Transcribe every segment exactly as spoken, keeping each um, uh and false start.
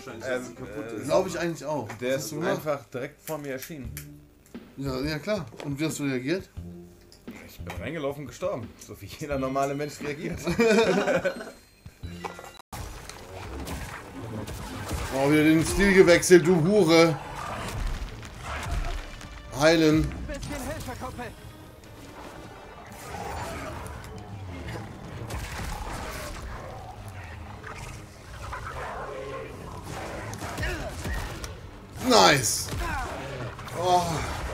wahrscheinlich, dass sie kaputt ist. Glaube ich eigentlich auch. Der ist einfach direkt vor mir erschienen. Ja, ja klar. Und wie hast du reagiert? Ich bin reingelaufen und gestorben. So wie jeder normale Mensch reagiert. Oh, wieder den Stil gewechselt, du Hure. Heilen. Nice. Oh.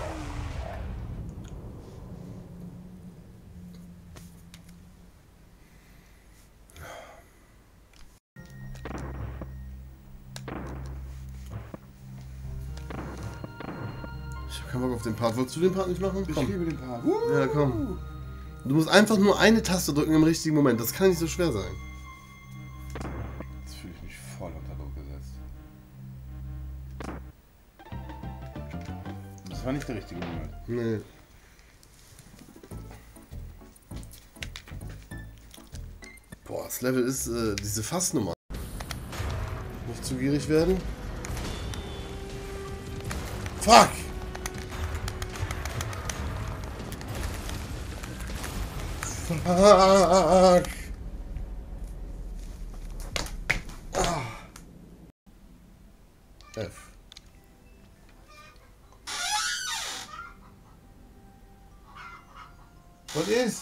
Ich hab keinen Bock auf den Part. Wolltest du den Part nicht machen? Ich Komm. liebe den Part. Ja, komm. Du musst einfach nur eine Taste drücken im richtigen Moment. Das kann nicht so schwer sein. Jetzt fühle ich mich voll unter Druck gesetzt. Das war nicht der richtige Moment. Nee. Boah, das Level ist äh, diese Fassnummer. Nicht zu gierig werden. Fuck! Fuck! Ah. F. Was ist?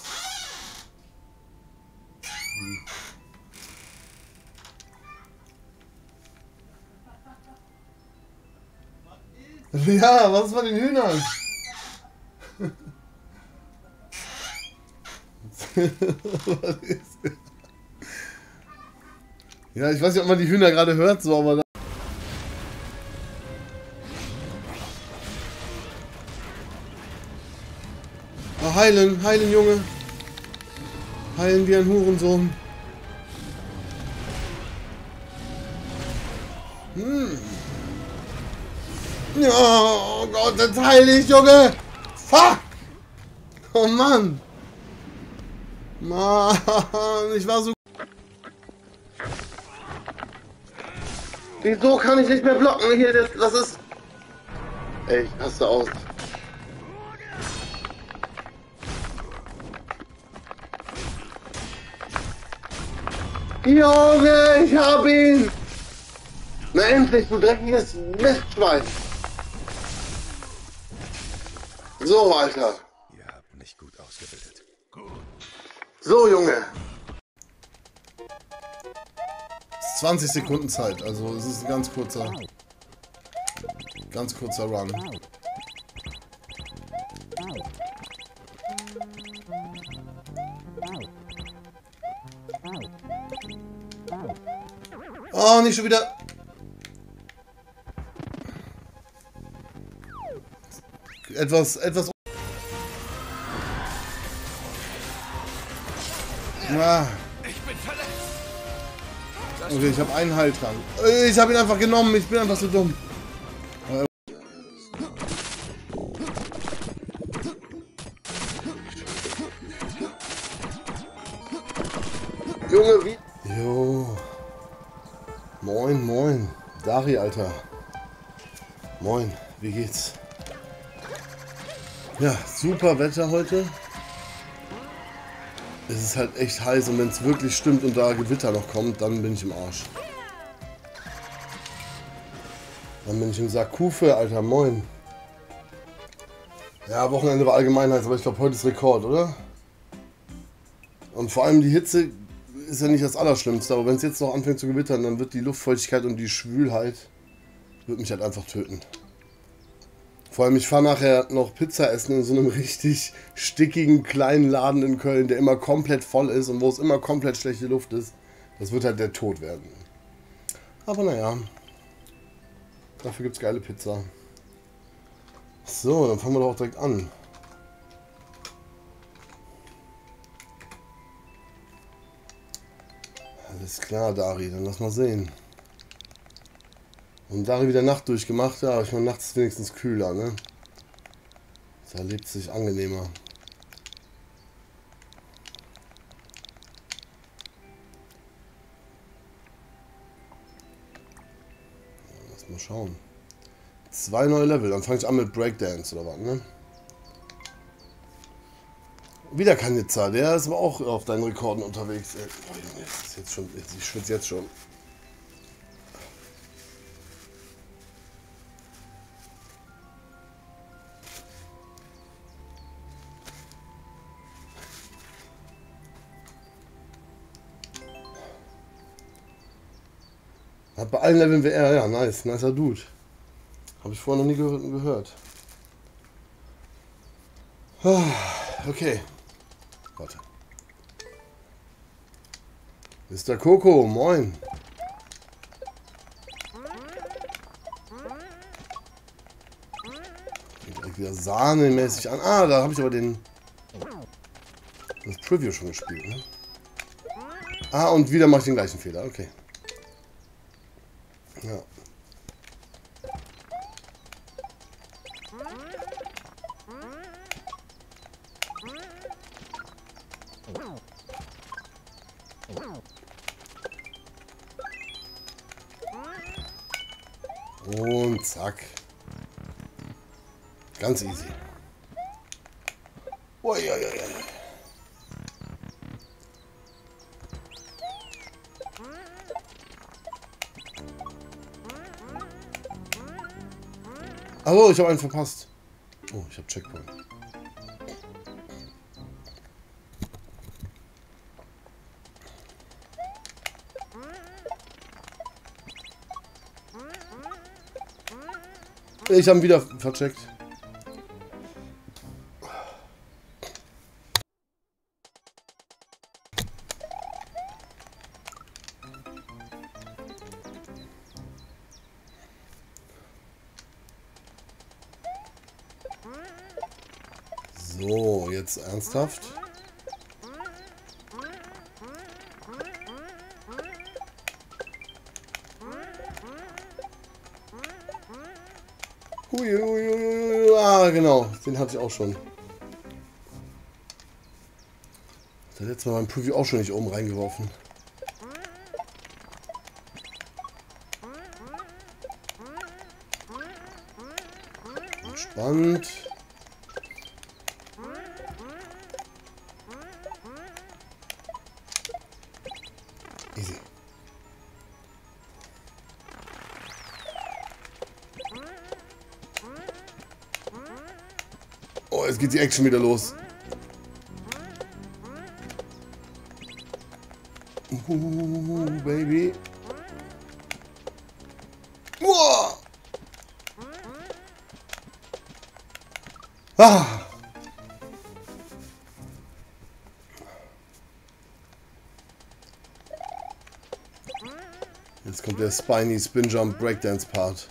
Ja, was ist bei den Hühnern? Was ist? Ja, ich weiß nicht, ob man die Hühner gerade hört, so, aber da oh, heilen, heilen, Junge. Heilen wie ein Hurensohn. Hm. Oh Gott, jetzt heil ich, Junge! Fuck! Oh Mann! Mann, ich war so... Wieso kann ich nicht mehr blocken hier? Das, das ist... Ey, ich hasse aus. Junge, ich hab ihn! Na endlich, du dreckiges Mistschwein! So, Alter. Ihr habt nicht gut ausgebildet. So, Junge. zwanzig Sekunden Zeit, also es ist ein ganz kurzer, ganz kurzer Run. Oh, nicht schon wieder. Etwas, etwas. Ah. Okay, ich habe einen Heiltrank. Ich habe ihn einfach genommen, ich bin einfach so dumm. Junge, wie... Jo. Moin, moin. Dari, Alter. Moin, wie geht's? Ja, super Wetter heute. Es ist halt echt heiß und wenn es wirklich stimmt und da Gewitter noch kommt, dann bin ich im Arsch. Dann bin ich im Sack Kufe, Alter, moin. Ja, Wochenende war Allgemeinheit, aber ich glaube heute ist Rekord, oder? Und vor allem die Hitze ist ja nicht das Allerschlimmste, aber wenn es jetzt noch anfängt zu gewittern, dann wird die Luftfeuchtigkeit und die Schwülheit wird mich halt einfach töten. Vor allem, ich fahre nachher noch Pizza essen in so einem richtig stickigen kleinen Laden in Köln, der immer komplett voll ist und wo es immer komplett schlechte Luft ist. Das wird halt der Tod werden. Aber naja, dafür gibt es geile Pizza. So, dann fangen wir doch auch direkt an. Alles klar, Dari, dann lass mal sehen. Und Dari wieder Nacht durchgemacht, ja, aber ich meine, nachts ist wenigstens kühler, ne? Da lebt es sich angenehmer. Mal schauen. Zwei neue Level, dann fange ich an mit Breakdance oder was, ne? Wieder kein Nizza, der ist aber auch auf deinen Rekorden unterwegs. Ey. Oh Junge, das ist jetzt schon, ich schwitze jetzt schon. Hat bei allen Leveln W R, ja, nice, nicer Dude. Habe ich vorher noch nie ge gehört. Okay. Warte. Mister Coco, moin. Direkt wieder sahnemäßig an. Ah, da habe ich aber den das Preview schon gespielt, ne? Ah, und wieder mache ich den gleichen Fehler, okay. Ja. Und zack. Ganz easy. Ui, ui, ui. Hallo, ich habe einen verpasst. Oh, ich habe Checkpoint. Ich habe ihn wieder vercheckt. So, jetzt ernsthaft. Hui, hui, hui, hui. Ah, genau. Den hatte ich auch schon. Das hat letztes Mal beim Preview auch schon nicht oben reingeworfen. Entspannt. Easy. Oh, jetzt geht die Action wieder los. Uh, Baby. Uah. Ah. Jetzt kommt der Spiny Spin Jump Breakdance Part.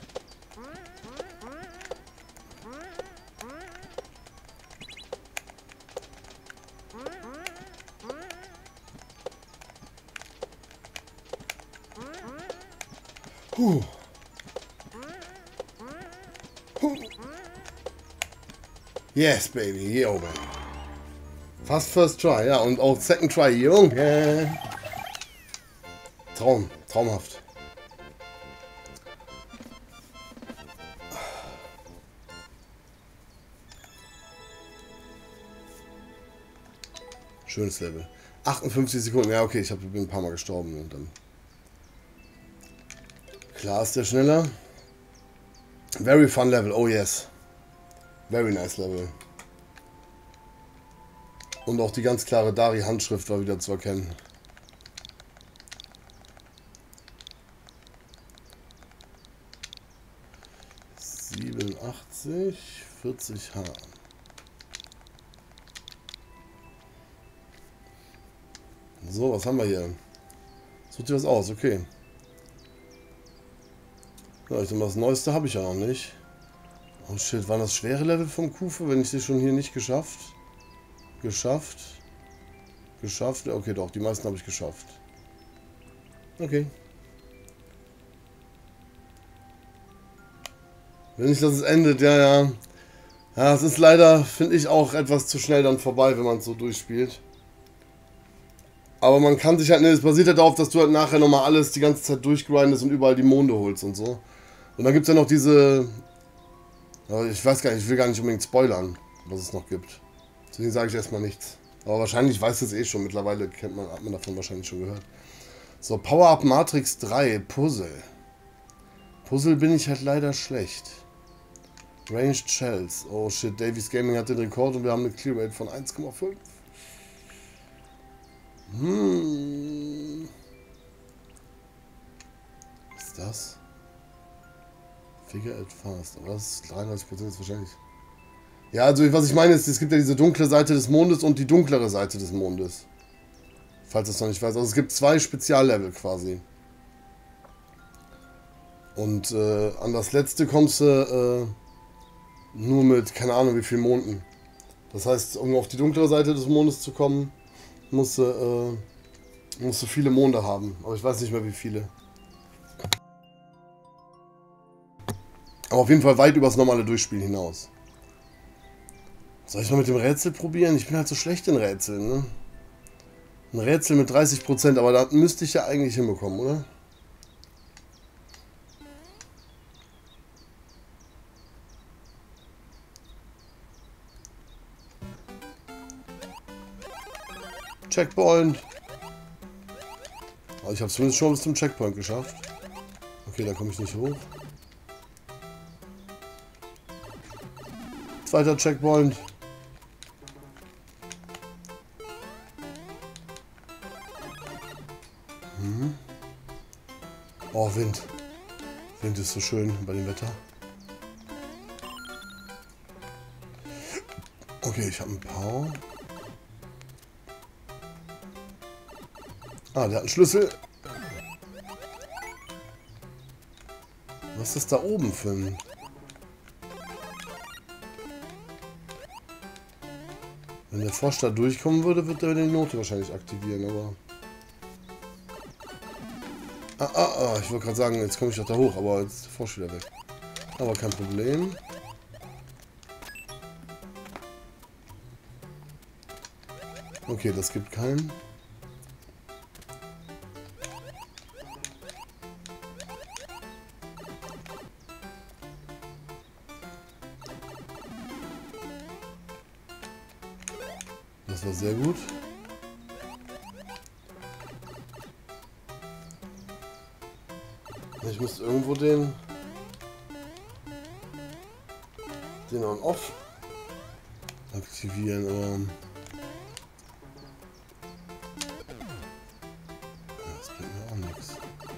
Huh. Huh. Yes, baby, yo, baby. Fast first try, ja, und auch second try, Junge. Traum, traumhaft. Schönes Level. achtundfünfzig Sekunden, ja okay, ich hab, bin ein paar Mal gestorben und dann... Klar ist der schneller. Very fun level, oh yes. Very nice level. Und auch die ganz klare Dari-Handschrift war wieder zu erkennen. siebenundachtzig, vierzig H. So, was haben wir hier? Sucht ihr was aus, okay. Ja, ich denke, das Neueste habe ich ja noch nicht. Oh shit, waren das schwere Level vom Kufe, wenn ich sie schon hier nicht geschafft? Geschafft? Geschafft? Okay, doch, die meisten habe ich geschafft. Okay. Wenn nicht, dass es endet, ja, ja. Ja, es ist leider, finde ich, auch etwas zu schnell dann vorbei, wenn man es so durchspielt. Aber man kann sich halt, ne, es basiert halt darauf, dass du halt nachher nochmal alles die ganze Zeit durchgrindest und überall die Monde holst und so. Und dann gibt es ja noch diese... Ich weiß gar nicht, ich will gar nicht unbedingt spoilern, was es noch gibt. Deswegen sage ich erstmal nichts. Aber wahrscheinlich weiß es eh schon. Mittlerweile kennt man, hat man davon wahrscheinlich schon gehört. So, Power-Up Matrix drei, Puzzle. Puzzle bin ich halt leider schlecht. Ranged Shells. Oh shit, Davies Gaming hat den Rekord und wir haben eine Clear Rate von eins Komma fünf. Hm. Was ist das? Figure it fast. Aber das ist dreiunddreißig Prozent ist wahrscheinlich. Ja, also was ich meine ist, es gibt ja diese dunkle Seite des Mondes und die dunklere Seite des Mondes. Falls das noch nicht weiß. Also es gibt zwei Speziallevel quasi. Und äh, an das letzte kommst du äh, nur mit, keine Ahnung wie viel Monden. Das heißt, um auf die dunklere Seite des Mondes zu kommen, musst du, äh, musst du viele Monde haben. Aber ich weiß nicht mehr wie viele. Aber auf jeden Fall weit übers normale Durchspielen hinaus. Soll ich mal mit dem Rätsel probieren? Ich bin halt so schlecht in Rätseln, ne? Ein Rätsel mit dreißig Prozent, aber da müsste ich ja eigentlich hinbekommen, oder? Checkpoint! Aber ich habe es zumindest schon bis zum Checkpoint geschafft. Okay, da komme ich nicht hoch. Zweiter Checkpoint. Mhm. Oh, Wind. Wind ist so schön bei dem Wetter. Okay, ich habe einen Power. Ah, der hat einen Schlüssel. Was ist das da oben für ein... Wenn der Frosch da durchkommen würde, wird er die Note wahrscheinlich aktivieren, aber... Ah, ah, ah, ich wollte gerade sagen, jetzt komme ich doch da hoch, aber jetzt ist der Frosch wieder weg. Aber kein Problem. Okay, das gibt keinen. Das war sehr gut. Ich müsste irgendwo den den On-Off aktivieren, aber das bringt mir auch nichts.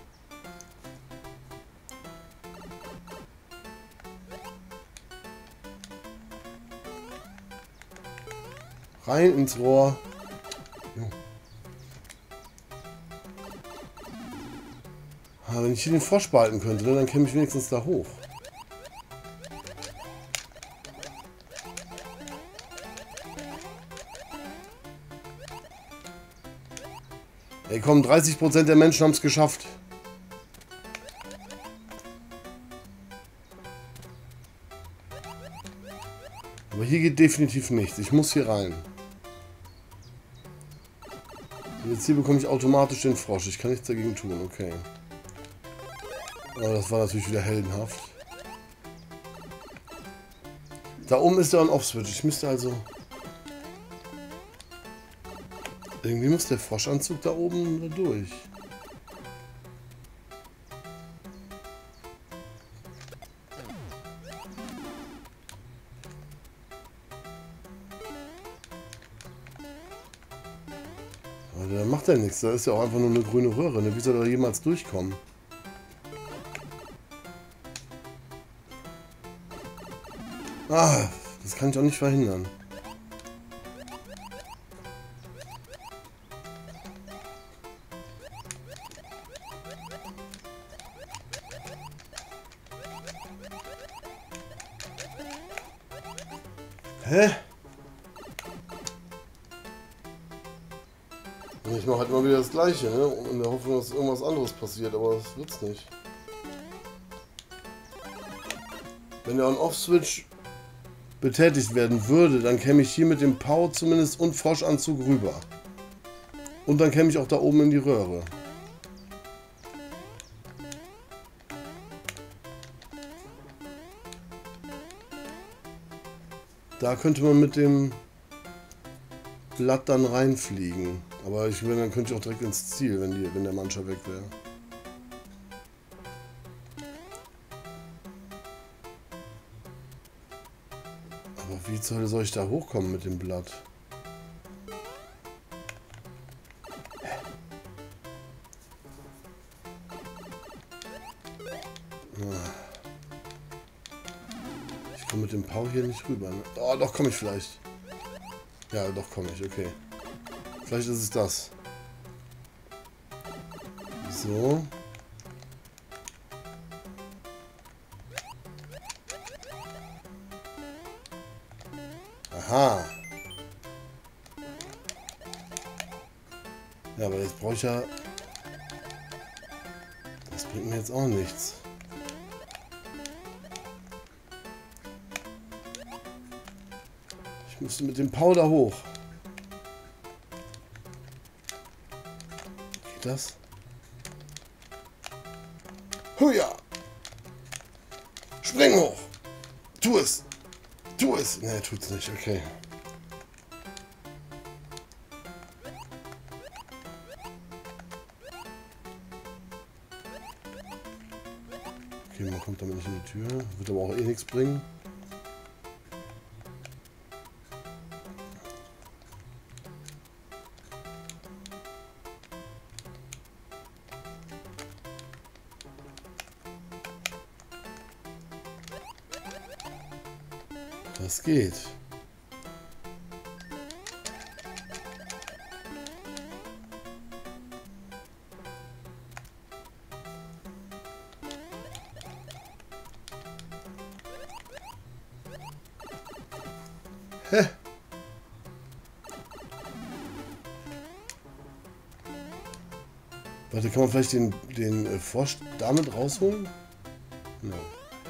Rein ins Rohr. Jo. Ah, wenn ich hier den Frosch behalten könnte, ne, dann käme ich wenigstens da hoch. Ey komm, dreißig Prozent der Menschen haben es geschafft. Aber hier geht definitiv nichts. Ich muss hier rein. Und jetzt hier bekomme ich automatisch den Frosch. Ich kann nichts dagegen tun, okay. Aber das war natürlich wieder heldenhaft. Da oben ist der On-Off-Switch. Ich müsste also... Irgendwie muss der Froschanzug da oben da durch. Aber der macht ja nichts. Da ist ja auch einfach nur eine grüne Röhre. Ne? Wie soll er jemals durchkommen? Ah, das kann ich auch nicht verhindern. Hä? Ich mache halt immer wieder das Gleiche, ne? In der Hoffnung, dass irgendwas anderes passiert, aber das wird's nicht. Wenn der On-Off-Switch betätigt werden würde, dann käme ich hier mit dem Power zumindest und Froschanzug rüber. Und dann käme ich auch da oben in die Röhre. Da könnte man mit dem Blatt dann reinfliegen. Aber ich will, dann könnte ich auch direkt ins Ziel, wenn, die, wenn der Mancher weg wäre. Aber wie zur Hölle soll ich da hochkommen mit dem Blatt? Ich komme mit dem Pau hier nicht rüber. Ne? Oh, doch komme ich vielleicht. Ja, doch komme ich, okay. Vielleicht ist es das. So. Aha. Ja, aber jetzt brauche ich ja... Das bringt mir jetzt auch nichts. Ich müsste mit dem Powder hoch. Geht das? Huja! Spring hoch! Tu es! Tu es! Ne, tut's nicht, okay. Okay, man kommt damit nicht in die Tür. Wird aber auch eh nichts bringen. Das geht. Hä? Warte, kann man vielleicht den, den äh, Frosch damit rausholen? Nein.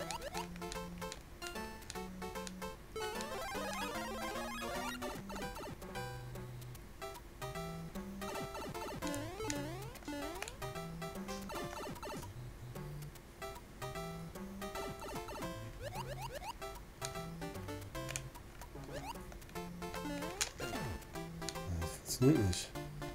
Funktioniert nicht.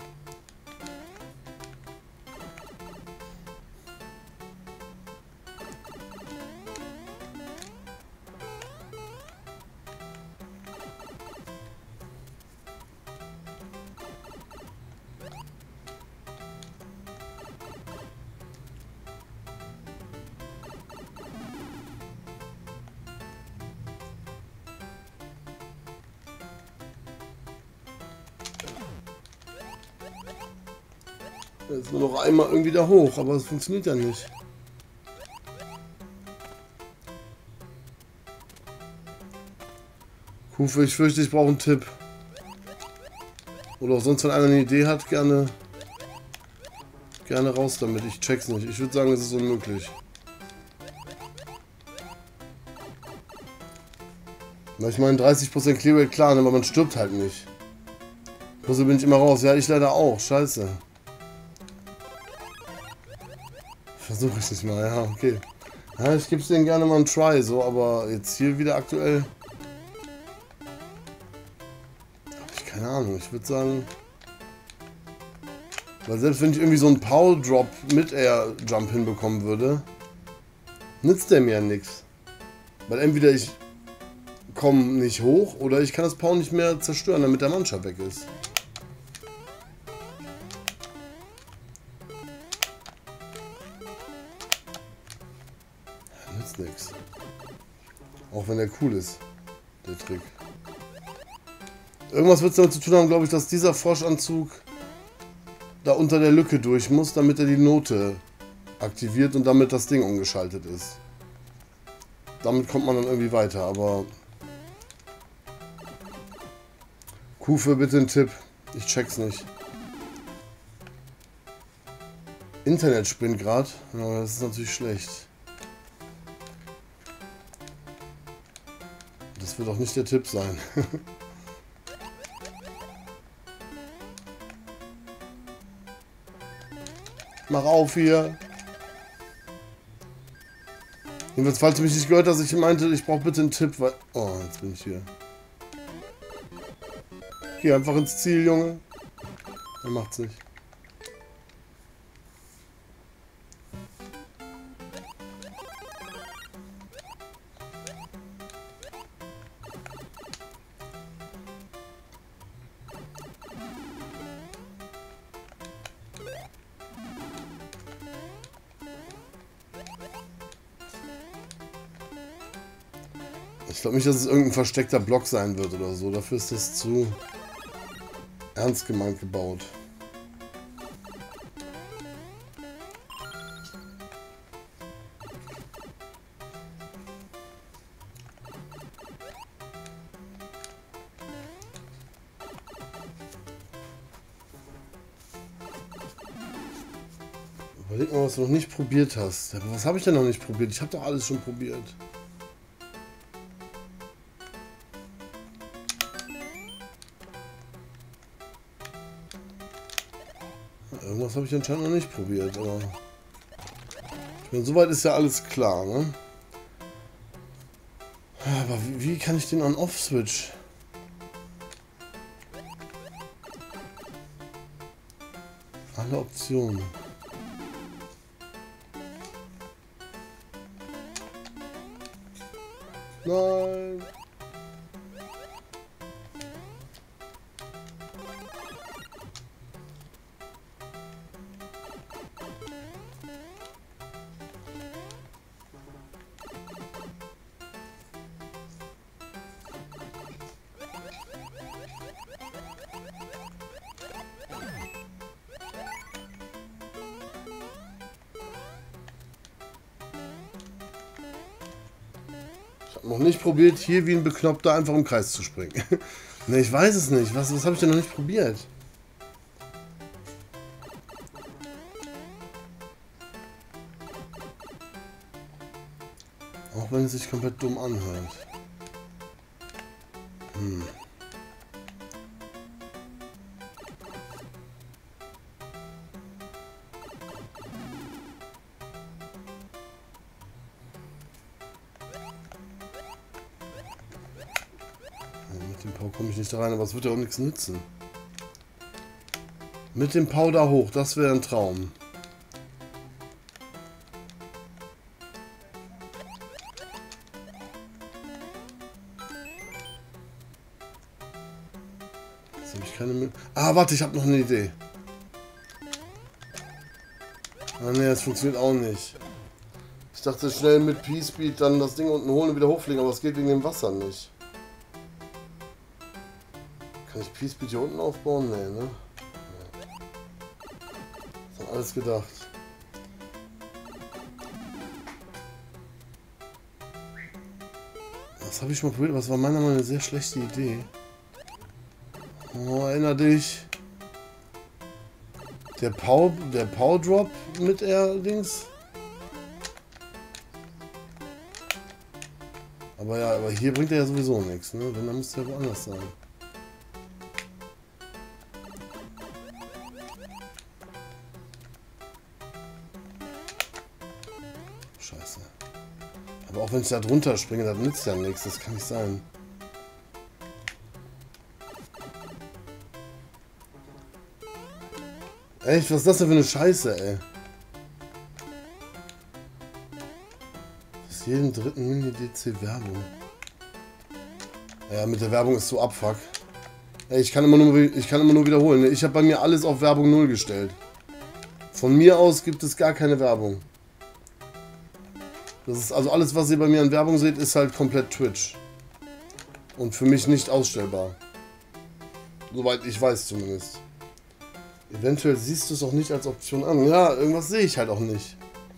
Jetzt nur noch einmal irgendwie da hoch, aber es funktioniert ja nicht. Kufe, ich fürchte, ich brauche einen Tipp. Oder auch sonst, wenn einer eine Idee hat, gerne, gerne raus damit. Ich check's nicht. Ich würde sagen, es ist unmöglich. Na, ich meine, dreißig Prozent Clearrate, klar, aber man stirbt halt nicht. So bin ich immer raus. Ja, ich leider auch. Scheiße. Versuche ich nicht mal, ja, okay. Ja, ich gebe es denen gerne mal einen Try, so, aber jetzt hier wieder aktuell. Hab ich keine Ahnung, ich würde sagen. Weil selbst wenn ich irgendwie so einen Power Drop mit Air Jump hinbekommen würde, nützt der mir ja nichts. Weil entweder ich komme nicht hoch oder ich kann das Power nicht mehr zerstören, damit der Mannschaft weg ist. Nichts. Auch wenn der cool ist, der Trick. Irgendwas wird es damit zu tun haben, glaube ich, dass dieser Froschanzug da unter der Lücke durch muss, damit er die Note aktiviert und damit das Ding umgeschaltet ist. Damit kommt man dann irgendwie weiter, aber... Kufe, bitte einen Tipp. Ich check's nicht. Internet spinnt gerade. Ja, das ist natürlich schlecht. Das wird auch nicht der Tipp sein. Mach auf hier. Jedenfalls, falls du mich nicht gehört hast, ich meinte, ich brauche bitte einen Tipp, weil... Oh, jetzt bin ich hier. Geh einfach ins Ziel, Junge. Er macht's nicht. Ich glaube nicht, dass es irgendein versteckter Block sein wird oder so. Dafür ist das zu ernst gemeint gebaut. Überleg mal, was du noch nicht probiert hast. Was habe ich denn noch nicht probiert? Ich habe doch alles schon probiert. Irgendwas habe ich anscheinend noch nicht probiert, aber ich meine, soweit ist ja alles klar, ne? Aber wie, wie kann ich den on-off-switch? Alle Optionen. Nein. Noch nicht probiert, hier wie ein Bekloppter einfach im Kreis zu springen. Ne, ich weiß es nicht. Was, was habe ich denn noch nicht probiert? Auch wenn es sich komplett dumm anhört. Hm. Mit dem Power komme ich nicht da rein, aber es wird ja auch nichts nützen. Mit dem Powder hoch, das wäre ein Traum. Jetzt habe ich keine Mö- Ah, warte, ich habe noch eine Idee. Ah ne, das funktioniert auch nicht. Ich dachte schnell mit P-Speed dann das Ding unten holen und wieder hochfliegen, aber es geht wegen dem Wasser nicht. Kann ich P-Speed hier unten aufbauen? Nee, ne? Das hat alles gedacht. Das habe ich mal probiert, aber es war meiner Meinung nach eine sehr schlechte Idee. Oh, erinner dich. Der Power, der Power Drop mit R-Dings. Aber ja, aber hier bringt er ja sowieso nichts, ne? Wenn, dann muss der woanders sein. Scheiße. Aber auch wenn ich da drunter springe, das nützt ja nichts. Das kann nicht sein. Echt, was ist das denn für eine Scheiße, ey? Das ist jeden dritten Mini-D C Werbung. Ja, mit der Werbung ist so abfuck. Ey, ich kann immer nur, ich kann immer nur wiederholen. Ich habe bei mir alles auf Werbung null gestellt. Von mir aus gibt es gar keine Werbung. Das ist also alles, was ihr bei mir an Werbung seht, ist halt komplett Twitch. Und für mich nicht ausstellbar. Soweit ich weiß zumindest. Eventuell siehst du es auch nicht als Option an. Ja, irgendwas sehe ich halt auch nicht.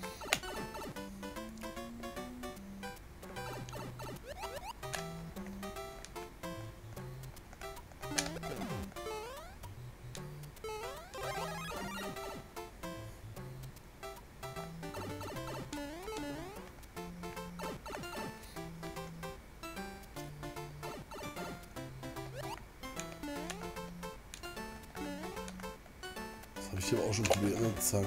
Habe ich aber auch schon probiert, ne? Zack.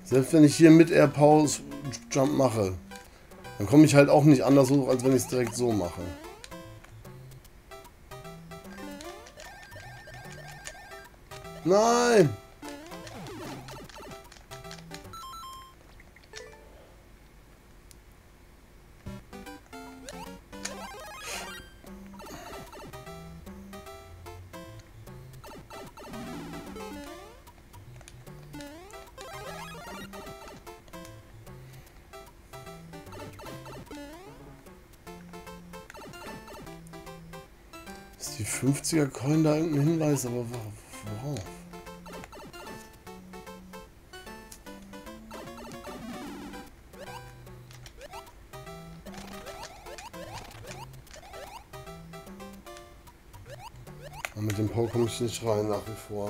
Selbst wenn ich hier mit Air Pause Jump mache, dann komme ich halt auch nicht anders hoch, als wenn ich es direkt so mache. Nein! Ist die fünfziger Coin da irgendein Hinweis, aber worauf? Und mit dem Power komme ich nicht rein nach wie vor.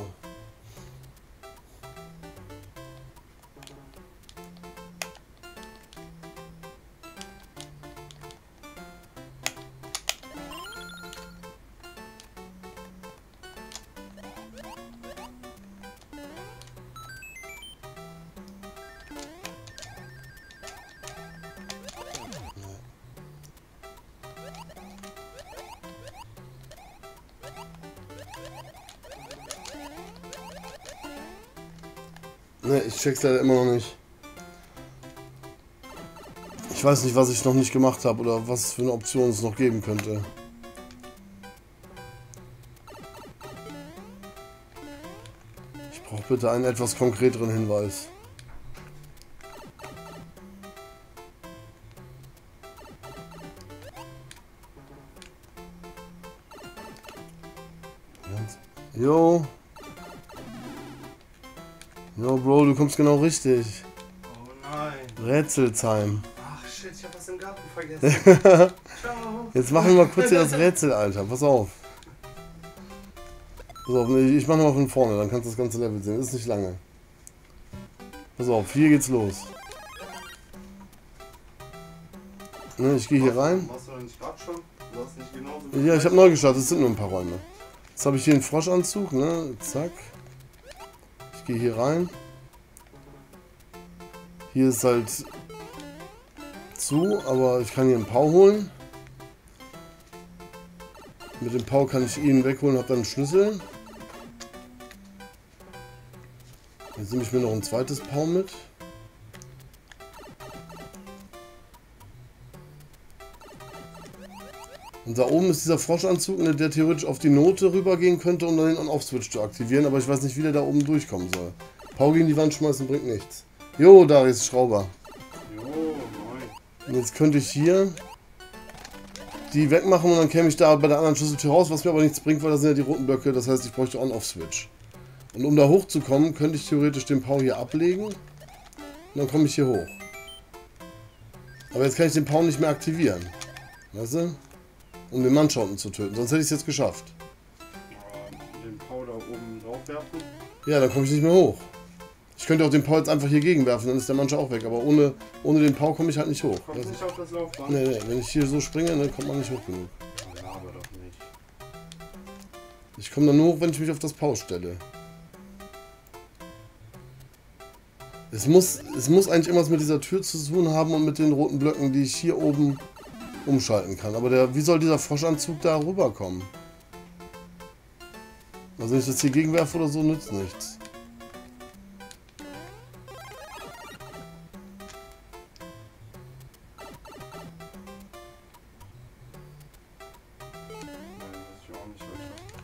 Ne, ich check's leider immer noch nicht. Ich weiß nicht, was ich noch nicht gemacht habe oder was für eine Option es noch geben könnte. Ich brauche bitte einen etwas konkreteren Hinweis. Jo. Jo, Bro, du kommst genau richtig. Oh nein. Rätseltime. Ach shit, ich hab was im Garten vergessen. Ciao. Jetzt machen wir mal kurz hier das Rätsel, Alter. Pass auf. Pass auf, ich mach nochmal von vorne, dann kannst du das ganze Level sehen. Das ist nicht lange. Pass auf, hier geht's los. Ne, ich gehe hier rein. Machst du nicht gerade schon? Du hast nicht genauso. Ja, ich habe neu gestartet, es sind nur ein paar Räume. Jetzt habe ich hier einen Froschanzug, ne? Zack. Ich gehe hier rein. Hier ist halt zu, aber ich kann hier einen Pau holen. Mit dem Pau kann ich ihn wegholen, habe dann einen Schlüssel. Jetzt nehme ich mir noch ein zweites Pau mit. Und da oben ist dieser Froschanzug, ne, der theoretisch auf die Note rübergehen könnte, um dann den On-Off-Switch zu aktivieren, aber ich weiß nicht, wie der da oben durchkommen soll. Pau gegen die Wand schmeißen bringt nichts. Jo, da ist Schrauber. Jo, moin. Und jetzt könnte ich hier die wegmachen und dann käme ich da bei der anderen Schlüsseltür raus, was mir aber nichts bringt, weil das sind ja die roten Blöcke, das heißt, ich bräuchte On-Off-Switch. Und um da hochzukommen, könnte ich theoretisch den Pau hier ablegen und dann komme ich hier hoch. Aber jetzt kann ich den Pau nicht mehr aktivieren. Weißt du? Um den Mannschatten zu töten, sonst hätte ich es jetzt geschafft. Den Pau da oben drauf werfen. Ja, dann komme ich nicht mehr hoch. Ich könnte auch den Pau jetzt einfach hier gegenwerfen, dann ist der Mannschaft auch weg. Aber ohne, ohne den Pau komme ich halt nicht hoch. Kommt Das nicht auf das Laufband? nee, nee, wenn ich hier so springe, dann kommt man nicht hoch genug. Ja, aber doch nicht. Ich komme dann nur hoch, wenn ich mich auf das Pau stelle. Es muss, es muss eigentlich irgendwas mit dieser Tür zu tun haben und mit den roten Blöcken, die ich hier oben umschalten kann. Aber der, wie soll dieser Froschanzug da rüberkommen? Also wenn ich das hier gegenwerfe oder so, nützt nichts. Nein, das ist ja auch nicht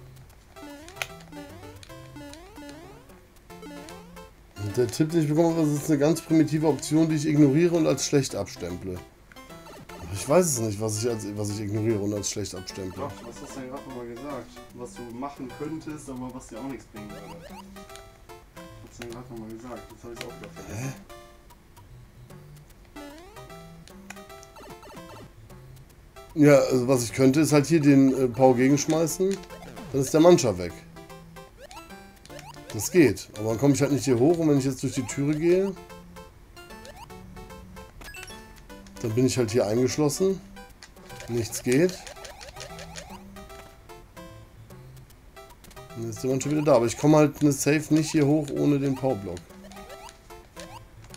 weiter. Und der Tipp, den ich bekommen habe, das ist eine ganz primitive Option, die ich ignoriere und als schlecht abstemple. Aber ich weiß es nicht, was ich, als, was ich ignoriere und als schlecht abstemple. Doch, was hast du denn gerade nochmal gesagt? Was du machen könntest, aber was dir auch nichts bringen würde. Was hast du denn gerade nochmal gesagt? Jetzt habe ich es auch wieder vergessen. Hä? Ja, also was ich könnte, ist halt hier den äh, Pau gegenschmeißen, dann ist der Mannschaft weg. Das geht, aber dann komme ich halt nicht hier hoch und wenn ich jetzt durch die Türe gehe, dann bin ich halt hier eingeschlossen. Nichts geht. Und jetzt ist der Mann schon wieder da, aber ich komme halt eine Safe nicht hier hoch ohne den Powerblock.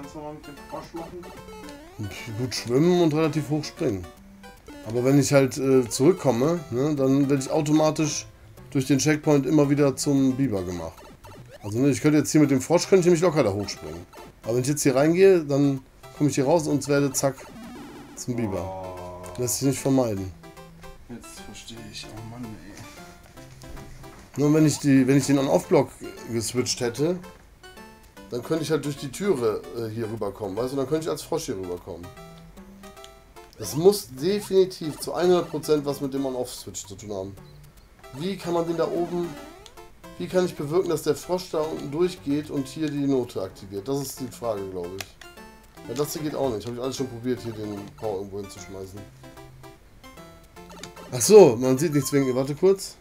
kannst du mal mit dem Frosch machen? Gut schwimmen und relativ hoch springen. Aber wenn ich halt äh, zurückkomme, ne, dann werde ich automatisch durch den Checkpoint immer wieder zum Biber gemacht. Also ne, ich könnte jetzt hier mit dem Frosch, könnte ich nämlich locker da hochspringen. Aber wenn ich jetzt hier reingehe, dann komme ich hier raus und werde zack zum Biber. Oh, Lässt sich nicht vermeiden. jetzt verstehe ich. Oh Mann, ey. Nur wenn ich, die, wenn ich den On-Off-Block geswitcht hätte, dann könnte ich halt durch die Türe äh, hier rüberkommen, weißt du? Dann könnte ich als Frosch hier rüberkommen. Das muss definitiv zu hundert Prozent was mit dem On-Off-Switch zu tun haben. Wie kann man den da oben... Wie kann ich bewirken, dass der Frosch da unten durchgeht und hier die Note aktiviert? Das ist die Frage, glaube ich. Weil das hier geht auch nicht. Habe ich alles schon probiert, hier den Power irgendwo hinzuschmeißen. Ach so, man sieht nichts wegen... Warte kurz.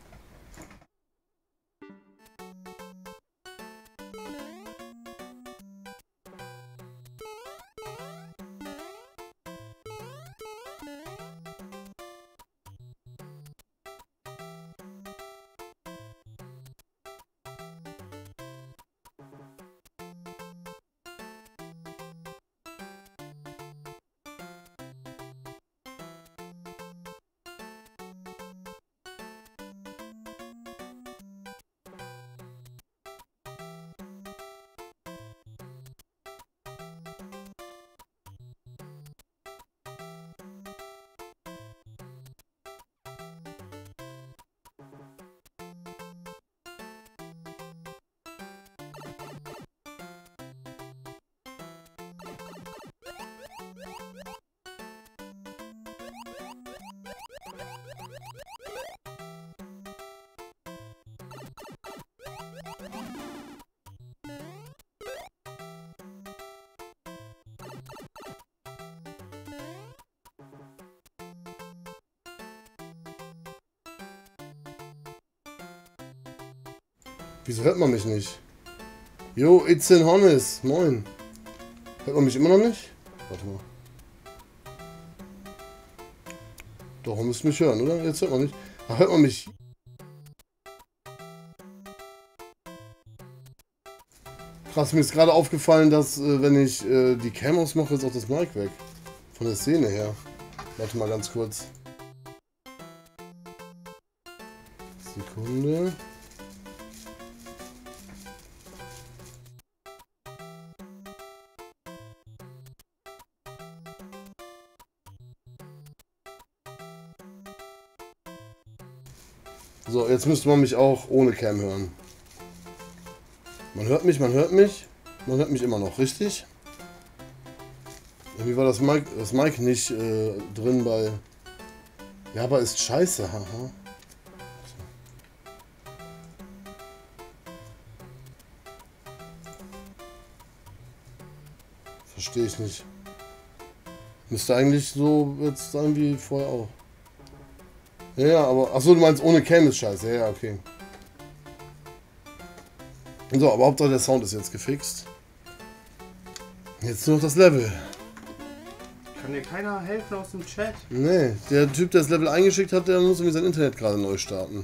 Wieso hört man mich nicht? Jo, it's in Honest. Moin. Hört man mich immer noch nicht? Warte mal. Doch, man müsste mich hören, oder? Jetzt hört man mich. Ach, hört man mich? Krass, mir ist gerade aufgefallen, dass äh, wenn ich äh, die Cam ausmache, ist auch das Mic weg. Von der Szene her. Warte mal ganz kurz. Sekunde. So, jetzt müsste man mich auch ohne Cam hören. Man hört mich, man hört mich. Man hört mich immer noch, richtig? Irgendwie war das Mic, das Mic nicht äh, drin bei... Ja, aber ist scheiße, haha. Verstehe ich nicht. Müsste eigentlich so jetzt sein wie vorher auch. Ja, ja, aber... Achso, du meinst ohne Cam ist scheiße. Ja, ja, okay. So, aber Hauptsache der Sound ist jetzt gefixt. Jetzt nur noch das Level. Kann dir keiner helfen aus dem Chat? Nee, der Typ, der das Level eingeschickt hat, der muss irgendwie sein Internet gerade neu starten.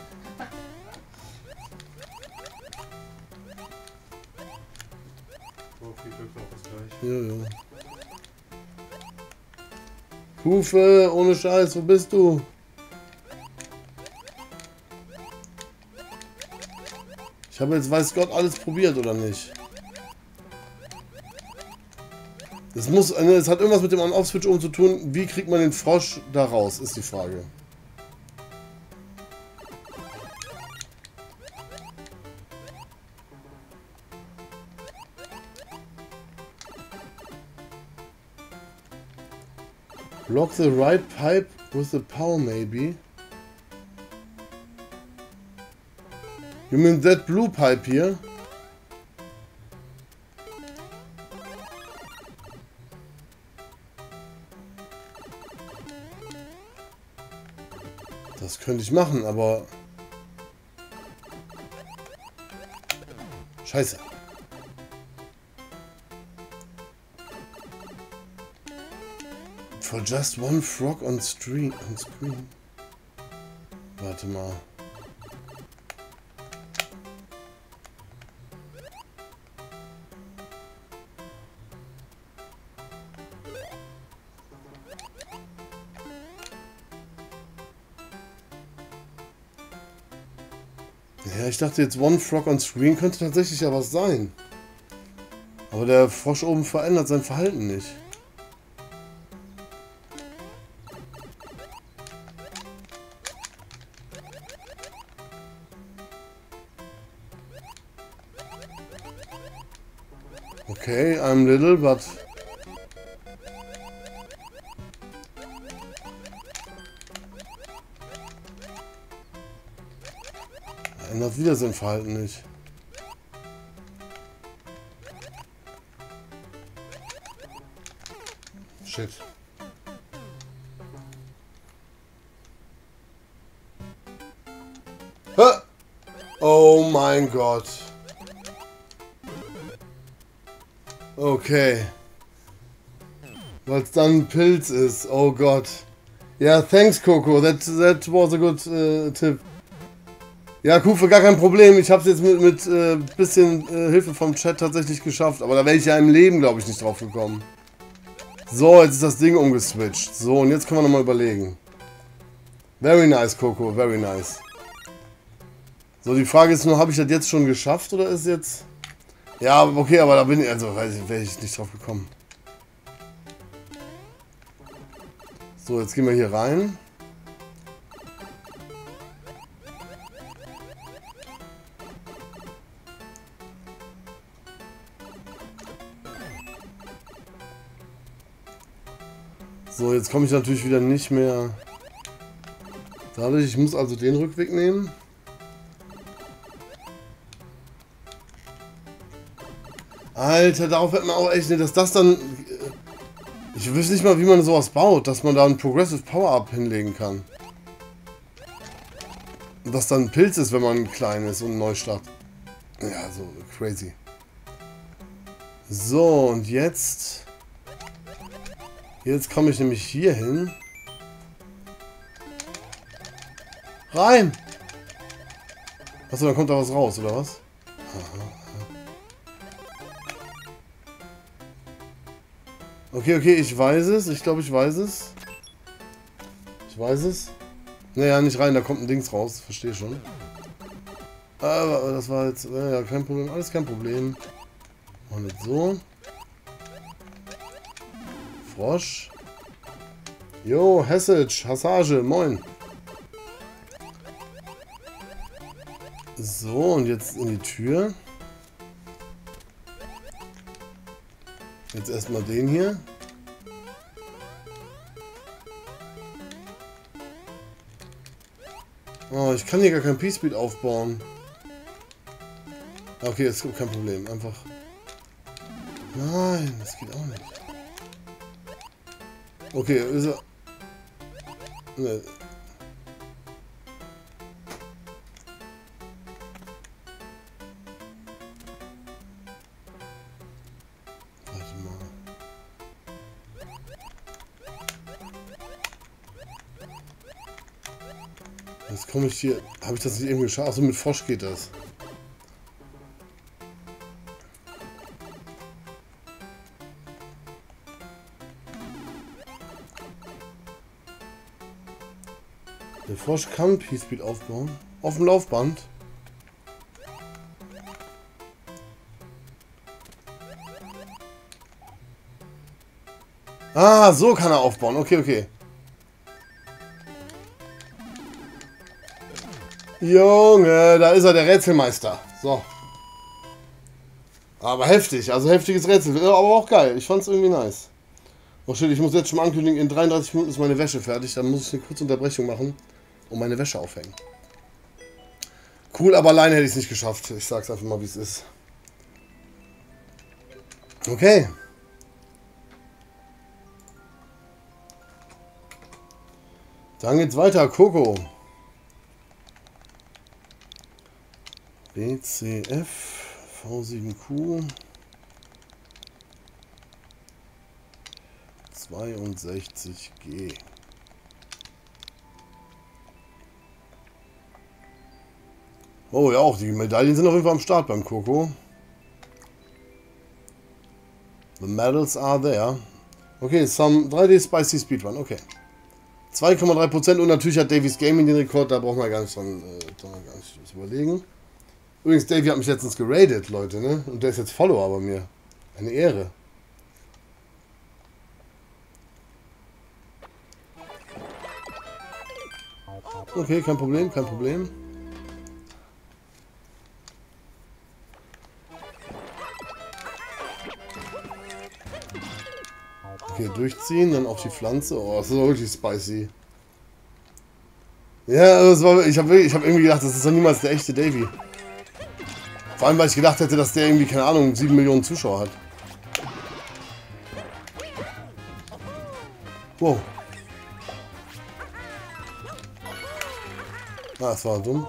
Oh, viel Glück noch, bis gleich. Ja, ja. Hufe, ohne Scheiß, wo bist du? Ich habe jetzt weiß Gott alles probiert, oder nicht? Es muss, es hat irgendwas mit dem On-Off-Switch oben zu tun. Wie kriegt man den Frosch da raus, ist die Frage. Block the right pipe with the power, maybe. You mean that blue pipe here? Das könnte ich machen, aber... Scheiße. For just one frog on, stream, on screen. Warte mal. Ja, ich dachte jetzt One Frog on Screen könnte tatsächlich ja was sein. Aber der Frosch oben verändert sein Verhalten nicht. Okay, I'm little, but... Er ändert wieder sein Verhalten nicht. Shit. Hä? Oh mein Gott. Okay. Weil es dann ein Pilz ist. Oh Gott. Ja, thanks Coco. That, that was a good uh, tip. Ja, Kufe, gar kein Problem. Ich habe es jetzt mit, mit äh, bisschen äh, Hilfe vom Chat tatsächlich geschafft. Aber da wäre ich ja im Leben, glaube ich, nicht drauf gekommen. So, jetzt ist das Ding umgeswitcht. So, und jetzt können wir nochmal überlegen. Very nice, Coco. Very nice. So, die Frage ist nur, habe ich das jetzt schon geschafft oder ist jetzt... Ja, okay, aber da bin ich... Also, weiß ich, wäre ich nicht drauf gekommen. So, jetzt gehen wir hier rein. So, jetzt komme ich natürlich wieder nicht mehr dadurch. Ich muss also den Rückweg nehmen. Alter, darauf hätte man auch echt nicht, dass das dann... Ich wüsste nicht mal, wie man sowas baut, dass man da ein Progressive Power-Up hinlegen kann. Und das dann ein Pilz ist, wenn man klein ist und Neustart. Ja, so crazy. So, und jetzt... Jetzt komme ich nämlich hier hin. Rein! Achso, dann kommt da was raus, oder was? Aha. Okay, okay, ich weiß es. Ich glaube, ich weiß es. Ich weiß es. Naja, nicht rein, da kommt ein Dings raus. Verstehe schon. Aber das war jetzt... Ja, kein Problem. Alles kein Problem. Und jetzt so. Frosch. Jo, Hessage, Hassage, moin. So, und jetzt in die Tür. Jetzt erstmal den hier. Oh, ich kann hier gar kein P-Speed aufbauen. Okay, ist kein Problem. Einfach... Nein, das geht auch nicht. Okay, ist er... Ne. Warte mal. Jetzt komme ich hier... Habe ich das nicht irgendwie geschafft? Achso, mit Frosch geht das. Der Frosch kann P-Speed aufbauen. Auf dem Laufband. Ah, so kann er aufbauen. Okay, okay. Junge, da ist er, der Rätselmeister. So. Aber heftig, also heftiges Rätsel. Aber auch geil. Ich fand's irgendwie nice. Oh shit, ich muss jetzt schon mal ankündigen, in dreiunddreißig Minuten ist meine Wäsche fertig. Dann muss ich eine kurze Unterbrechung machen und meine Wäsche aufhängen. Cool, aber alleine hätte ich es nicht geschafft. Ich sag's einfach mal, wie es ist. Okay. Dann geht's weiter. Coco. B C F V sieben Q zweiundsechzig G. Oh ja, auch die Medaillen sind auf jeden Fall am Start beim Coco. The medals are there. Okay, some drei D Spicy Speedrun, okay. zwei Komma drei Prozent und natürlich hat Davies Gaming den Rekord, da brauchen wir gar nicht dran äh, da gar nicht was überlegen. Übrigens, Davy hat mich letztens geradet, Leute, ne? Und der ist jetzt Follower bei mir. Eine Ehre. Okay, kein Problem, kein Problem. Okay, durchziehen, dann auf die Pflanze. Oh, das ist doch wirklich spicy. Ja, das war, ich habe ich hab irgendwie gedacht, das ist doch niemals der echte Davy. Vor allem, weil ich gedacht hätte, dass der irgendwie, keine Ahnung, sieben Millionen Zuschauer hat. Wow. Ah, das war dumm.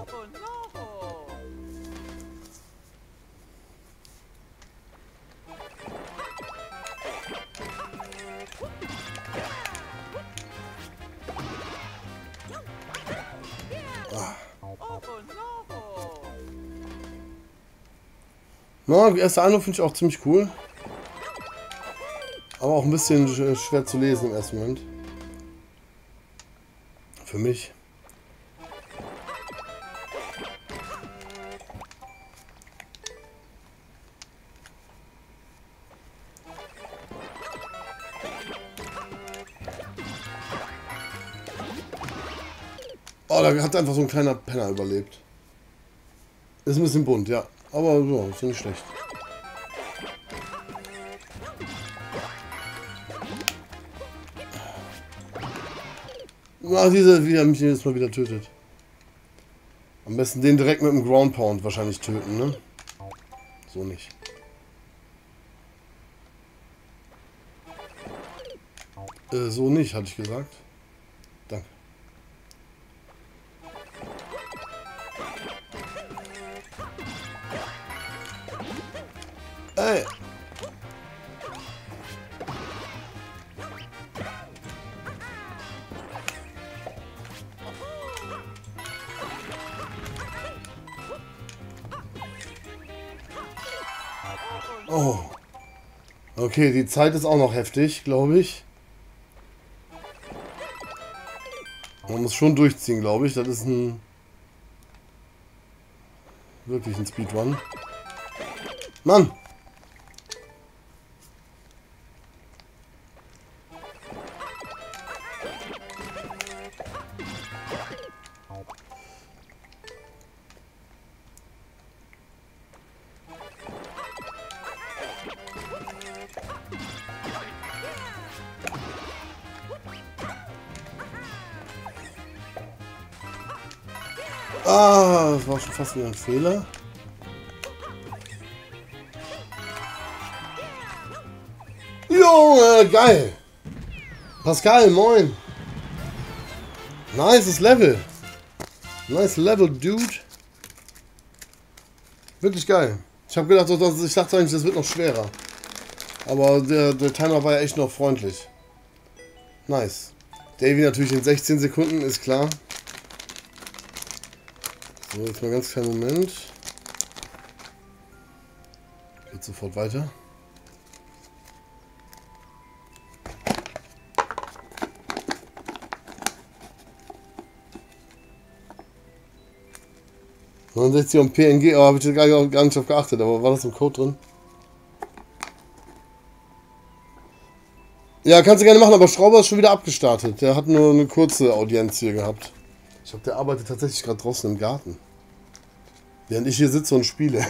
Na, die erste Eindruck finde ich auch ziemlich cool. Aber auch ein bisschen schwer zu lesen im ersten Moment. Für mich. Oh, da hat einfach so ein kleiner Penner überlebt. Ist ein bisschen bunt, ja. Aber ja, ist nicht schlecht. Ach, diese, wie er mich jetzt mal wieder tötet. Am besten den direkt mit dem Ground Pound wahrscheinlich töten, ne? So nicht. Äh, so nicht, hatte ich gesagt. Danke. Ey! Oh. Okay, die Zeit ist auch noch heftig, glaube ich. Man muss schon durchziehen, glaube ich. Das ist ein... wirklich ein Speedrun. Mann! Ah, das war schon fast wieder ein Fehler. Junge, geil! Pascal, moin! Nices Level! Nice Level, Dude! Wirklich geil. Ich habe gedacht, ich dachte eigentlich, das wird noch schwerer. Aber der, der Timer war ja echt noch freundlich. Nice. Davy natürlich in sechzehn Sekunden, ist klar. So, jetzt mal ganz kleinen Moment. Geht sofort weiter. neunundsechzig und P N G, aber habe ich jetzt gar, gar nicht drauf geachtet, aber war das im Code drin? Ja, kannst du gerne machen, aber Schrauber ist schon wieder abgestartet. Der hat nur eine kurze Audienz hier gehabt. Ich glaube, der arbeitet tatsächlich gerade draußen im Garten. Während ich hier sitze und spiele.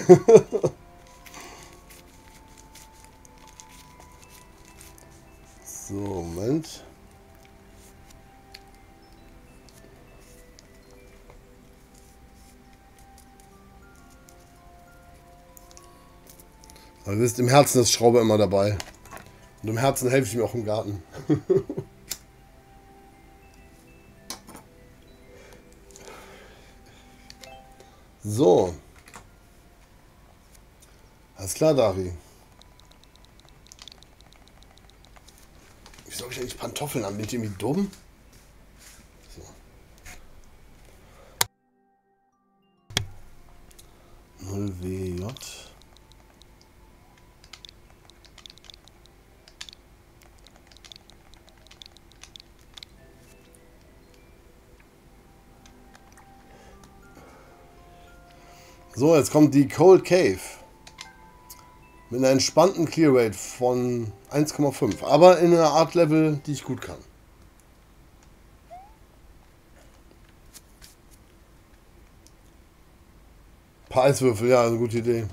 So, Moment. Aber ihr wisst, im Herzen ist Schrauber immer dabei. Und im Herzen helfe ich mir auch im Garten. So. Alles klar, Dari. Wieso habe ich eigentlich Pantoffeln an? Bin ich irgendwie dumm? So. null W J. So, jetzt kommt die Cold Cave. Mit einer entspannten Clear Rate von eins Komma fünf. Aber in einer Art Level, die ich gut kann. Ein paar Eiswürfel, ja, eine gute Idee.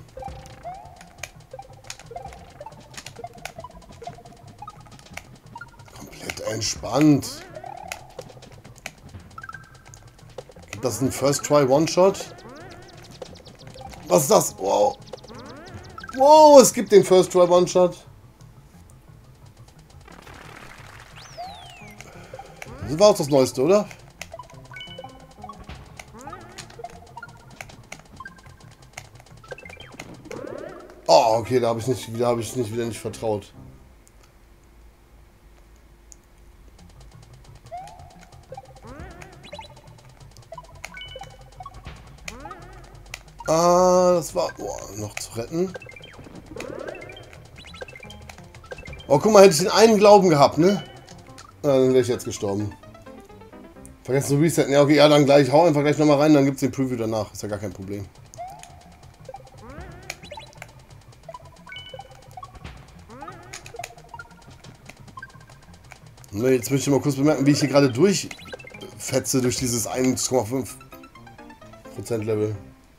Komplett entspannt. Gibt das ein First Try One-Shot? Was ist das? Wow. Wow, es gibt den First Try One-Shot. Das war auch das Neueste, oder? Oh, okay, da habe ich nicht, da habe ich nicht wieder nicht vertraut. Ah, das war oh, noch zu retten. Oh, guck mal, hätte ich den einen Glauben gehabt, ne? Ja, dann wäre ich jetzt gestorben. Vergessen zu resetten. Ja, okay, ja, dann gleich. Hau einfach gleich nochmal rein, dann gibt es den Preview danach. Ist ja gar kein Problem. Ne, jetzt möchte ich mal kurz bemerken, wie ich hier gerade durchfetze durch dieses eins Komma fünf Prozent Level.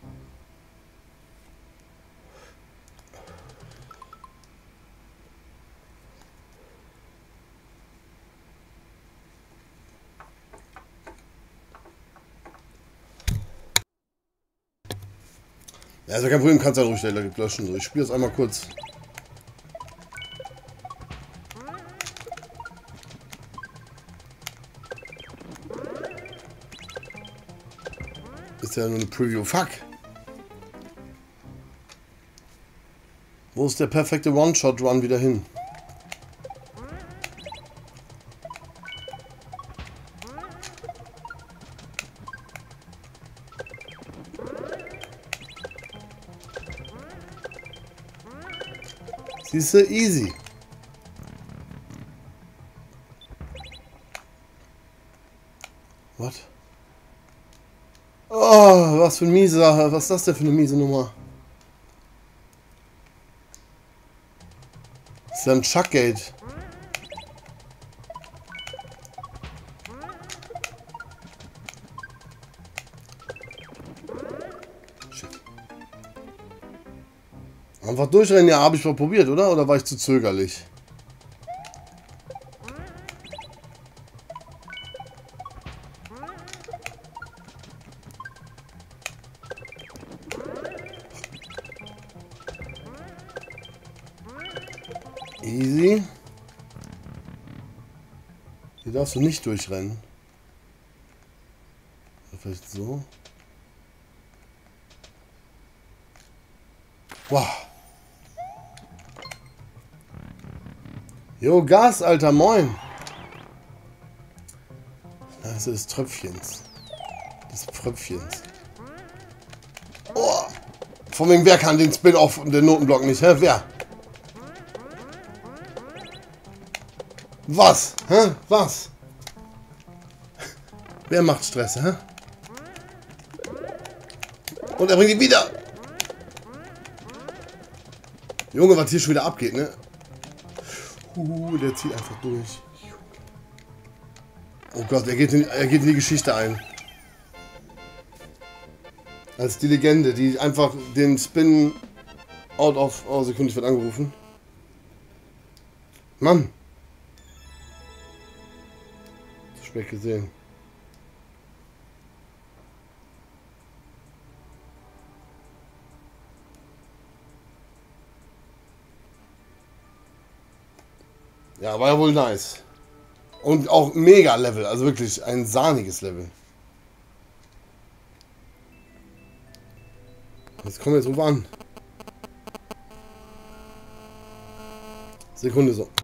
Ja, also kein Problem, kannst ja ruhig löschen. Ich spiele das einmal kurz. Ist ja nur eine Preview. Fuck! Wo ist der perfekte One-Shot-Run wieder hin? Siehst du, easy. What? Oh, was für ein mieser, was ist das denn für eine miese Nummer? Das ist ja ein Chuckgate. Shit. Einfach durchrennen, ja, habe ich mal probiert, oder? Oder war ich zu zögerlich? Easy. Hier darfst du nicht durchrennen. Vielleicht so. Wow. Jo, Gas, Alter, moin. Das ist des Tröpfchens. Des Tröpfchens. Oh. Von wegen, wer kann den Spin-Off und den Notenblock nicht? Hä? Wer? Was? Hä? Was? Wer macht Stress, hä? Und er bringt ihn wieder. Junge, was hier schon wieder abgeht, ne? Uh, der zieht einfach durch. Oh Gott, er geht in, er geht in die Geschichte ein. Als die Legende, die einfach den Spin out of... Oh, Sekunde, ich werde angerufen. Mann. Zu spät gesehen. Ja, war ja wohl nice. Und auch mega Level, also wirklich ein sahniges Level. Jetzt kommen wir jetzt rüber an. Sekunde so.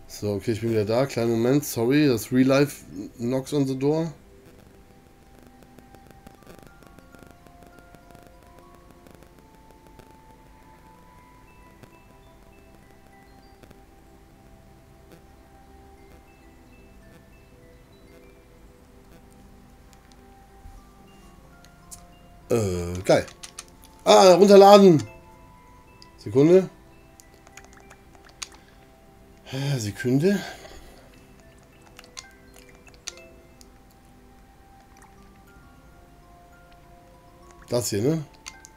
So, okay, ich bin wieder da. Kleinen Moment, sorry. Das Real Life knocks on the door. Äh, geil. Ah, runterladen. Sekunde. Sekunde. Das hier, ne?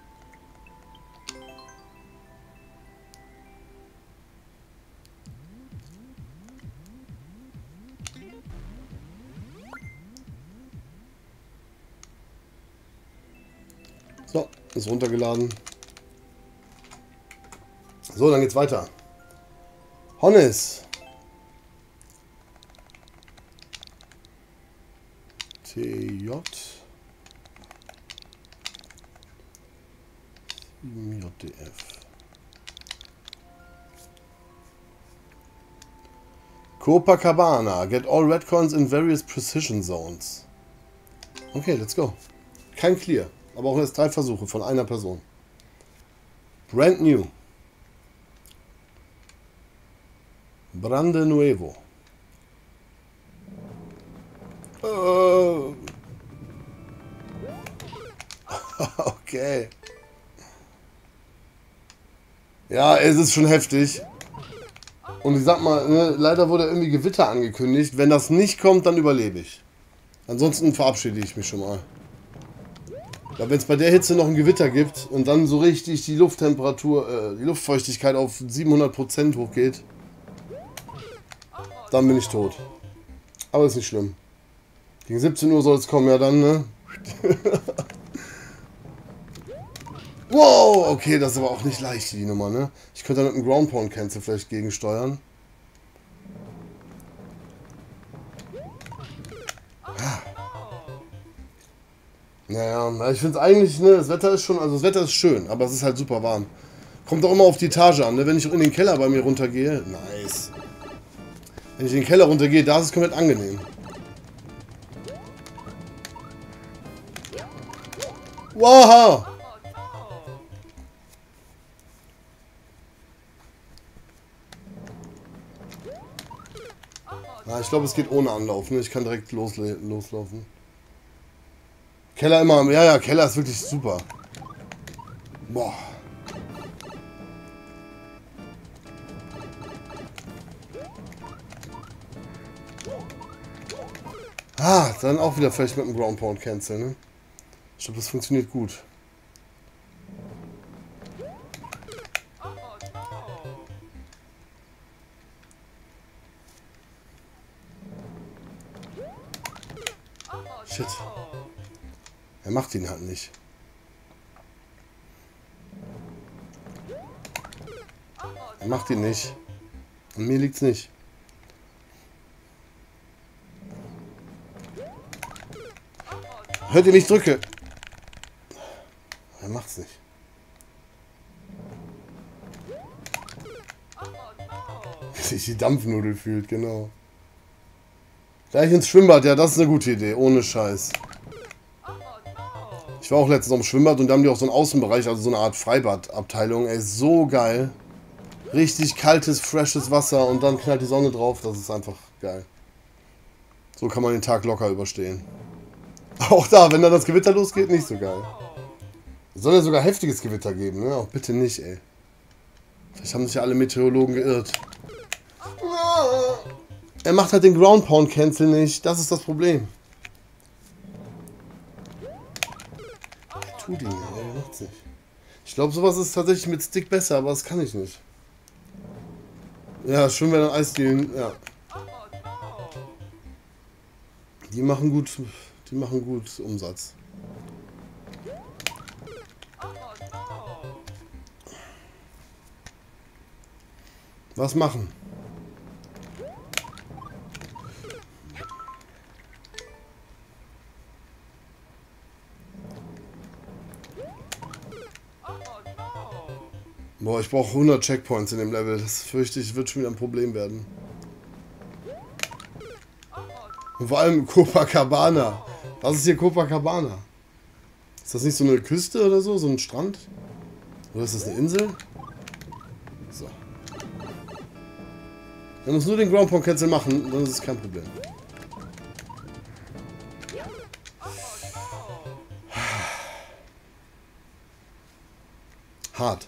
So, ist runtergeladen. So, dann geht's weiter. Honnes. T J. J D F. Copacabana. Get all red coins in various precision zones. Okay, let's go. Kein Clear. Aber auch erst drei Versuche von einer Person. Brand new. Brande nuevo. Oh. Okay. Ja, es ist schon heftig. Und ich sag mal, ne, leider wurde irgendwie Gewitter angekündigt. Wenn das nicht kommt, dann überlebe ich. Ansonsten verabschiede ich mich schon mal. Ja, wenn es bei der Hitze noch ein Gewitter gibt und dann so richtig die Lufttemperatur, äh, die Luftfeuchtigkeit auf siebenhundert Prozent hochgeht, dann bin ich tot. Aber ist nicht schlimm. Gegen siebzehn Uhr soll es kommen, ja dann, ne? Wow, okay, das ist aber auch nicht leicht, die Nummer, ne? Ich könnte da mit einem Ground Pound Cancel vielleicht gegensteuern. Naja, ich finde es eigentlich, ne, das Wetter ist schon, also das Wetter ist schön, aber es ist halt super warm. Kommt auch immer auf die Etage an, ne? Wenn ich in den Keller bei mir runtergehe, nice. Wenn ich in den Keller runtergehe, da ist es komplett angenehm. Wow! Na, ich glaube, es geht ohne Anlauf, ne? Ich kann direkt losle loslaufen. Keller immer, ja, ja, Keller ist wirklich super. Boah. Ah, dann auch wieder vielleicht mit dem Ground Pound Cancel, ne? Ich glaube, das funktioniert gut. Shit. Er macht ihn halt nicht. Er macht ihn nicht. An mir liegt's nicht. Hört ihr, wie ich drücke? Er macht's nicht. Wie sich die Dampfnudel fühlt, genau. Gleich ins Schwimmbad, ja, das ist eine gute Idee, ohne Scheiß. Ich war auch letztens am Schwimmbad und da haben die auch so einen Außenbereich, also so eine Art Freibadabteilung. Ey, so geil. Richtig kaltes, freshes Wasser und dann knallt die Sonne drauf, das ist einfach geil. So kann man den Tag locker überstehen. Auch da, wenn dann das Gewitter losgeht, nicht so geil. Es soll ja sogar heftiges Gewitter geben, ne? Auch bitte nicht, ey. Vielleicht haben sich ja alle Meteorologen geirrt. Er macht halt den Ground Pound Cancel nicht, das ist das Problem. Er tut ihn, er macht's nicht. Ich glaube, sowas ist tatsächlich mit Stick besser, aber das kann ich nicht. Ja, schön, wenn dann Eisdielen, ja. Die machen gut, die machen gut Umsatz. Was machen? Boah, ich brauche hundert Checkpoints in dem Level. Das fürchte ich, wird schon wieder ein Problem werden. Und vor allem Copacabana. Was ist hier Copacabana? Ist das nicht so eine Küste oder so? So ein Strand? Oder ist das eine Insel? So. Wenn wir uns nur den Ground Pound Cancel machen, dann ist es kein Problem. Hart.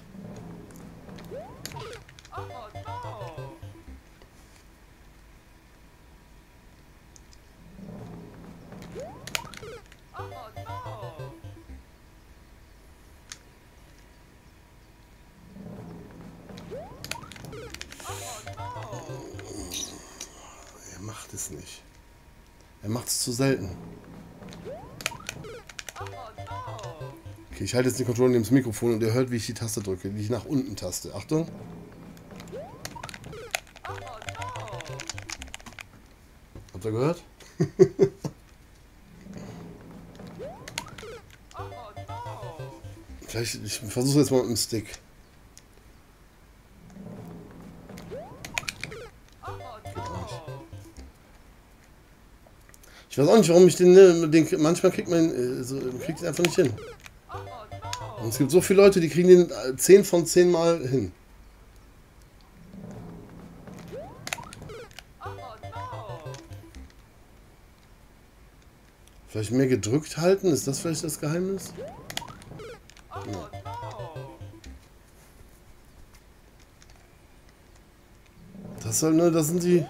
Er macht es nicht. Er macht es zu selten. Okay, ich halte jetzt den Controller neben das Mikrofon und ihr hört, wie ich die Taste drücke, die ich nach unten taste. Achtung. Habt ihr gehört? Vielleicht, ich versuche jetzt mal mit dem Stick. Ich weiß auch nicht, warum ich den, ne, den manchmal kriegt man äh, so, kriegt ihn einfach nicht hin. Und es gibt so viele Leute, die kriegen den zehn von zehn Mal hin. Vielleicht mehr gedrückt halten? Ist das vielleicht das Geheimnis? Ja. Das soll, ne, das sind die...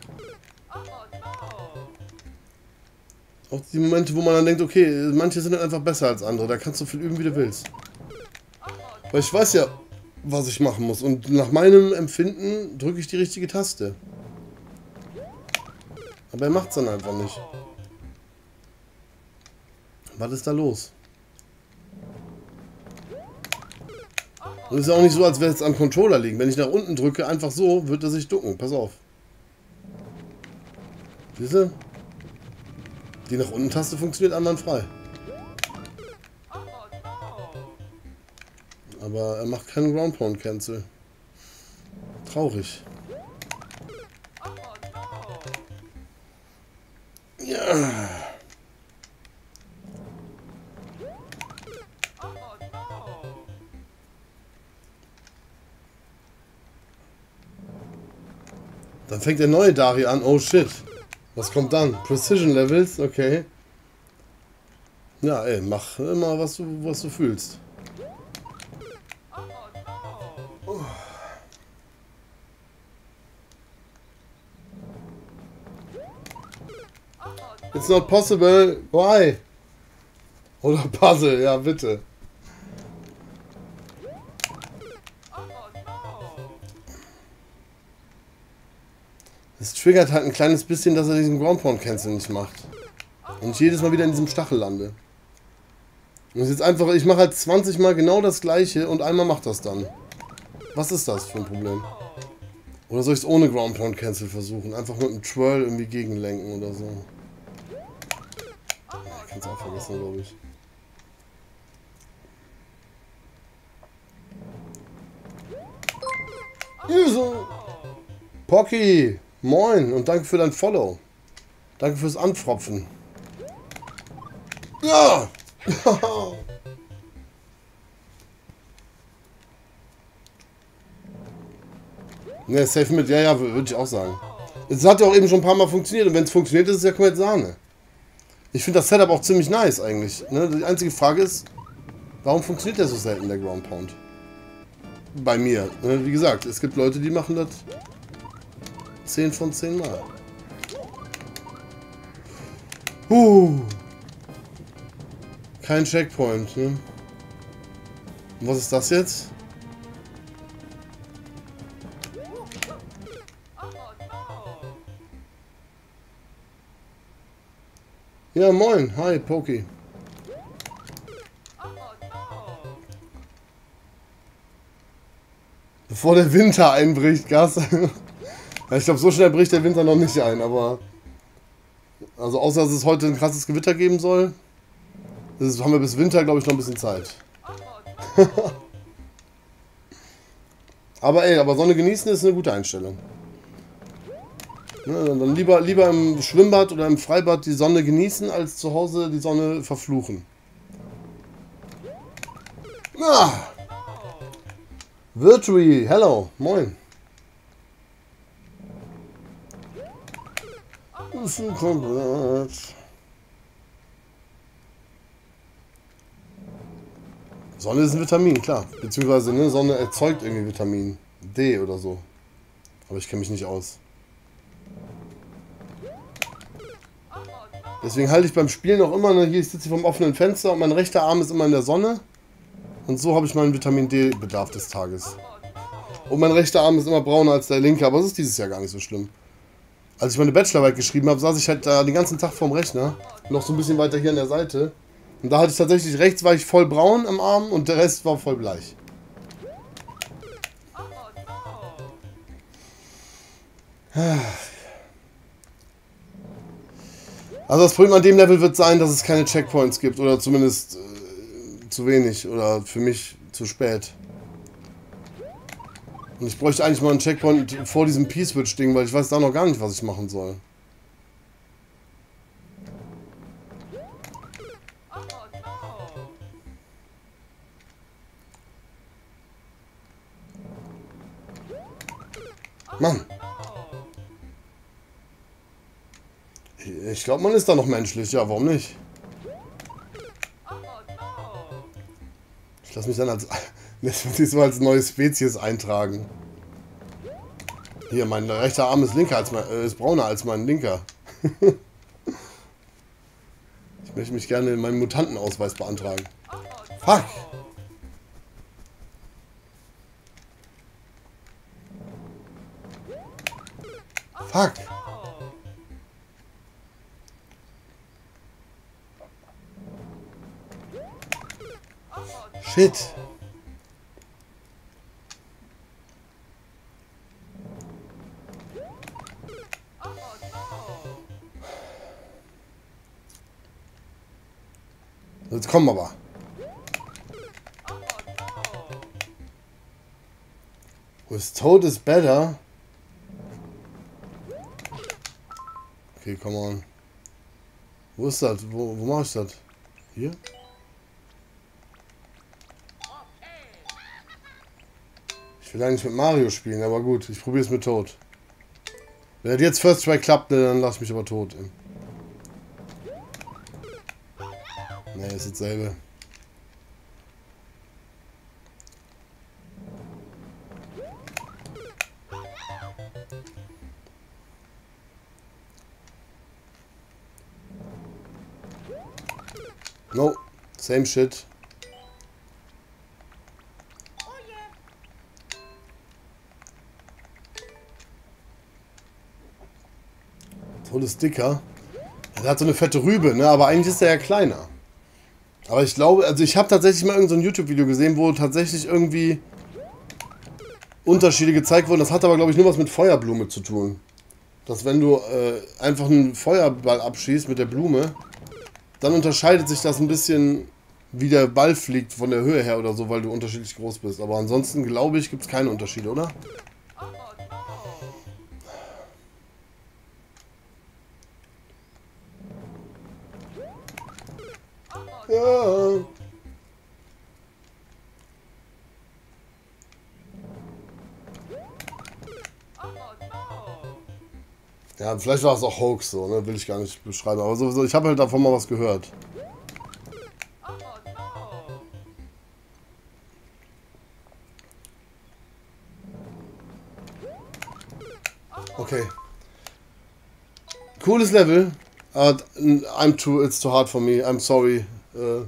Auch die Momente, wo man dann denkt, okay, manche sind halt einfach besser als andere. Da kannst du viel üben, wie du willst. Weil ich weiß ja, was ich machen muss. Und nach meinem Empfinden drücke ich die richtige Taste. Aber er macht es dann einfach nicht. Was ist da los? Und es ist auch nicht so, als wäre es am Controller liegen. Wenn ich nach unten drücke, einfach so, wird er sich ducken. Pass auf. Siehst du? Die nach unten Taste funktioniert einwandfrei. Aber er macht keinen Ground Pound Cancel. Traurig. Ja. Dann fängt der neue Dari an. Oh shit. Was kommt dann? Precision Levels? Okay. Ja, ey, mach immer, was du, was du fühlst. Oh. It's not possible. Why? Oder Puzzle, ja bitte. Es triggert halt ein kleines bisschen, dass er diesen Ground Pound Cancel nicht macht. Und ich jedes Mal wieder in diesem Stachel lande. Und es ist jetzt einfach, ich mache halt zwanzig Mal genau das gleiche und einmal macht das dann. Was ist das für ein Problem? Oder soll ich es ohne Ground Pound Cancel versuchen? Einfach mit einem Twirl irgendwie gegenlenken oder so. Ich kann es auch vergessen, glaube ich. Hier so. Pocky! Moin und danke für dein Follow. Danke fürs Anpfropfen. Ja! Ne, safe mit. Ja, ja, würde ich auch sagen. Es hat ja auch eben schon ein paar Mal funktioniert und wenn es funktioniert, ist es ja komplett Sahne. Ich finde das Setup auch ziemlich nice eigentlich. Ne? Die einzige Frage ist, warum funktioniert der so selten, der Ground Pound? Bei mir. Ne? Wie gesagt, es gibt Leute, die machen das zehn von zehn Mal. Uh. Kein Checkpoint. Ne? Und was ist das jetzt? Ja, moin. Hi, Poki. Bevor der Winter einbricht, Gas. Ich glaube, so schnell bricht der Winter noch nicht ein, aber... Also außer, dass es heute ein krasses Gewitter geben soll, das haben wir bis Winter, glaube ich, noch ein bisschen Zeit. Aber ey, aber Sonne genießen ist eine gute Einstellung. Ne, dann lieber, lieber im Schwimmbad oder im Freibad die Sonne genießen, als zu Hause die Sonne verfluchen. Ah. Virtui, hello, moin. Sonne ist ein Vitamin, klar. Beziehungsweise ne, Sonne erzeugt irgendwie Vitamin D oder so. Aber ich kenne mich nicht aus. Deswegen halte ich beim Spielen auch immer, ne, hier ich sitze hier vom offenen Fenster und mein rechter Arm ist immer in der Sonne. Und so habe ich meinen Vitamin D-Bedarf des Tages. Und mein rechter Arm ist immer brauner als der linke, aber das ist dieses Jahr gar nicht so schlimm. Als ich meine Bachelorarbeit geschrieben habe, saß ich halt da den ganzen Tag vorm Rechner. Noch so ein bisschen weiter hier an der Seite. Und da hatte ich tatsächlich, rechts war ich voll braun am Arm und der Rest war voll bleich. Also das Problem an dem Level wird sein, dass es keine Checkpoints gibt. Oder zumindest äh, zu wenig. Oder für mich zu spät. Und ich bräuchte eigentlich mal einen Checkpoint vor diesem P-Switch-Ding, weil ich weiß da noch gar nicht, was ich machen soll. Mann. Ich glaube, man ist da noch menschlich. Ja, warum nicht? Ich lasse mich dann als, so als neue Spezies eintragen. Hier, mein rechter Arm ist linker als mein, äh, ist brauner als mein linker. Ich möchte mich gerne in meinen Mutantenausweis beantragen. Fuck! Fuck! Shit! Jetzt kommen wir aber. With Toad is better. Okay, come on. Wo ist das? Wo, wo mache ich das? Hier? Ich will eigentlich mit Mario spielen, aber gut, ich probiere es mit Toad. Wenn das jetzt First Try klappt, dann lass ich mich aber tot. Ne, ist dasselbe. No, same shit. Tolles Dicker. Der hat so eine fette Rübe, ne? Aber eigentlich ist er ja kleiner. Aber ich glaube, also ich habe tatsächlich mal irgend so ein YouTube-Video gesehen, wo tatsächlich irgendwie Unterschiede gezeigt wurden. Das hat aber, glaube ich, nur was mit Feuerblume zu tun. Dass wenn du äh, einfach einen Feuerball abschießt mit der Blume, dann unterscheidet sich das ein bisschen, wie der Ball fliegt von der Höhe her oder so, weil du unterschiedlich groß bist. Aber ansonsten, glaube ich, gibt es keine Unterschiede, oder? Ja. Ja, vielleicht war es auch Hoax, so, ne? Will ich gar nicht beschreiben. Aber sowieso, ich habe halt davon mal was gehört. Okay. Cooles Level. Uh, I'm too, it's too hard for me. I'm sorry. Uh,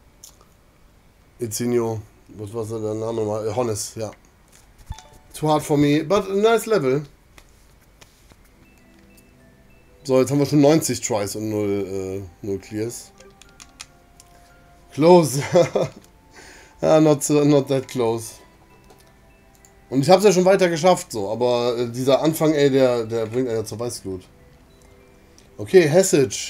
Izinho. Was war der Name mal? Honest, ja. Too hard for me, but a nice level. So, jetzt haben wir schon neunzig Tries und null, äh, null Clears. Close. Ja, not, not that close. Und ich habe es ja schon weiter geschafft, so, aber äh, dieser Anfang, ey, der, der bringt einen ja zur Weißglut. Okay, Hessage.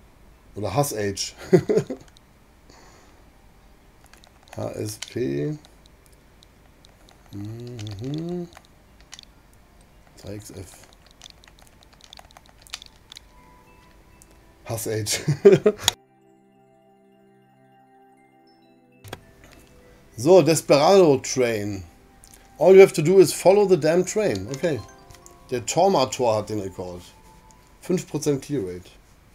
Oder Hassage. H S P. Mhm. zwei X F. Hass Age. So, Desperado Train. All you have to do is follow the damn train. Okay. Der Tormator hat den Rekord. fünf Prozent Clear Rate.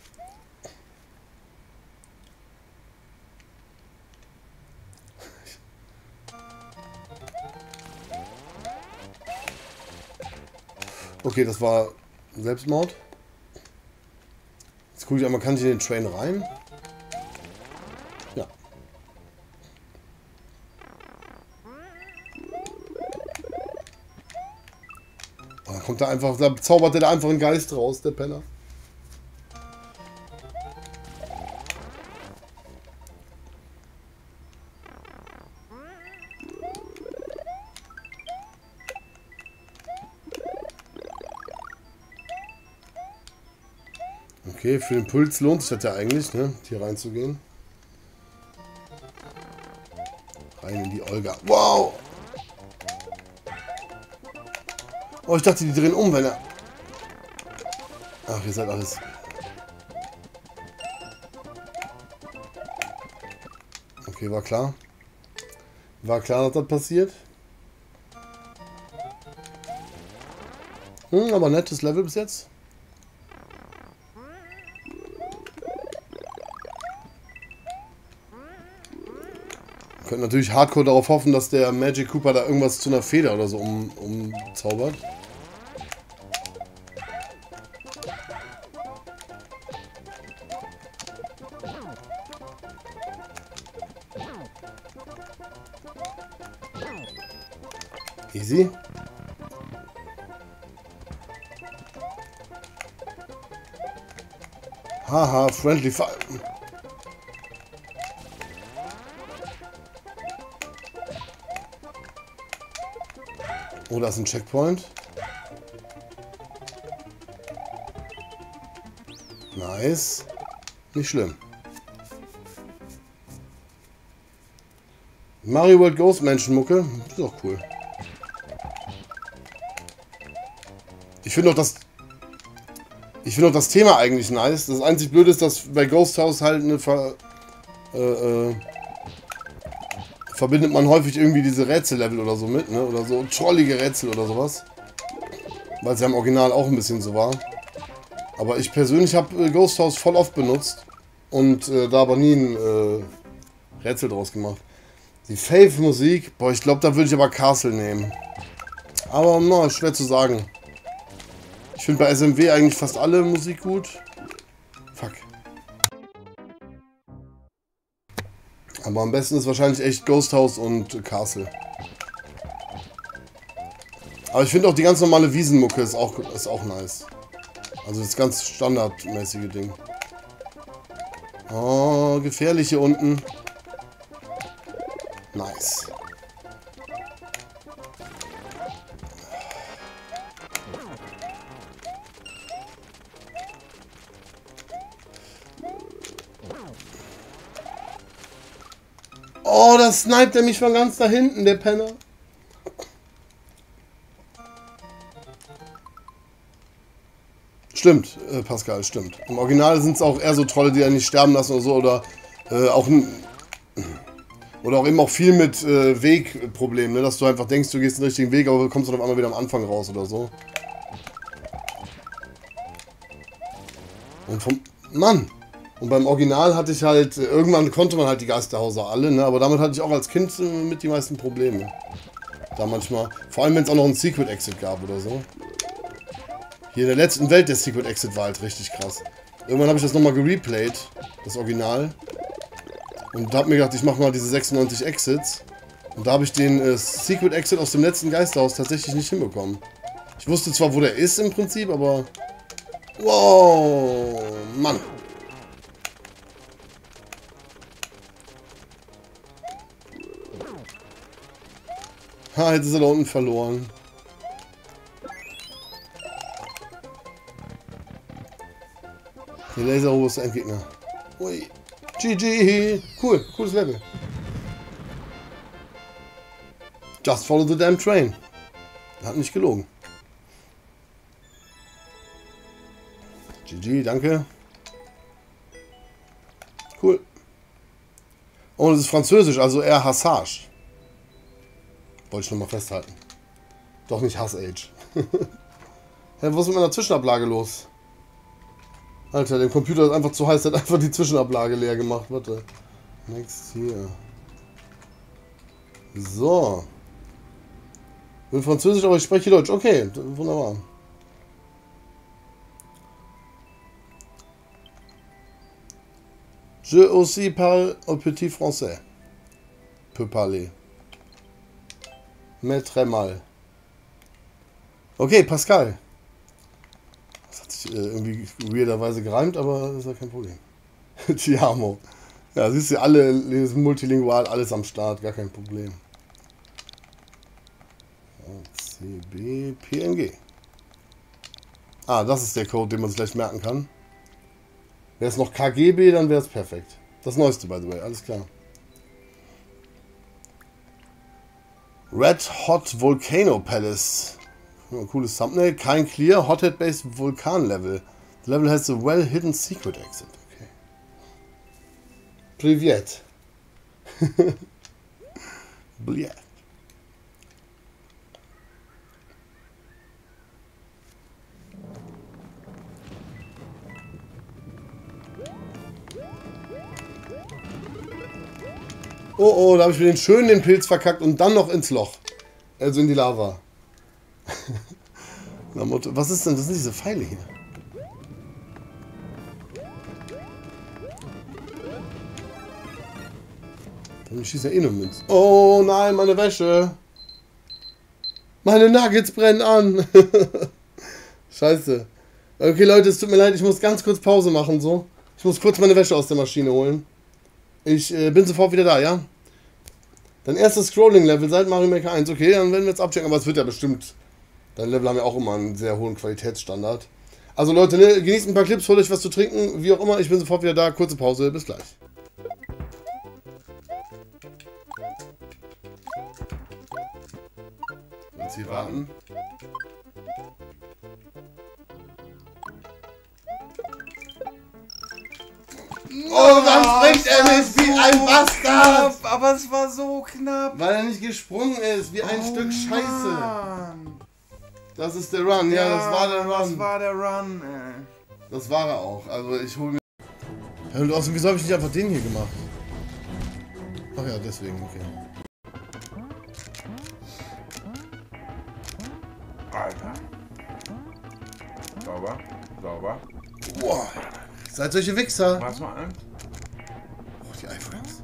Okay, das war Selbstmord. Jetzt gucke ich einmal, kann ich in den Train rein? Ja. Da kommt da einfach, da zaubert er da einfach einen Geist raus, der Penner. Okay, für den Puls lohnt sich das ja eigentlich, ne, hier reinzugehen. Rein in die Olga. Wow! Oh, ich dachte, die drehen um, wenn er... Ach, ihr seid alles... Okay, war klar. War klar, dass das passiert. Hm, aber nettes Level bis jetzt. Wir können natürlich hardcore darauf hoffen, dass der Magic Cooper da irgendwas zu einer Feder oder so um, umzaubert. Easy. Haha, friendly fire. Oh, da ist ein Checkpoint. Nice. Nicht schlimm. Mario World Ghost Menschenmucke. Ist auch cool. Ich finde auch das... Ich finde auch das Thema eigentlich nice. Das einzig Blöde ist, dass bei Ghost House halt eine Ver... Äh, äh, verbindet man häufig irgendwie diese Rätsellevel oder so mit, ne? Oder so trollige Rätsel oder sowas. Weil es ja im Original auch ein bisschen so war. Aber ich persönlich habe äh, Ghost House voll oft benutzt. Und äh, da aber nie ein äh, Rätsel draus gemacht. Die Fave-Musik, boah, ich glaube, da würde ich aber Castle nehmen. Aber, na, schwer zu sagen. Ich finde bei S M W eigentlich fast alle Musik gut. Fuck. Aber am besten ist wahrscheinlich echt Ghost House und Castle. Aber ich finde auch die ganz normale Wiesenmucke ist auch, ist auch nice. Also das ganz standardmäßige Ding. Oh, gefährlich hier unten. Nice. Oh, da sniped er mich von ganz da hinten, der Penner. Stimmt, äh, Pascal, stimmt. Im Original sind es auch eher so Trolle, die ja nicht sterben lassen oder so. Oder äh, auch oder auch eben auch viel mit äh, Wegproblemen, ne? Dass du einfach denkst, du gehst den richtigen Weg, aber kommst dann auf einmal wieder am Anfang raus oder so. Und vom... Mann! Und beim Original hatte ich halt, irgendwann konnte man halt die Geisterhäuser alle, ne? Aber damit hatte ich auch als Kind äh, mit die meisten Probleme. Da manchmal, vor allem wenn es auch noch einen Secret Exit gab oder so. Hier in der letzten Welt der Secret Exit war halt richtig krass. Irgendwann habe ich das nochmal gereplayed, das Original. Und da habe mir gedacht, ich mache mal diese sechsundneunzig Exits. Und da habe ich den äh, Secret Exit aus dem letzten Geisterhaus tatsächlich nicht hinbekommen. Ich wusste zwar, wo der ist im Prinzip, aber... Wow, Mann. Ha, jetzt ist er da unten verloren. Der Laserrohr ist der Endgegner. Ui. G G. Cool, cooles Level. Just follow the damn train. Er hat nicht gelogen. G G, danke. Cool. Und es ist französisch, also eher Hassage. Wollte ich nur mal festhalten. Doch nicht Hass-Age. Hä, was ist mit meiner Zwischenablage los? Alter, dem Computer ist einfach zu heiß, der hat einfach die Zwischenablage leer gemacht. Warte. Next hier. So. Ich bin Französisch, aber ich spreche Deutsch. Okay, wunderbar. Je aussi parle au petit français. Peut parler. Mais très mal. Okay, Pascal. Das hat sich äh, irgendwie weirderweise gereimt, aber das ist ja kein Problem. Ti amo. Ja, siehst du, alle lesen multilingual, alles am Start, gar kein Problem. C B P N G. Ah, das ist der Code, den man sich gleich merken kann. Wäre es noch K G B, dann wäre es perfekt. Das neueste, by the way, alles klar. Red Hot Volcano Palace. Ein cooles Thumbnail. Kein Clear, Hothead-based Vulkan Level. The level has a well-hidden secret exit. Okay. Privet. Bliet. Oh, oh, da habe ich mir den schön den Pilz verkackt und dann noch ins Loch. Also in die Lava. Was ist denn? Was sind diese Pfeile hier? Dann schießt ja eh nur Münzen. Oh nein, meine Wäsche. Meine Nuggets brennen an. Scheiße. Okay, Leute, es tut mir leid, ich muss ganz kurz Pause machen, so. Ich muss kurz meine Wäsche aus der Maschine holen. Ich äh, bin sofort wieder da, ja? Dein erstes Scrolling-Level seit Mario Maker eins. Okay, dann werden wir jetzt abchecken, aber es wird ja bestimmt... Deine Level haben ja auch immer einen sehr hohen Qualitätsstandard. Also Leute, ne, genießt ein paar Clips, holt euch was zu trinken, wie auch immer. Ich bin sofort wieder da. Kurze Pause, bis gleich. Jetzt hier warten. Oh, dann springt er nicht wie ein Bastard! Aber es war so knapp. Weil er nicht gesprungen ist, wie ein Oh, Stück Scheiße. Mann. Das ist der Run, ja, ja, das war der Run. Das war der Run, ey. Das war er auch. Also ich hole mir... Ja, und außerdem, wieso habe ich nicht einfach den hier gemacht? Ach ja, deswegen, okay. Alter. Sauber, sauber. Boah, seid solche Wichser. Mach's mal an. Oh, die iPhones.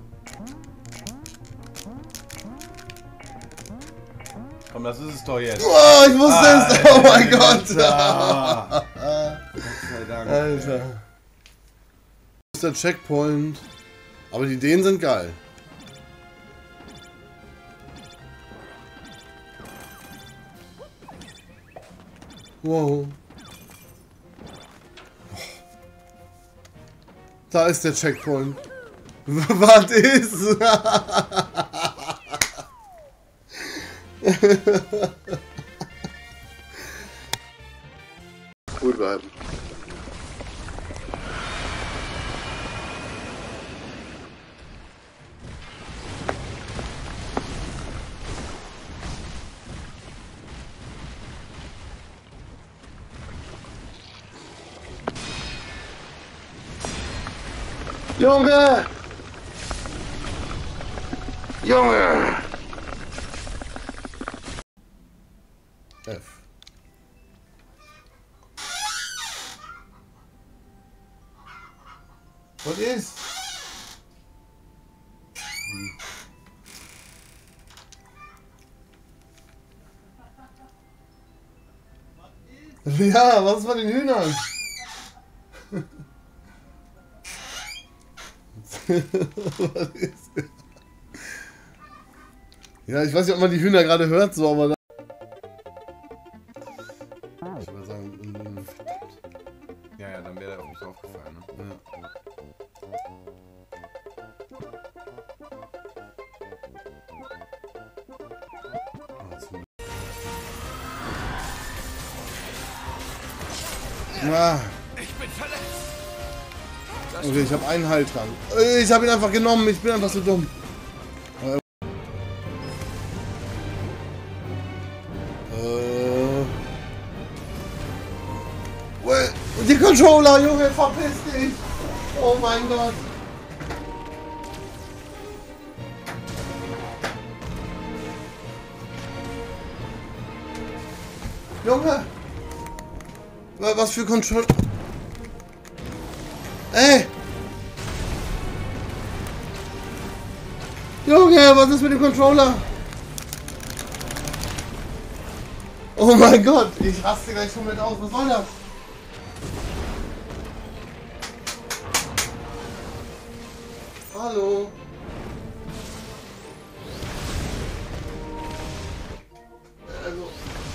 Komm, das ist es doch jetzt. Oh, ich wusste es. Oh mein Gott. Gott sei Dank. Alter. Das ist der Checkpoint. Aber die Ideen sind geil. Wow. Da ist der Checkpoint. Was ist? Cool bleiben. Junge! Junge! F. Was ist? Hm. Ja, was ist bei den Hühnern? Was ist? Ja, ich weiß nicht, ob man die Hühner gerade hört, so, aber da. Ich würde sagen, Ja, ja, dann wäre der auch nicht aufgefallen, ne? Ja. Ah. Ich bin verletzt. Okay, ich habe einen Heiltrank. Ich habe ihn einfach genommen, ich bin einfach so dumm. Äh. Well, die Controller, Junge, verpiss dich! Oh mein Gott! Junge! Was für Controller? Ey! Junge, was ist mit dem Controller? Oh mein Gott, ich raste gleich komplett aus. Was soll das? Hallo? Also.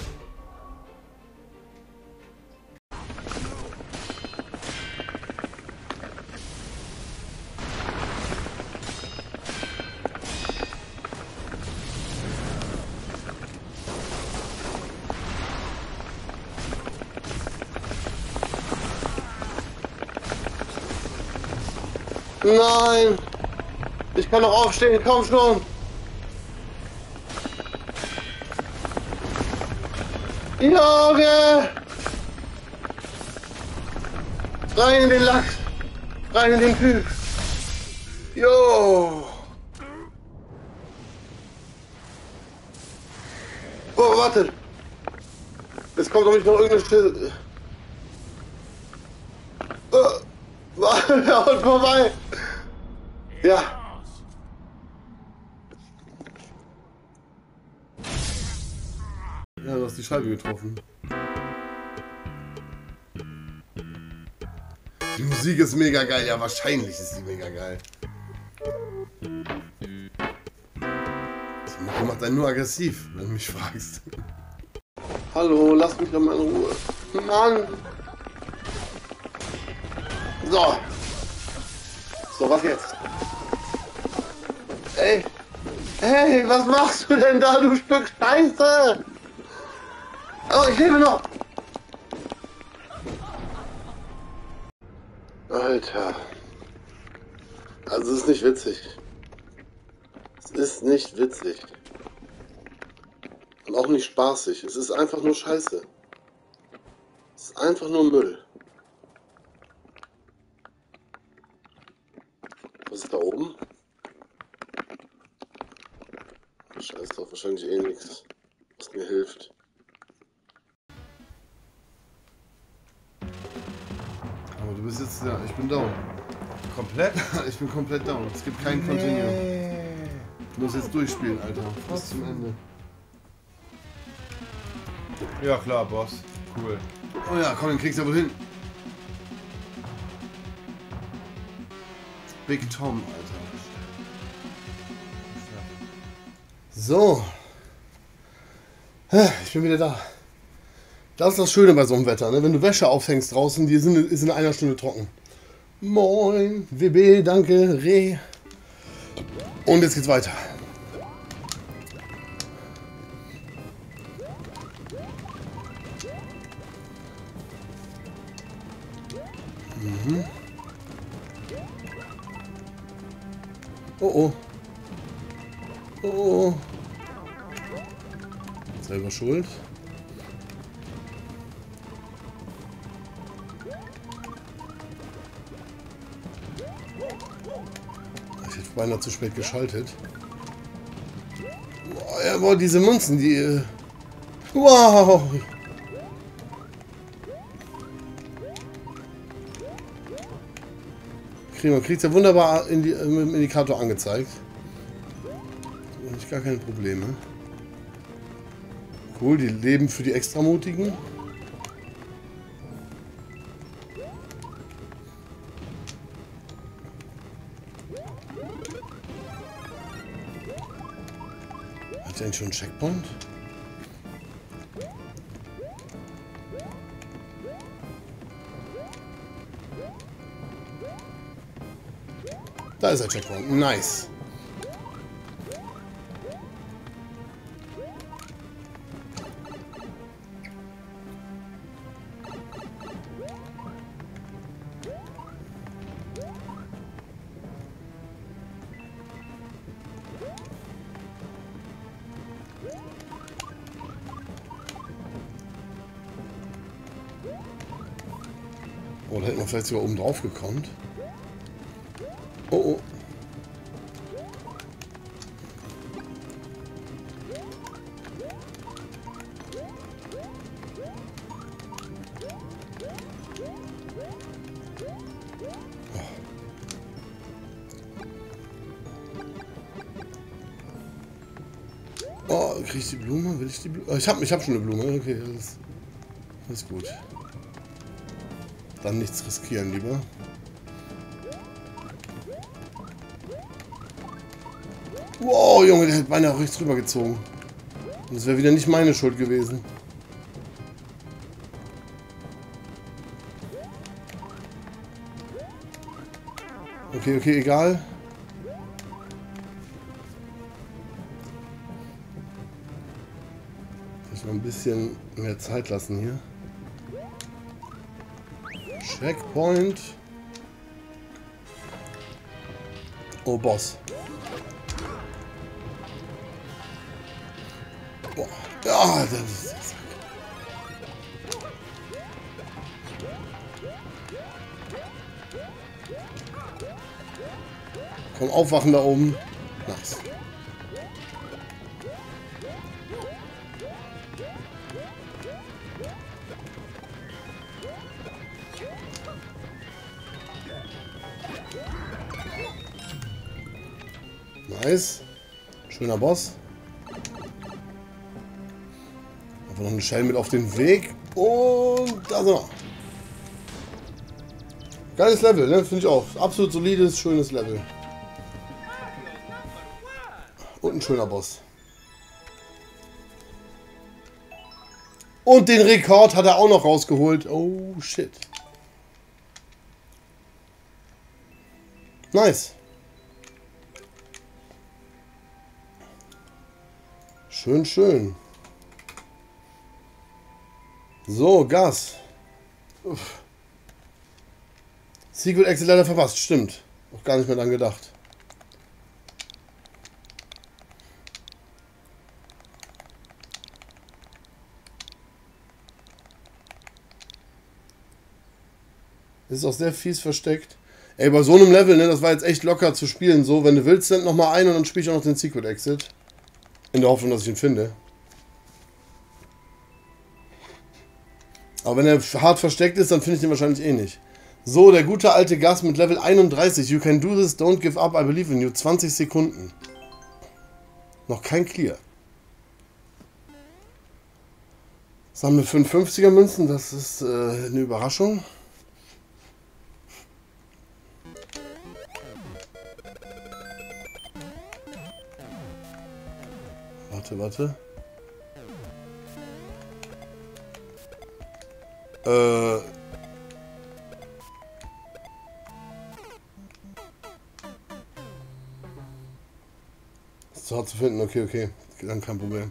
Nein! Ich kann noch aufstehen, komm schon! Junge! Rein in den Lack! Rein in den Kühl! Jo! Oh, warte! Es kommt doch nicht noch irgendeine Stille. Oh, und vorbei! Ja. Ja, du hast die Scheibe getroffen. Die Musik ist mega geil. Ja, wahrscheinlich ist die mega geil. Die Mucke macht einen nur aggressiv, wenn du mich fragst. Hallo, lass mich doch mal in Ruhe. Mann! So. So, was jetzt? Ey! Hey, was machst du denn da, du Stück Scheiße? Oh, ich lebe noch! Alter. Also, es ist nicht witzig. Es ist nicht witzig. Und auch nicht spaßig. Es ist einfach nur Scheiße. Es ist einfach nur Müll. Was ist da oben? Scheiß drauf, wahrscheinlich eh nichts, was mir hilft. Aber du bist jetzt, ja, ich bin down. Komplett? Ich bin komplett down. Es gibt keinen Continue. Nee. Du musst jetzt durchspielen, Alter. Bis zum Ende. Ja klar, Boss. Cool. Oh ja, komm, den kriegst du ja wohl hin. Big Tom, Alter. So. Ich bin wieder da. Das ist das Schöne bei so einem Wetter, ne? Wenn du Wäsche aufhängst draußen, die sind, ist in einer Stunde trocken. Moin, W B, danke, Re. Und jetzt geht's weiter. Mhm. Oh oh. Oh oh. Selber schuld. Ich hätte beinahe zu spät geschaltet. Boah, ja, boah, diese Münzen, die... Äh, wow! Man kriegt ja wunderbar in die, mit dem Indikator angezeigt. Da habe ich gar keine Probleme. Cool, die leben für die Extramutigen. Hat der denn schon einen Checkpoint? Da ist der Checkpoint. Nice. Oh, da hätten wir vielleicht sogar oben drauf gekommen. Oh, oh. Oh, krieg ich die Blume? Will ich die Blume? Ich hab, ich hab schon eine Blume. Okay, alles, alles gut. Dann nichts riskieren, lieber. Wow, Junge, der hat beinahe auch rechts rüber gezogen. Und das wäre wieder nicht meine Schuld gewesen. Okay, okay, egal. Noch ein bisschen mehr Zeit lassen hier. Checkpoint. Oh, Boss. Boah. Ja, das ist das. Komm, aufwachen da oben. Nice. Nice. Schöner Boss. Einfach noch eine Shell mit auf den Weg. Und da sind wir. Geiles Level, ne? Finde ich auch. Absolut solides, schönes Level. Und ein schöner Boss. Und den Rekord hat er auch noch rausgeholt. Oh, shit. Nice. Schön, schön. So, Gas. Uff. Secret Exit leider verpasst. Stimmt. Auch gar nicht mehr dran gedacht. Ist auch sehr fies versteckt. Ey, bei so einem Level, ne, das war jetzt echt locker zu spielen. So, wenn du willst, dann nochmal ein und dann spiele ich auch noch den Secret Exit. In der Hoffnung, dass ich ihn finde. Aber wenn er hart versteckt ist, dann finde ich den wahrscheinlich eh nicht. So, der gute alte Gas mit Level einunddreißig. You can do this, don't give up, I believe in you. zwanzig Sekunden. Noch kein Clear. Sammle fünf fünfziger Münzen, das ist äh, eine Überraschung. Warte, warte. Äh. Ist zu hart zu finden, okay, okay. Dann kein Problem.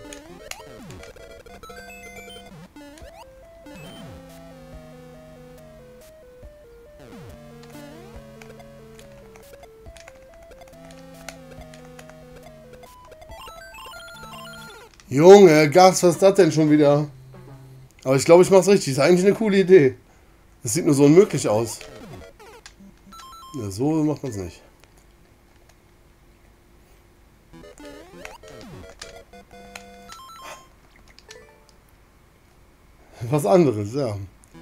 Junge, Gas, was ist das denn schon wieder? Aber ich glaube, ich mache es richtig. Ist eigentlich eine coole Idee. Das sieht nur so unmöglich aus. Ja, so macht man es nicht. Was anderes, ja.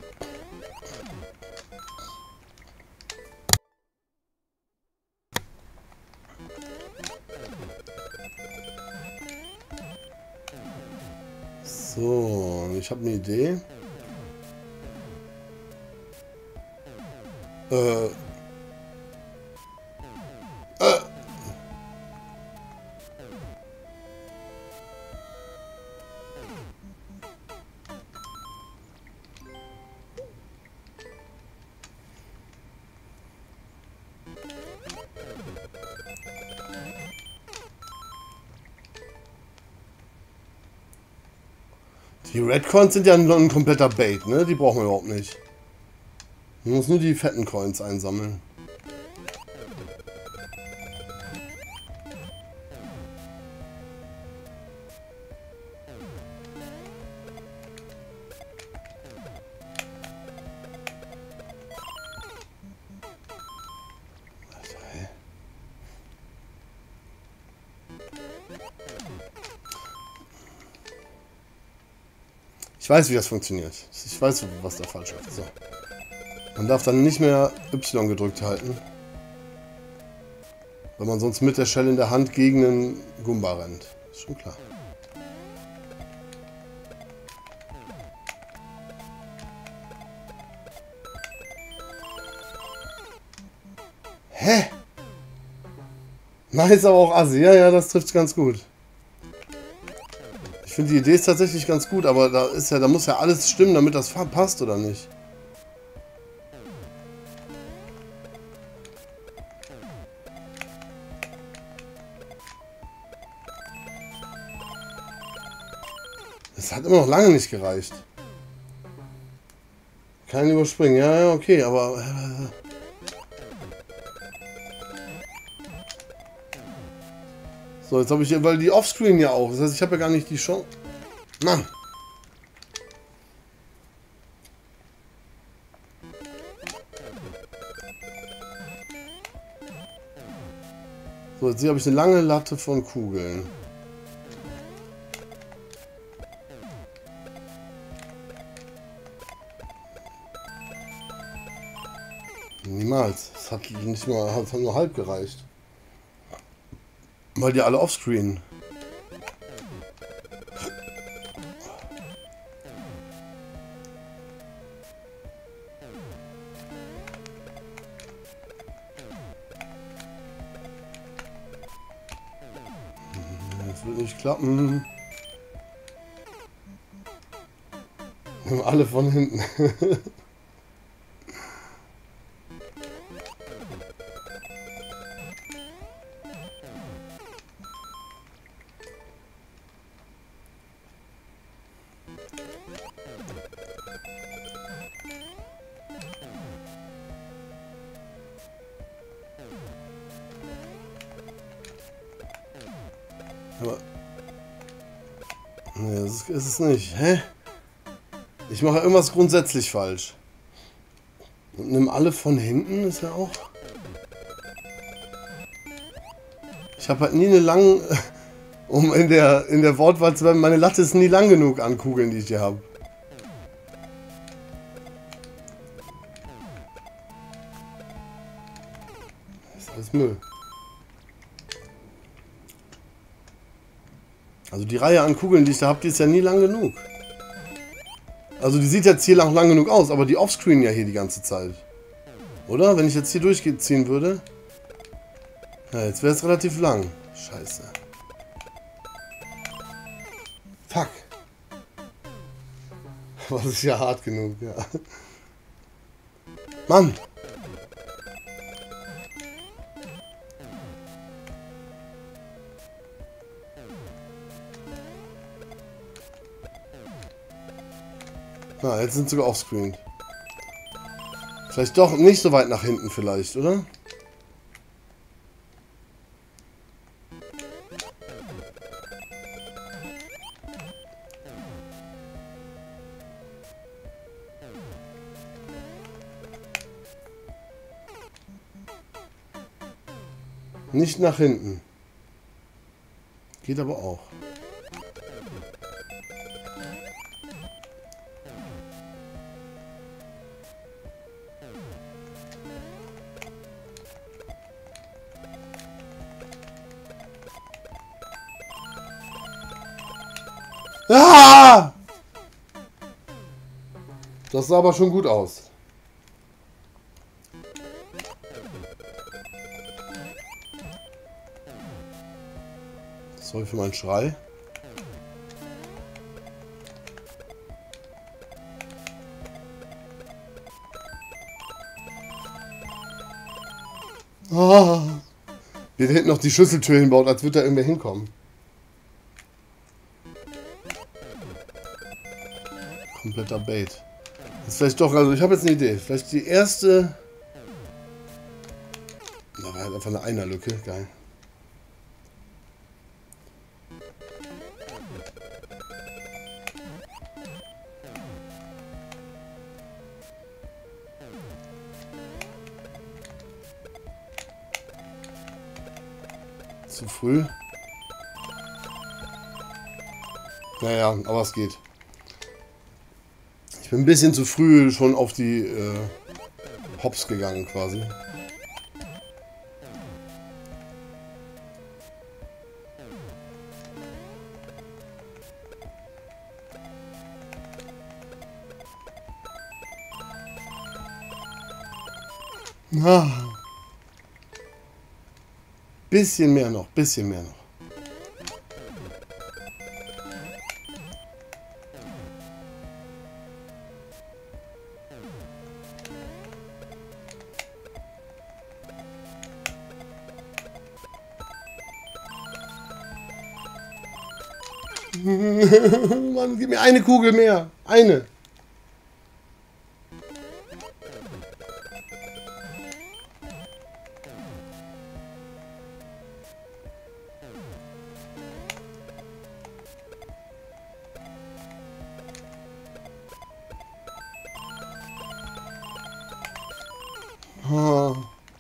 So, ich habe eine Idee. Äh. Äh. Die Red Coins sind ja ein, ein kompletter Bait, ne? Die brauchen wir überhaupt nicht. Man muss nur die fetten Coins einsammeln. Ich weiß, wie das funktioniert. Ich weiß, was da falsch ist. So. Man darf dann nicht mehr Y gedrückt halten. Weil man sonst mit der Shell in der Hand gegen einen Goomba rennt. Ist schon klar. Hä? Nice, aber auch assi. Ja, ja, das trifft ganz gut. Ich finde die Idee ist tatsächlich ganz gut, aber da ist ja, da muss ja alles stimmen, damit das passt, oder nicht? Das hat immer noch lange nicht gereicht. Kann ich überspringen. Ja, ja, okay, aber... Äh, so, jetzt habe ich... Weil die Offscreen ja auch. Das heißt, ich habe ja gar nicht die Chance... Mann! So, jetzt hier habe ich eine lange Latte von Kugeln. Niemals. Es hat nicht mal, hat nur halb gereicht. Weil die alle offscreen. Das wird nicht klappen. Nehmen alle von hinten. Aber... Nee, das ist, ist es nicht. Hä? Ich mache irgendwas grundsätzlich falsch. Und nimm alle von hinten, ist ja auch... Ich habe halt nie eine lange... Um in der, in der Wortwahl zu bleiben, meine Latte ist nie lang genug an Kugeln, die ich hier habe. Das ist alles Müll. Also die Reihe an Kugeln, die ich da habe, die ist ja nie lang genug. Also die sieht jetzt hier lang, lang genug aus, aber die Offscreen ja hier die ganze Zeit. Oder? Wenn ich jetzt hier durchziehen würde. Ja, jetzt wäre es relativ lang. Scheiße. Fuck. Was ist ja hart genug, ja. Mann! Na, jetzt sind sie sogar offscreen. Vielleicht doch nicht so weit nach hinten vielleicht, oder? Nicht nach hinten. Geht aber auch. Ah! Das sah aber schon gut aus. Sorry für meinen Schrei. Ah! Wir hätten noch die Schlüsseltür hinbaut, als würde da irgendwer hinkommen. Kompletter Bait. Das ist vielleicht doch, also ich habe jetzt eine Idee. Vielleicht die erste... Da war halt einfach eine Einerlücke. Geil. Zu früh. Naja, aber es geht. Ich bin ein bisschen zu früh schon auf die äh, Hops gegangen quasi. Ah. Bisschen mehr noch, bisschen mehr noch. Mann, gib mir eine Kugel mehr. Eine. Ah.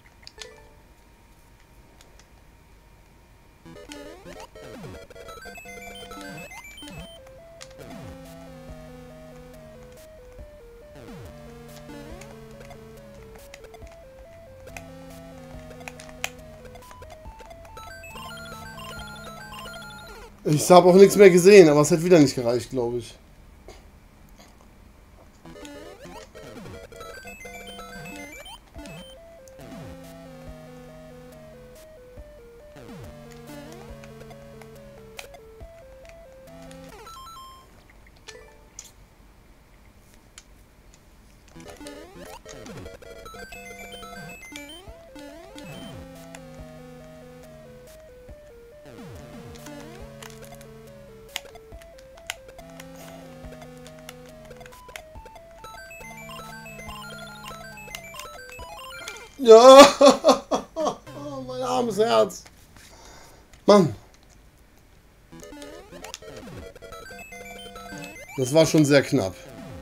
Ich habe auch nichts mehr gesehen, aber es hat wieder nicht gereicht, glaube ich. Ja, mein armes Herz. Mann. Das war schon sehr knapp.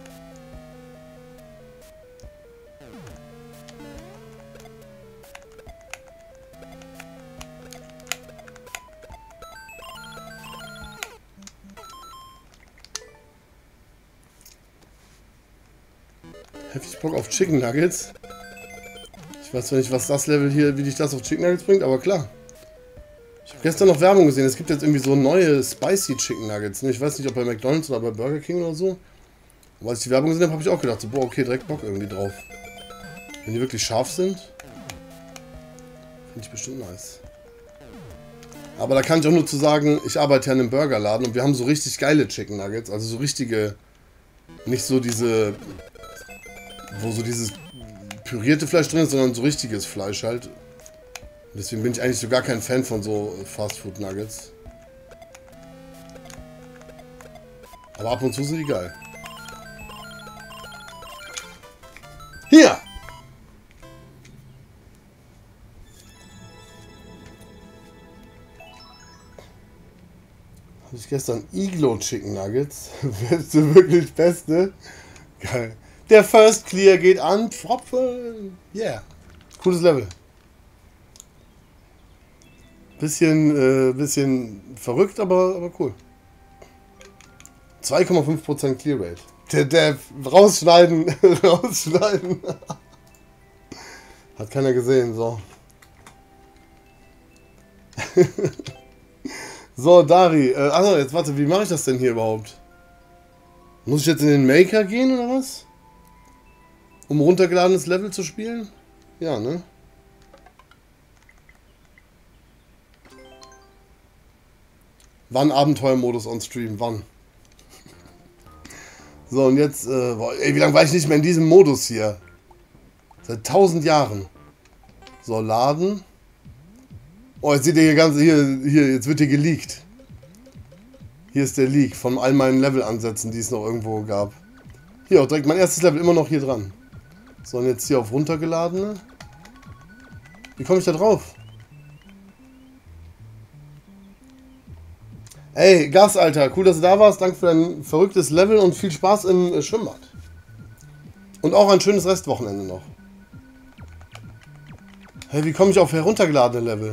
Heftig Bock auf Chicken Nuggets. Ich weiß zwar nicht, was das Level hier, wie dich das auf Chicken Nuggets bringt, aber klar. Ich habe gestern noch Werbung gesehen. Es gibt jetzt irgendwie so neue Spicy Chicken Nuggets. Ich weiß nicht, ob bei McDonald's oder bei Burger King oder so. Und als ich die Werbung gesehen habe, habe ich auch gedacht, so, boah, okay, direkt Bock irgendwie drauf. Wenn die wirklich scharf sind, finde ich bestimmt nice. Aber da kann ich auch nur zu sagen, ich arbeite ja in einem Burgerladen und wir haben so richtig geile Chicken Nuggets. Also so richtige, nicht so diese, wo so dieses pürierte Fleisch drin ist, sondern so richtiges Fleisch halt. Deswegen bin ich eigentlich so gar kein Fan von so Fastfood Nuggets. Aber ab und zu sind die geil. Hier! Habe ich gestern Iglo Chicken Nuggets. Beste, wirklich beste. Geil. Der First Clear geht an Pfropfen. Yeah. Cooles Level. Bisschen, äh, bisschen verrückt, aber, aber cool. zwei Komma fünf Prozent Clear Rate. Der Dev. Rausschneiden. Rausschneiden. Hat keiner gesehen, so. So, Dari. Äh, achso, jetzt warte, wie mache ich das denn hier überhaupt? Muss ich jetzt in den Maker gehen oder was? Um runtergeladenes Level zu spielen? Ja, ne? Wann Abenteuermodus on Stream? Wann? So, und jetzt, äh, boah, ey, wie lange war ich nicht mehr in diesem Modus hier? Seit tausend Jahren. So, laden. Oh, jetzt seht ihr hier ganz, hier, hier, jetzt wird hier geleakt. Hier ist der Leak von all meinen Level-Ansätzen, die es noch irgendwo gab. Hier, auch direkt mein erstes Level immer noch hier dran. So, und jetzt hier auf runtergeladene. Wie komme ich da drauf? Ey, Gas, Alter, cool, dass du da warst. Danke für dein verrücktes Level und viel Spaß im äh, Schwimmbad. Und auch ein schönes Restwochenende noch. Hey, wie komme ich auf heruntergeladene Level?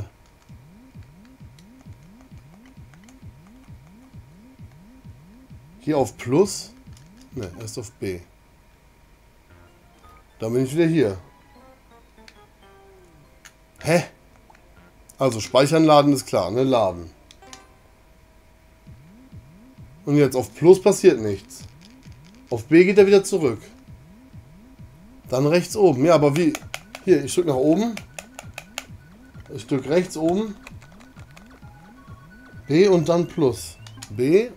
Hier auf Plus. Ne, erst auf B. Dann bin ich wieder hier. Hä? Also speichern, laden ist klar, ne? Laden. Und jetzt auf Plus passiert nichts. Auf B geht er wieder zurück. Dann rechts oben. Ja, aber wie? Hier, ich drücke nach oben. Ich drücke rechts oben. B und dann Plus. B.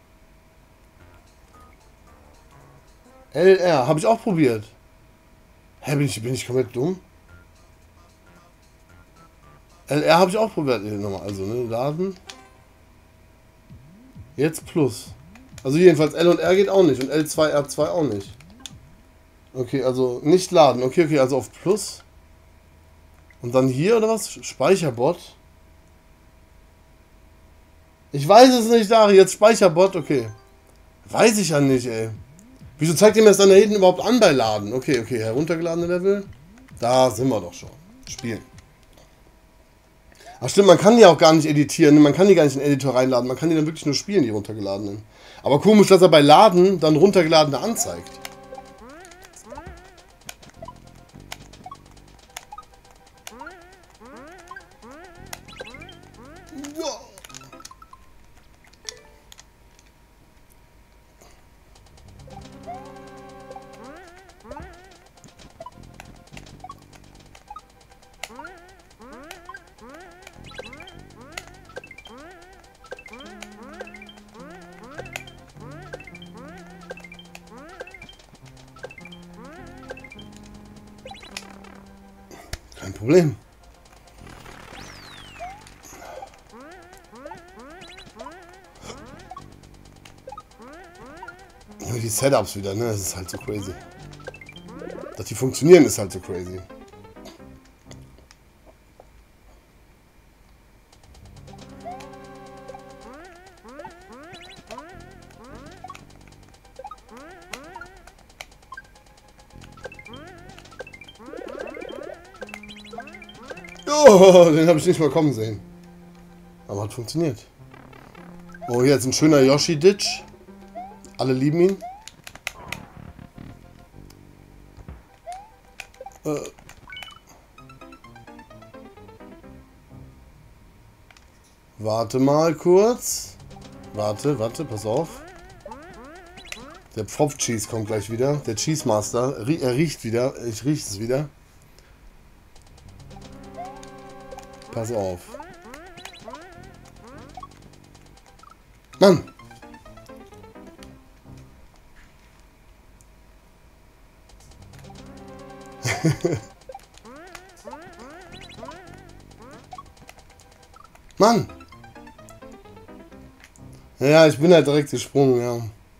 L R. Habe ich auch probiert. Hä, bin ich, bin ich komplett dumm? L R habe ich auch probiert. Hier nochmal. Also, ne, laden. Jetzt Plus. Also jedenfalls L und R geht auch nicht. Und L zwei, R zwei auch nicht. Okay, also nicht laden. Okay, okay, also auf Plus. Und dann hier oder was? Speicherbot. Ich weiß es nicht, Dari. Jetzt Speicherbot, okay. Weiß ich ja nicht, ey. Wieso zeigt ihr mir das dann da hinten überhaupt an bei Laden? Okay, okay, heruntergeladene Level. Da sind wir doch schon. Spielen. Ach stimmt, man kann die auch gar nicht editieren. Man kann die gar nicht in den Editor reinladen. Man kann die dann wirklich nur spielen, die runtergeladenen. Aber komisch, dass er bei Laden dann runtergeladene anzeigt. Kein Problem. Die Setups wieder, ne? Das ist halt so crazy. Dass die funktionieren, ist halt so crazy. Oh, den habe ich nicht mal kommen sehen. Aber hat funktioniert. Oh, hier ist ein schöner Yoshi-Ditch. Alle lieben ihn. Äh. Warte mal kurz. Warte, warte, pass auf. Der Pfropf-Cheese kommt gleich wieder. Der Cheese Master. Er riecht wieder. Ich rieche es wieder. Pass auf. Mann! Mann! Ja, ich bin halt direkt gesprungen, ja.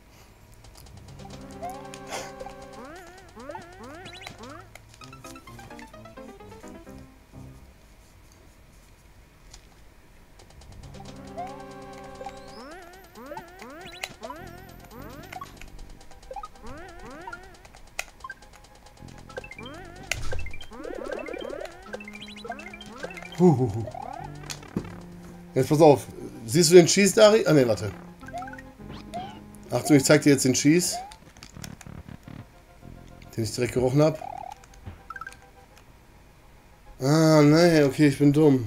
Huhuhu. Jetzt pass auf. Siehst du den Cheese, Dari? Ah ne, warte. Achtung, ich zeig dir jetzt den Cheese. Den ich direkt gerochen habe. Ah, nee, okay, ich bin dumm.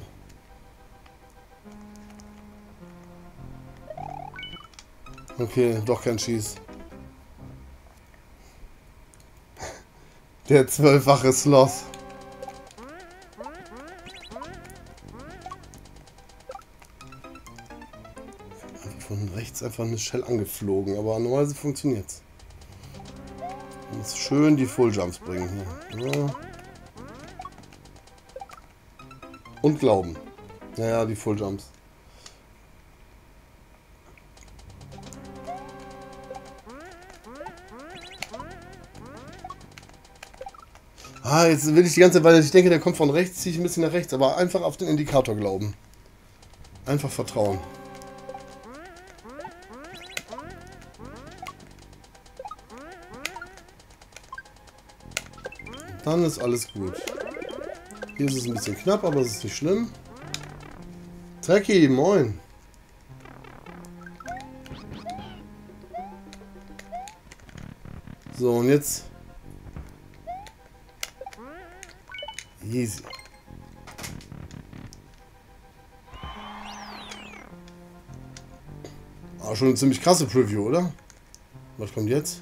Okay, doch kein Cheese. Der zwölffache Sloth. Von rechts einfach eine Shell angeflogen, aber normalerweise funktioniert es. Man muss schön die Full Jumps bringen hier. Ja. Und glauben. Naja, die Full Jumps. Ah, jetzt will ich die ganze Zeit, weil ich denke, der kommt von rechts, ziehe ich ein bisschen nach rechts, aber einfach auf den Indikator glauben. Einfach vertrauen. Dann ist alles gut. Hier ist es ein bisschen knapp, aber es ist nicht schlimm. Trekkie, moin. So, und jetzt. Easy. Aber schon eine ziemlich krasse Preview, oder? Was kommt jetzt?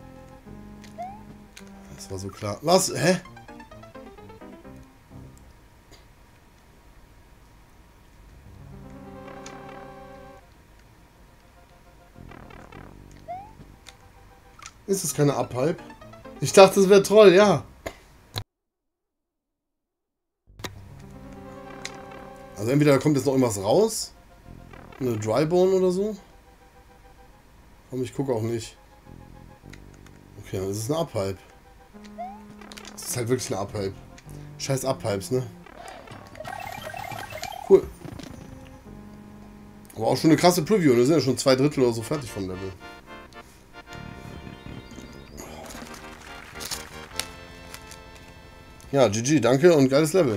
Das war so klar. Was? Hä? Ist das keine Abhype? Ich dachte, es wäre toll, ja. Also entweder kommt jetzt noch irgendwas raus. Eine Drybone oder so. Aber ich gucke auch nicht. Okay, das ist eine Abhype. Das ist halt wirklich eine Abhype. Scheiß Abhypes, ne? Cool. Aber auch schon eine krasse Preview. Wir sind ja schon zwei Drittel oder so fertig vom Level. Ja, G G, danke und geiles Level.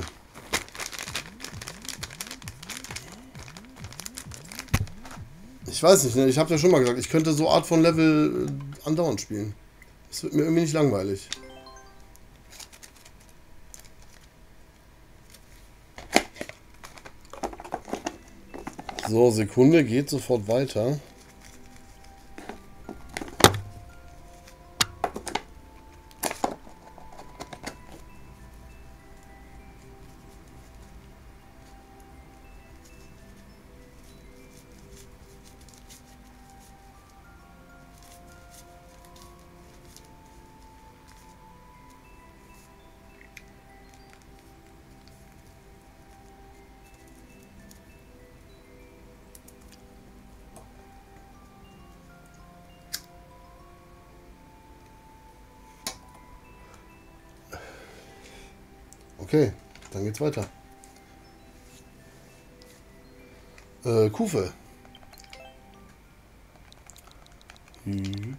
Ich weiß nicht, ne? Ich habe ja schon mal gesagt, ich könnte so Art von Level äh, andauernd spielen. Das wird mir irgendwie nicht langweilig. So, Sekunde, geht sofort weiter. Okay, dann geht's weiter. Äh, Kufe. Hm.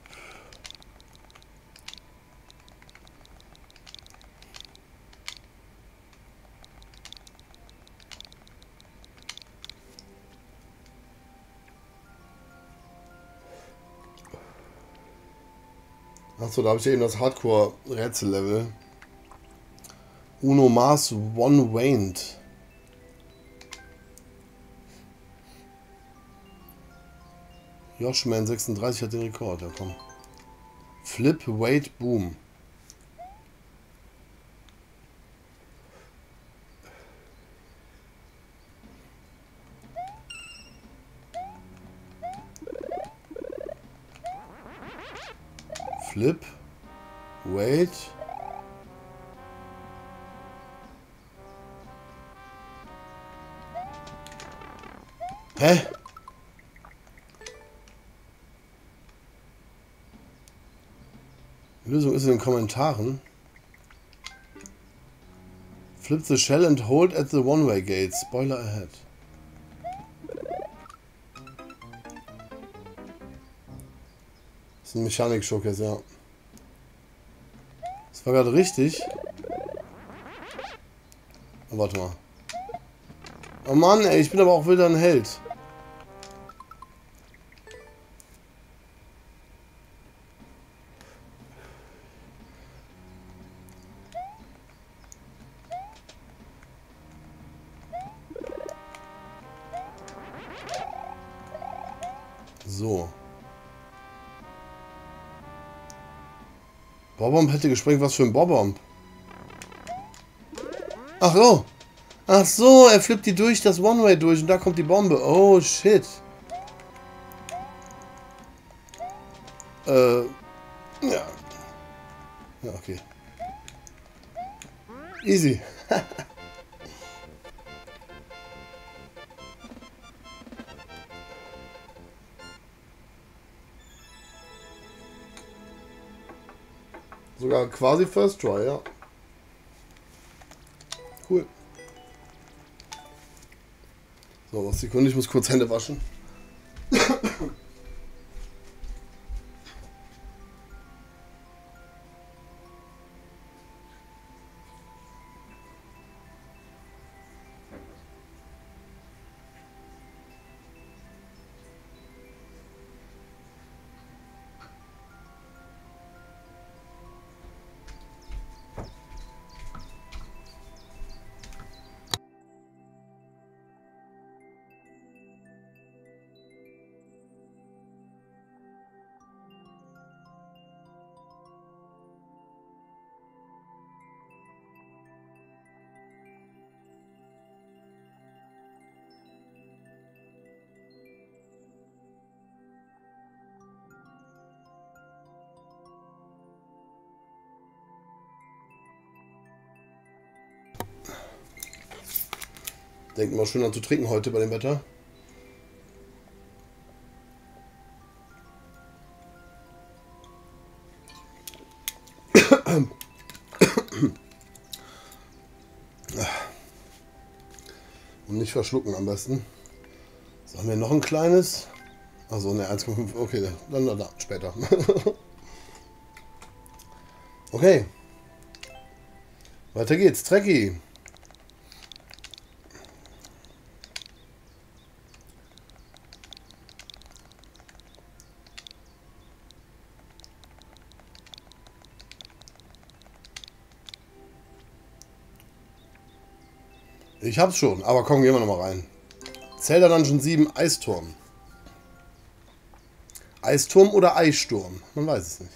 Achso, da habe ich ja eben das Hardcore-Rätsel-Level. Uno Mars One Waned. Joshman sechsunddreißig hat den Rekord, ja komm. Flip, Wait, Boom. Flip, Wait. Hä? Die Lösung ist in den Kommentaren. Flip the shell and hold at the one-way gate. Spoiler ahead. Das ist ein Mechanik-Showcase, ja. Das war gerade richtig. Oh, warte mal. Oh Mann, ey, ich bin aber auch wieder ein Held. So. Bobbomb hätte gesprengt, was für ein Bobbomb. Ach so. Ach so, er flippt die durch das One-Way durch und da kommt die Bombe. Oh, shit. Äh. Ja. Ja, okay. Easy. Sogar quasi First Try, ja. Cool. So, was Sekunde, ich muss kurz Hände waschen. Denkt mal schön an zu trinken heute bei dem Wetter. Und nicht verschlucken am besten. So, haben wir noch ein kleines. Also ne, eins Komma fünf. Okay, dann, dann, dann später. Okay. Weiter geht's. Trekkie. Ich hab's schon, aber komm, gehen wir noch mal rein. Zelda Dungeon sieben, Eisturm. Eisturm oder Eissturm? Man weiß es nicht.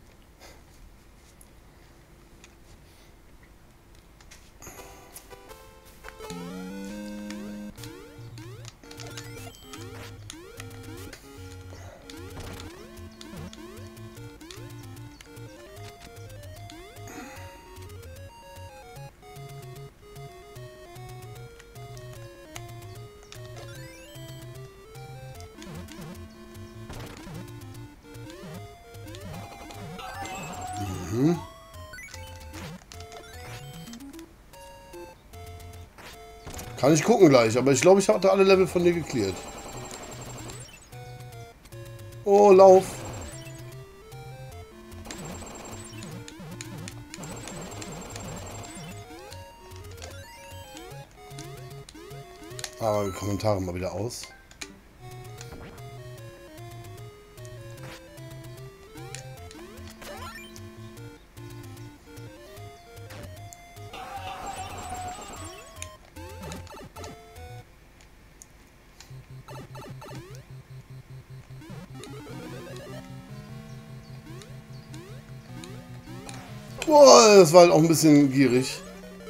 Mhm. Kann ich gucken gleich, aber ich glaube, ich hatte alle Level von dir geklärt. Oh, lauf. Aber die Kommentare mal wieder aus. Boah, das war halt auch ein bisschen gierig.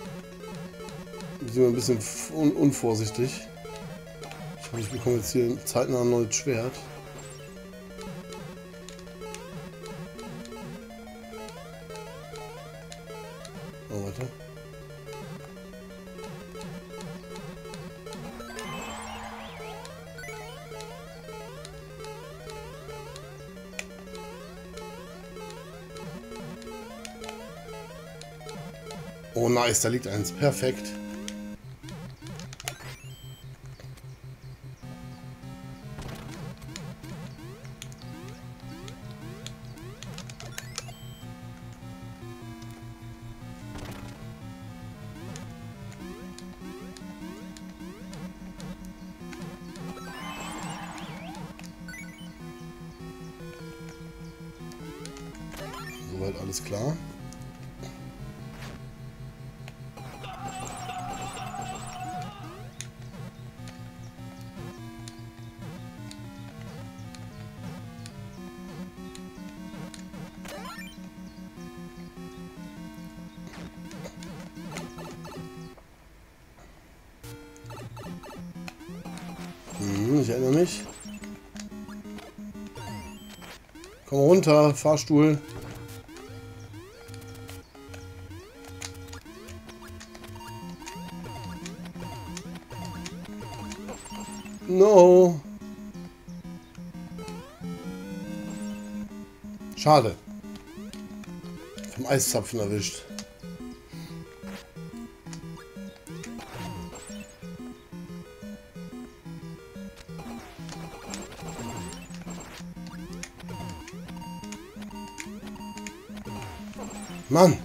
Ein bisschen un unvorsichtig. Ich hoffe, ich bekomme jetzt hier zeitnah ein neues Schwert. Oh, warte. Oh nice, da liegt eins. Perfekt. Soweit alles klar. Hm, ich erinnere mich. Komm runter, Fahrstuhl. No. Schade. Vom Eiszapfen erwischt. Mann.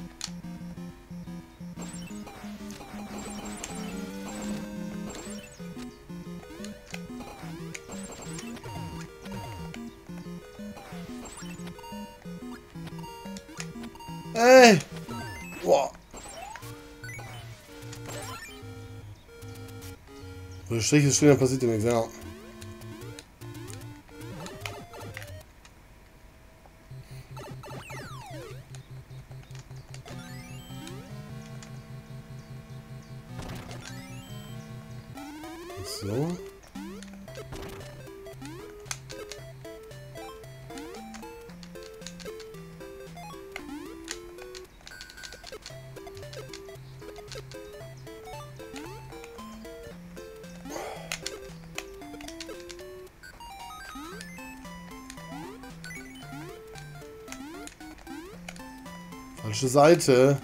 Ey! Boah! Wo der Strich ist stehen, dann passiert ja nichts, ja. So. Falsche Seite.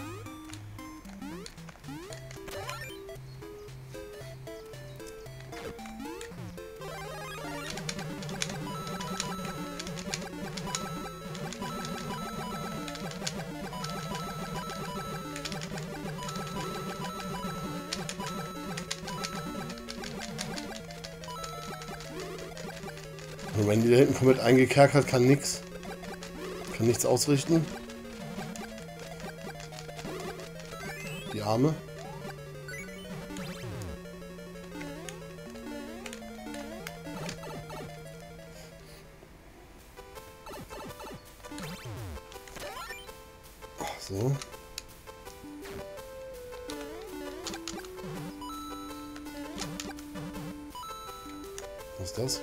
Und wenn die da hinten komplett eingekerkert, kann nix. Kann nichts ausrichten. Die Arme. Ach so. Was ist das?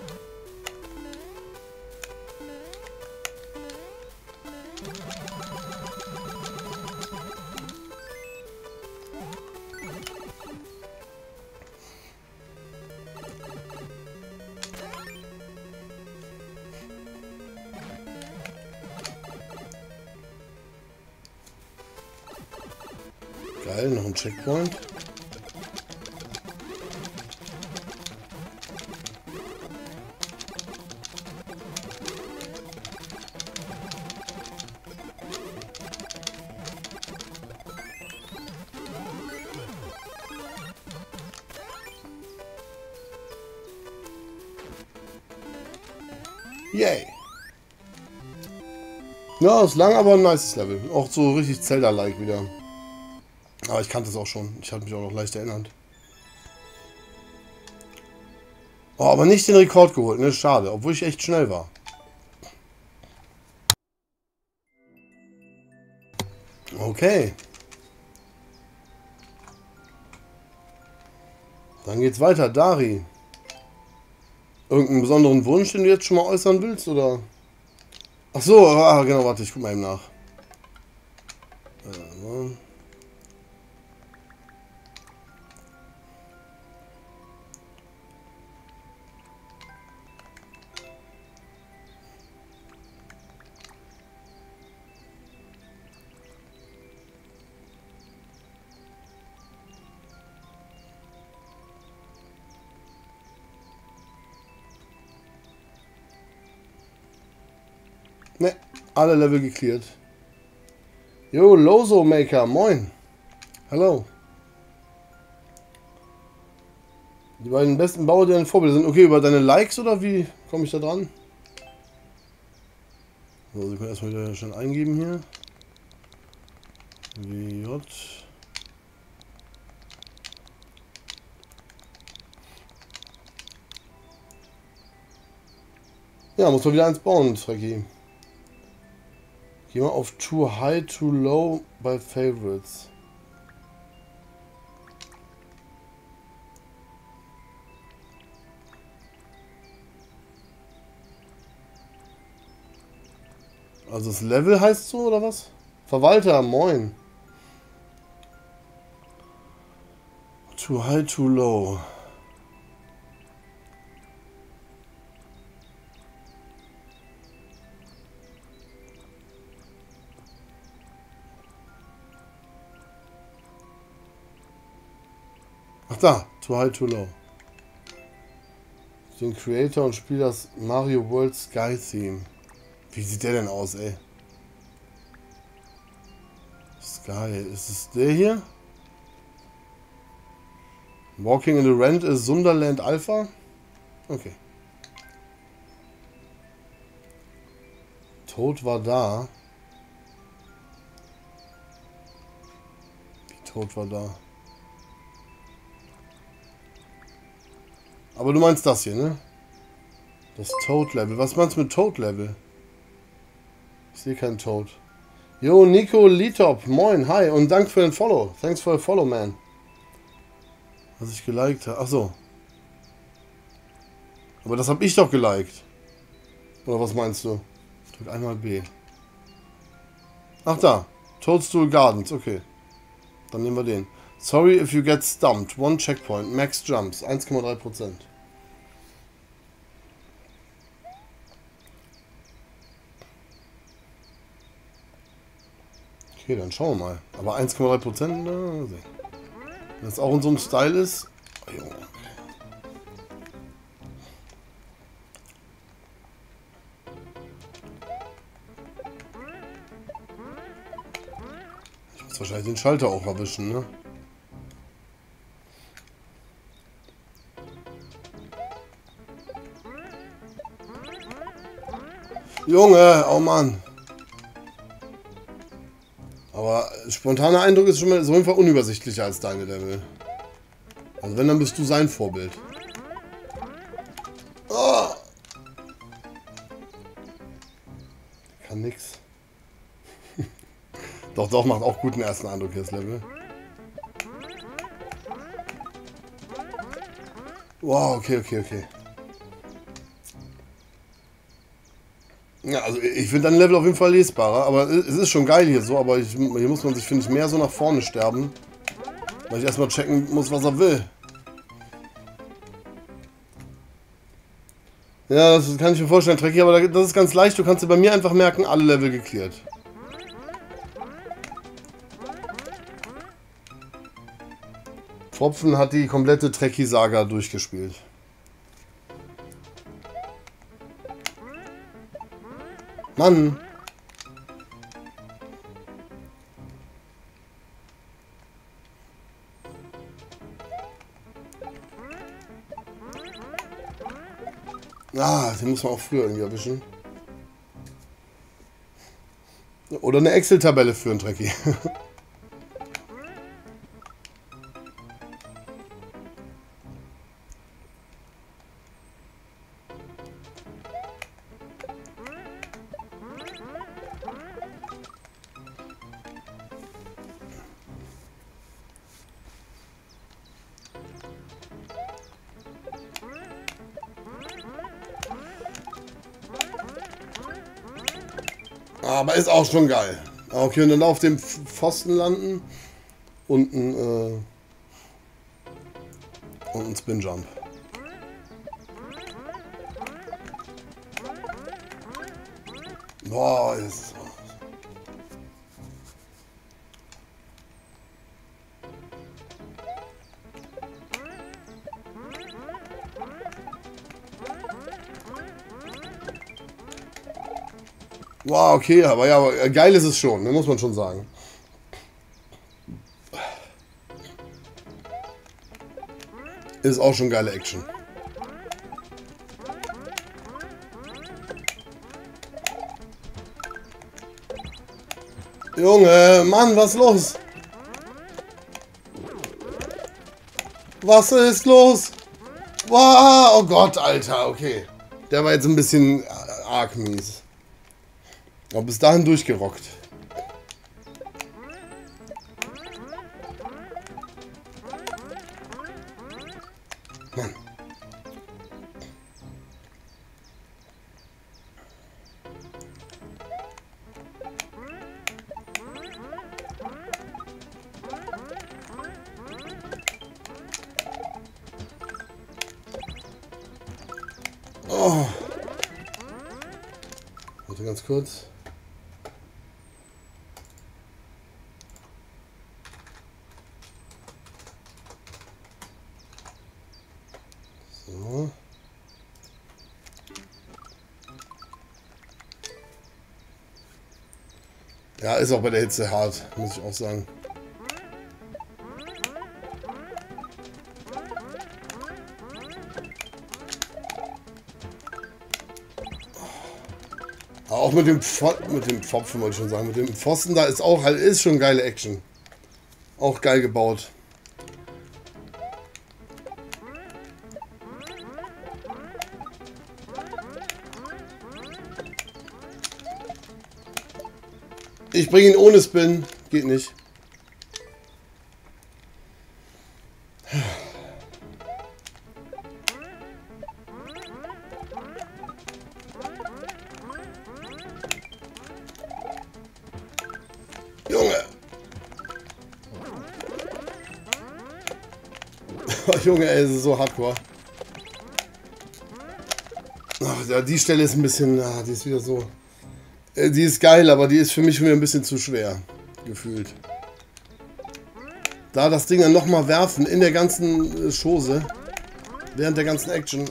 Geil, noch ein Checkpoint. Yay! Ja, ist lang, aber ein nice Level. Auch so richtig Zelda-like wieder. Aber ich kannte es auch schon. Ich habe mich auch noch leicht erinnert. Oh, aber nicht den Rekord geholt, ne? Schade, obwohl ich echt schnell war. Okay. Dann geht's weiter. Dari. Irgendeinen besonderen Wunsch, den du jetzt schon mal äußern willst, oder? Ach so, ah, genau, warte, ich guck mal eben nach. Äh, Ne, alle Level geklärt. Jo, Loso Maker, moin. Hallo. Die beiden besten Bauer, die deine Vorbilder sind. Okay, über deine Likes oder wie komme ich da dran? So, Sie können erstmal wieder schon eingeben hier. W J. Ja, muss man wieder eins bauen, Trekkie. Geh mal auf Too High, Too Low bei Favorites. Also das Level heißt so, oder was? Verwalter, moin. Too High, Too Low. Ach da, Too High, Too Low. Den Creator und spiele das Mario World Sky Theme. Wie sieht der denn aus, ey? Sky, ist es der hier? Walking in the Rent ist Sunderland Alpha? Okay. Toad war da. Wie Toad war da? Aber du meinst das hier, ne? Das Toad-Level. Was meinst du mit Toad-Level? Ich sehe keinen Toad. Jo, Nico Litop. Moin, hi. Und danke für den Follow. Thanks for the follow, man. Was ich geliked habe. Achso. Aber das habe ich doch geliked. Oder was meinst du? Drück einmal B. Ach da. Toadstool Gardens. Okay. Dann nehmen wir den. Sorry if you get stumped. One checkpoint. Max jumps. eins Komma drei Prozent. Okay, dann schauen wir mal. Aber eins Komma drei Prozent, na, sehen. Wenn das auch in so einem Style ist. Oh, Junge. Ich muss wahrscheinlich den Schalter auch erwischen, ne? Junge, oh Mann. Aber spontaner Eindruck ist schon mal so auf jeden Fall unübersichtlicher als deine Level. Also wenn, dann bist du sein Vorbild. Oh. Kann nix. Doch, doch, macht auch guten ersten Eindruck hier das Level. Wow, okay, okay, okay. Ja, also ich finde dein Level auf jeden Fall lesbarer, aber es ist schon geil hier so, aber ich, hier muss man sich, finde ich, mehr so nach vorne sterben, weil ich erstmal checken muss, was er will. Ja, das kann ich mir vorstellen, Trekkie, aber das ist ganz leicht, du kannst dir bei mir einfach merken, alle Level geklärt. Pfropfen hat die komplette Trekkie-Saga durchgespielt. Mann! Ah, den muss man auch früher irgendwie erwischen. Oder eine Excel-Tabelle für einen Trekkie. Aber ist auch schon geil. Okay, und dann auf dem Pfosten landen und ein, äh, und ein Spin Jump. Boah, ist. Wow, okay, aber ja, aber geil ist es schon, ne, muss man schon sagen. Ist auch schon geile Action. Junge, Mann, was ist los? Was ist los? Wow, oh Gott, Alter, okay. Der war jetzt ein bisschen arg mies. Aber bis dahin durchgerockt. Mann. Oh. Warte ganz kurz. So. Ja, ist auch bei der Hitze hart, muss ich auch sagen. Auch mit dem Pfo mit dem Pfropfen wollte ich schon sagen, mit dem Pfosten da ist auch halt ist schon geile Action. Auch geil gebaut. Ich bringe ihn ohne Spin. Geht nicht. Junge. Junge, ey, es ist so hardcore. Ach, ja, die Stelle ist ein bisschen... Ah, die ist wieder so... Die ist geil, aber die ist für mich schon wieder ein bisschen zu schwer. gefühlt. Da das Ding dann nochmal werfen in der ganzen äh, Chose, während der ganzen Action.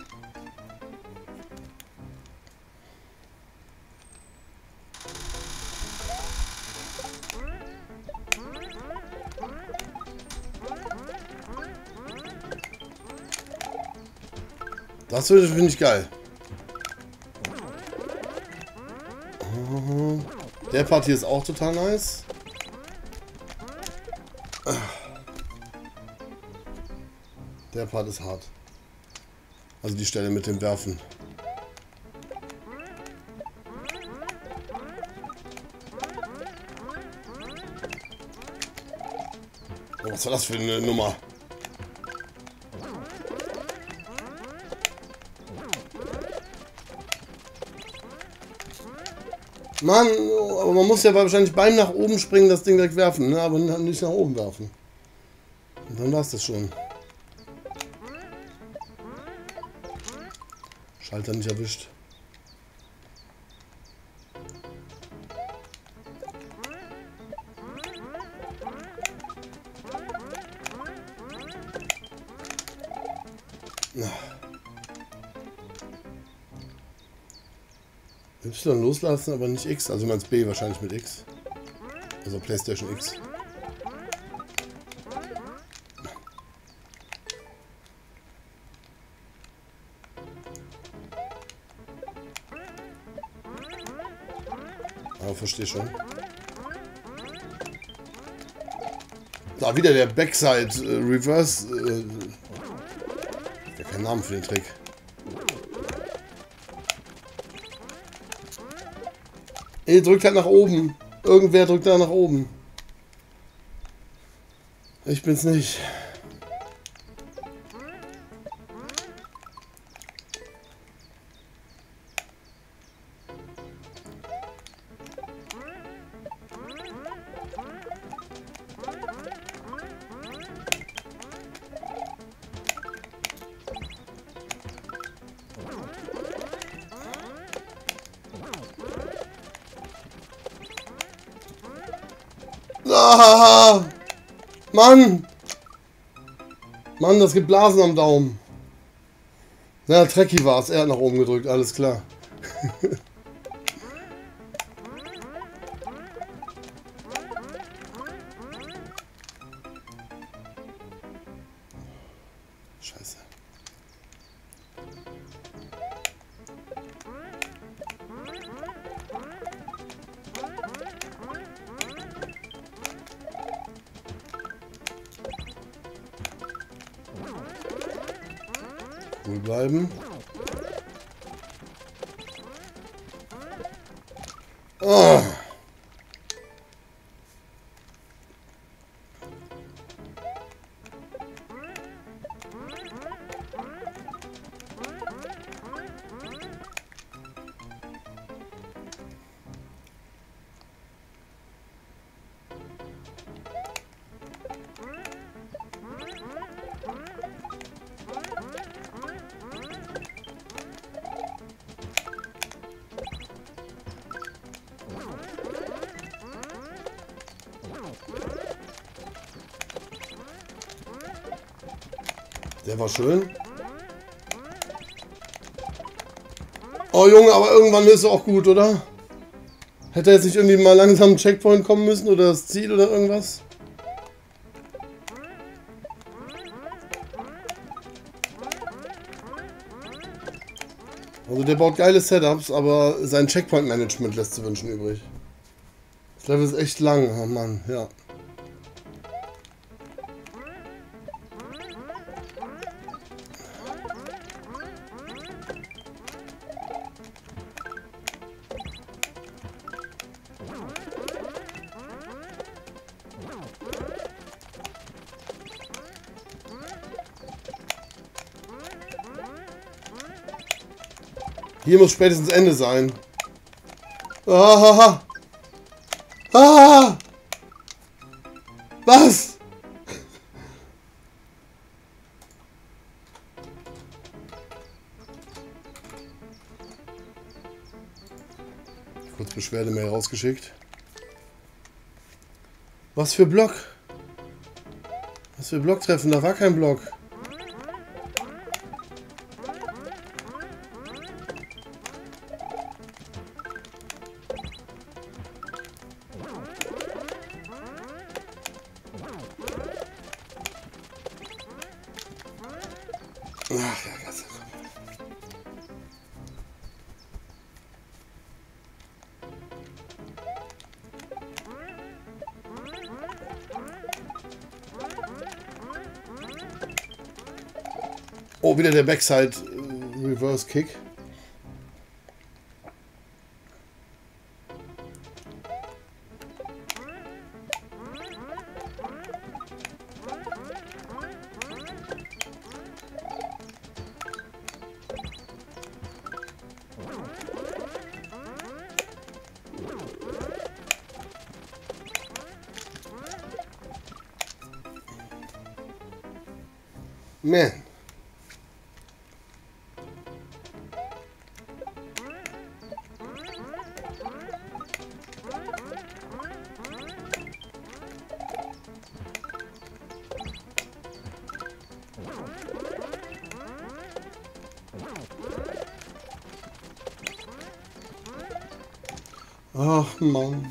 Das finde ich geil. Der Part hier ist auch total nice. Der Part ist hart. Also die Stelle mit dem Werfen. Oh, was war das für eine Nummer? Mann, aber man muss ja wahrscheinlich beim nach oben springen das Ding direkt werfen, ne? Aber nicht nach oben werfen. Und dann war es das schon. Schalter nicht erwischt. Y loslassen, aber nicht X. Also meinst B wahrscheinlich mit X. Also PlayStation X. Aber verstehe schon. Da wieder der Backside äh, Reverse. Äh, ja, kein Namen für den Trick. Ey, drückt halt nach oben. Irgendwer drückt da nach oben. Ich bin's nicht. Ah, Mann! Mann, das gibt Blasen am Daumen. Na, Trekkie war es. Er hat nach oben gedrückt, alles klar. Scheiße. Cool bleiben. Oh. Der war schön. Oh Junge, aber irgendwann ist es auch gut, oder? Hätte er jetzt nicht irgendwie mal langsam einen Checkpoint kommen müssen oder das Ziel oder irgendwas? Also der baut geile Setups, aber sein Checkpoint-Management lässt zu wünschen übrig. Das Level ist echt lang, oh Mann, ja. Hier muss spätestens Ende sein. Ah, ah, was? Kurz Beschwerdemail rausgeschickt. Was für Block? Was für Blocktreffen? Da war kein Block. Ach ja, ganz gut. Oh, wieder der Backside äh, Reverse Kick. Man. Ach Mann.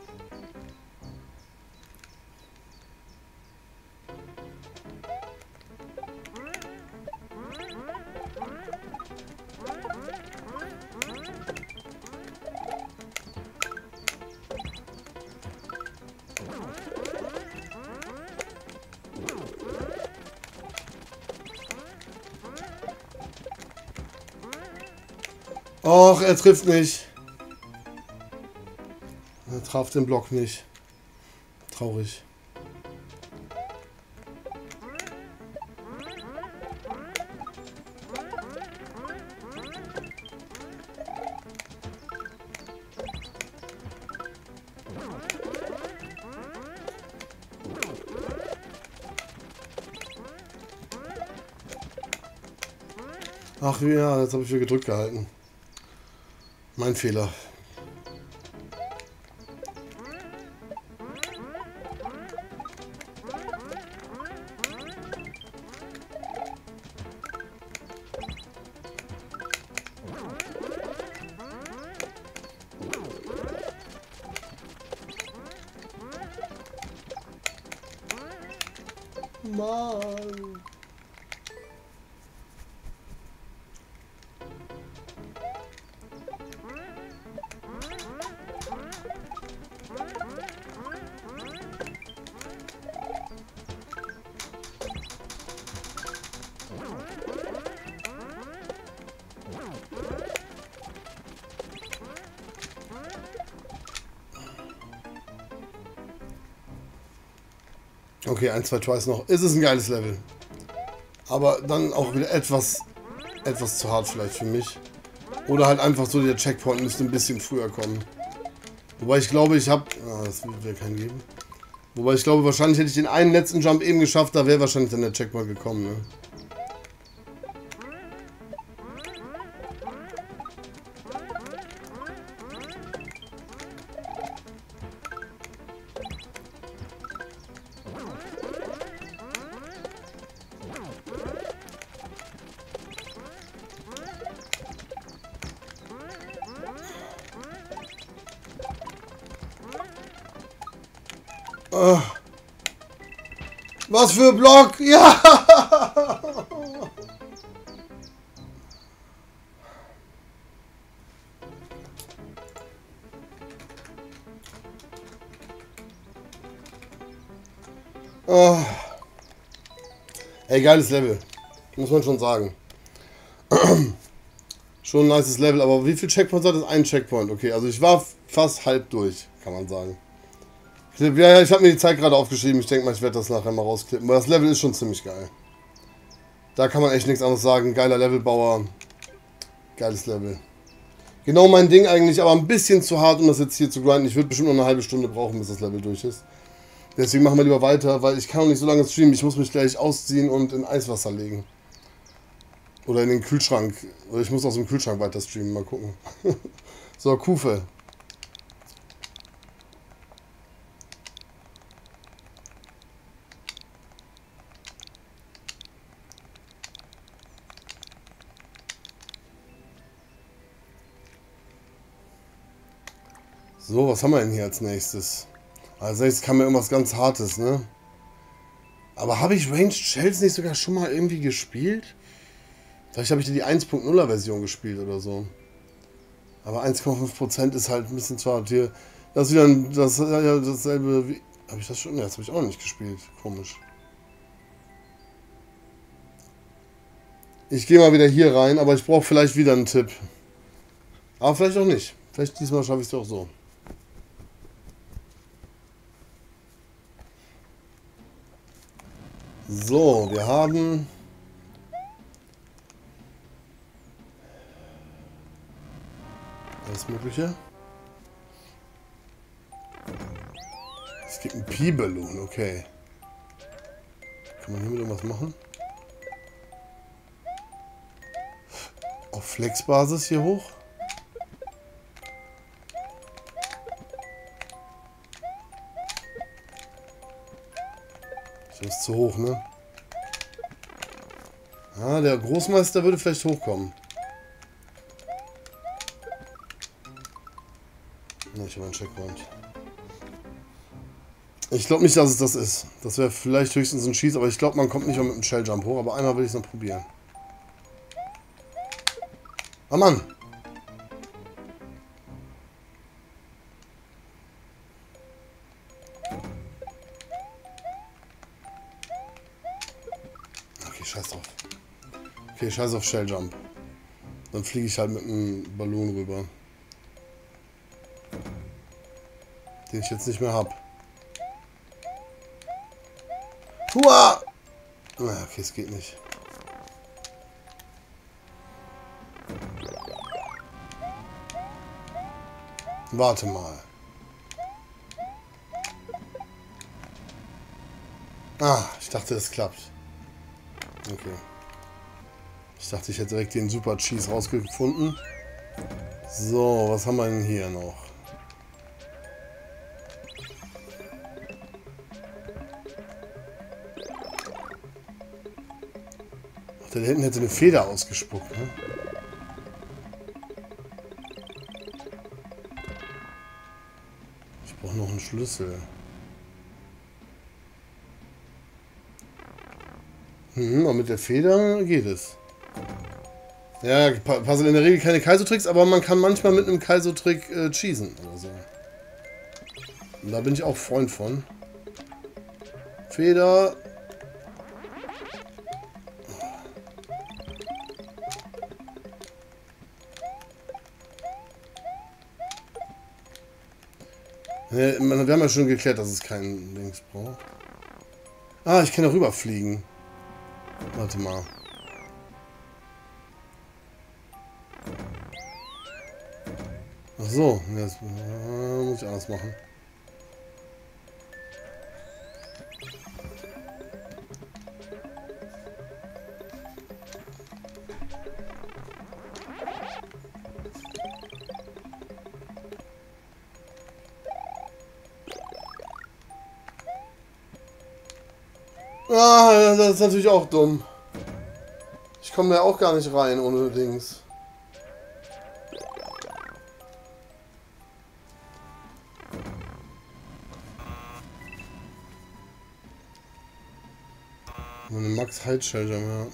Och, er trifft nicht. Er traf den Block nicht. Traurig. Ach ja, jetzt habe ich wieder gedrückt gehalten. Mein Fehler. Mann. Okay, ein, zwei Tries noch. Es ist ein geiles Level. Aber dann auch wieder etwas, etwas zu hart vielleicht für mich. Oder halt einfach so, der Checkpoint müsste ein bisschen früher kommen. Wobei ich glaube, ich habe... Ah, das wird keinen geben. Wobei ich glaube, wahrscheinlich hätte ich den einen letzten Jump eben geschafft, da wäre wahrscheinlich dann der Checkpoint gekommen, ne? Oh. Was für Block? Ja! Oh. Ey, geiles Level. Muss man schon sagen. Schon ein nices Level, aber wie viel Checkpoints hat das? Ein Checkpoint, okay. Also ich war fast halb durch, kann man sagen. Ja, ich habe mir die Zeit gerade aufgeschrieben. Ich denke mal, ich werde das nachher mal rausklippen. Aber das Level ist schon ziemlich geil. Da kann man echt nichts anderes sagen. Geiler Levelbauer. Geiles Level. Genau mein Ding eigentlich, aber ein bisschen zu hart, um das jetzt hier zu grinden. Ich würde bestimmt noch eine halbe Stunde brauchen, bis das Level durch ist. Deswegen machen wir lieber weiter, weil ich kann auch nicht so lange streamen. Ich muss mich gleich ausziehen und in Eiswasser legen. Oder in den Kühlschrank. Oder ich muss aus dem Kühlschrank weiter streamen. Mal gucken. So, Kufe. So, was haben wir denn hier als nächstes? Als nächstes kam mir irgendwas ganz Hartes, ne? Aber habe ich Ranged Shells nicht sogar schon mal irgendwie gespielt? Vielleicht habe ich die eins Punkt null Version gespielt oder so. Aber eins Komma fünf Prozent ist halt ein bisschen zu hart hier. Das ist wieder ein, das, ja, dasselbe wie... Habe ich das schon? Ja, das habe ich auch nicht gespielt. Komisch. Ich gehe mal wieder hier rein, aber ich brauche vielleicht wieder einen Tipp. Aber vielleicht auch nicht. Vielleicht diesmal schaffe ich es auch so. So, wir haben... Alles Mögliche. Es gibt einen Pi-Ballon, okay. Kann man hiermit irgendwas machen? Auf Flex-Basis hier hoch? Das ist zu hoch, ne? Ah, der Großmeister würde vielleicht hochkommen. Ne, ich habe einen Checkpoint. Ich glaube nicht, dass es das ist. Das wäre vielleicht höchstens ein Schieß, aber ich glaube, man kommt nicht mal mit einem Shelljump hoch. Aber einmal will ich es noch probieren. Ah, Mann! Okay, scheiß drauf. Okay, scheiß auf Shelljump. Dann fliege ich halt mit einem Ballon rüber. Den ich jetzt nicht mehr habe. Hua! Na, okay, es geht nicht. Warte mal. Ah, ich dachte, es klappt. Okay. Ich dachte, ich hätte direkt den Super Cheese rausgefunden. So, was haben wir denn hier noch? Ach, der da hinten hätte eine Feder ausgespuckt, ne? Ich brauche noch einen Schlüssel. Hm, aber mit der Feder geht es. Ja, passen in der Regel keine Kaizo-Tricks, aber man kann manchmal mit einem Kaizo-Trick äh, cheesen oder so. Und da bin ich auch Freund von. Feder. Ja, wir haben ja schon geklärt, dass es keinen Links braucht. Ah, ich kann da rüberfliegen. Warte mal. Ach so, jetzt äh, muss ich anders machen. Ah, das ist natürlich auch dumm. Ich komme da auch gar nicht rein ohne Dings. Eine Max Height Shelter, ja.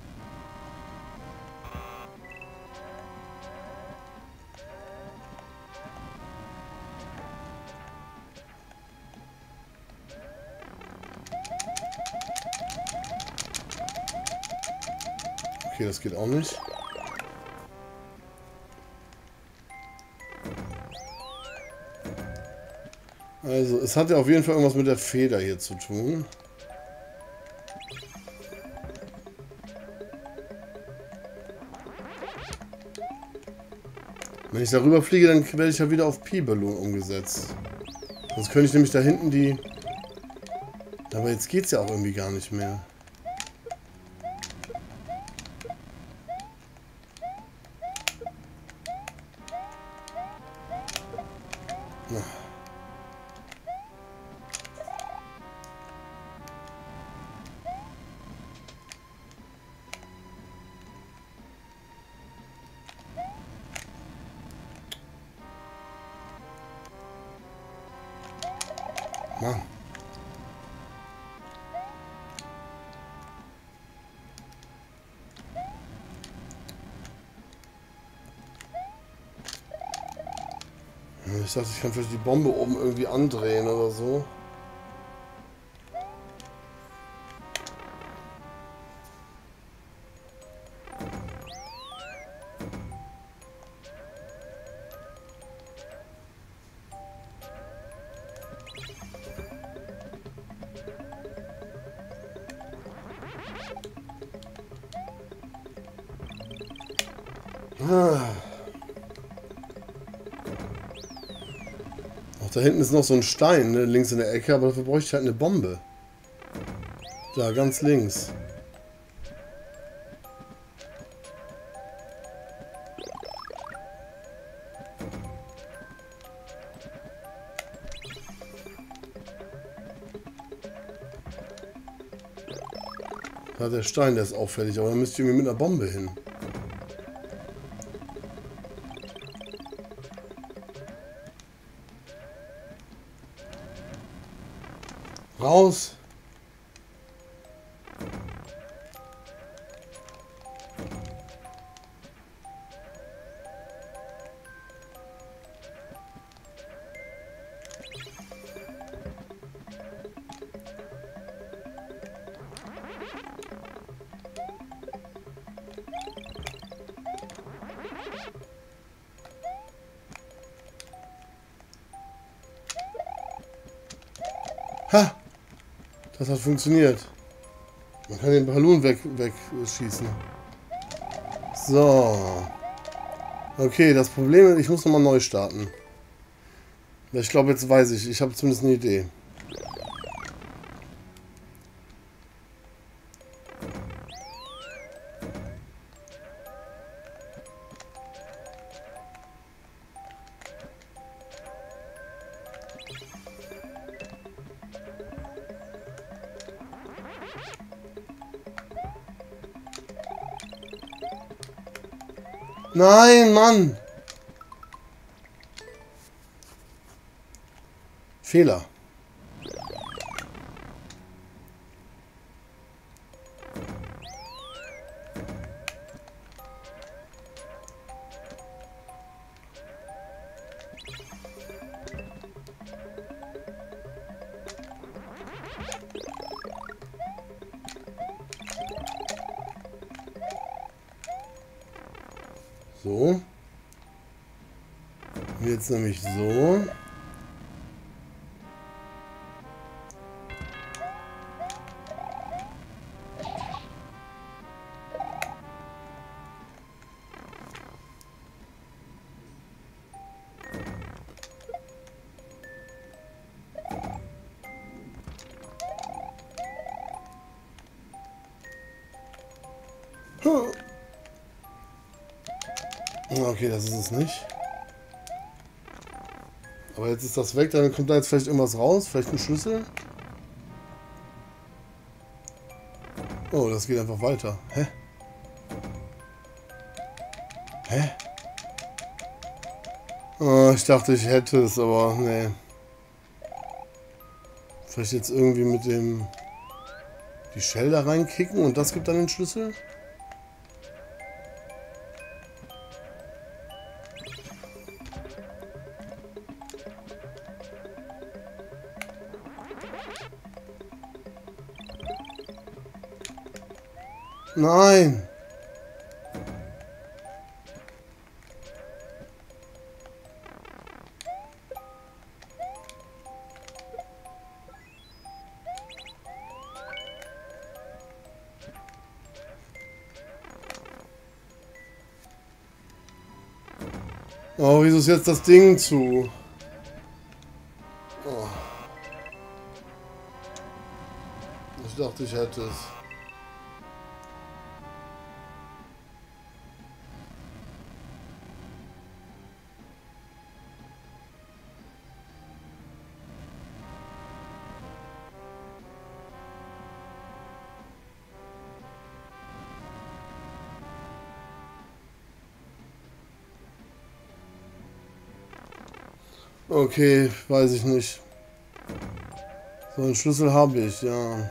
Okay, das geht auch nicht. Also, es hat ja auf jeden Fall irgendwas mit der Feder hier zu tun. Wenn ich darüber fliege, dann werde ich ja wieder auf Pi-Ballon umgesetzt. Sonst könnte ich nämlich da hinten die... Aber jetzt geht es ja auch irgendwie gar nicht mehr. Mann. Ich dachte, ich kann vielleicht die Bombe oben irgendwie andrehen oder so. Ah. Ach, da hinten ist noch so ein Stein, ne, links in der Ecke, aber dafür bräuchte ich halt eine Bombe. Da, ganz links. Ja, der Stein, der ist auffällig, aber da müsste ich irgendwie mit einer Bombe hin. Raus! Ha! Das hat funktioniert. Man kann den Ballon weg, wegschießen. So. Okay, das Problem ist, ich muss nochmal neu starten. Ich glaube, jetzt weiß ich. Ich habe zumindest eine Idee. Nein, Mann! Fehler. So. Jetzt nämlich so. Huh. Okay, das ist es nicht. Aber jetzt ist das weg, dann kommt da jetzt vielleicht irgendwas raus, vielleicht ein Schlüssel. Oh, das geht einfach weiter. Hä? Hä? Oh, ich dachte, ich hätte es, aber nee. Vielleicht jetzt irgendwie mit dem die Shell da reinkicken und das gibt dann den Schlüssel? Nein! Oh, wieso ist jetzt das Ding zu? Oh. Ich dachte, ich hätte es. Okay, weiß ich nicht. So, einen Schlüssel habe ich, ja.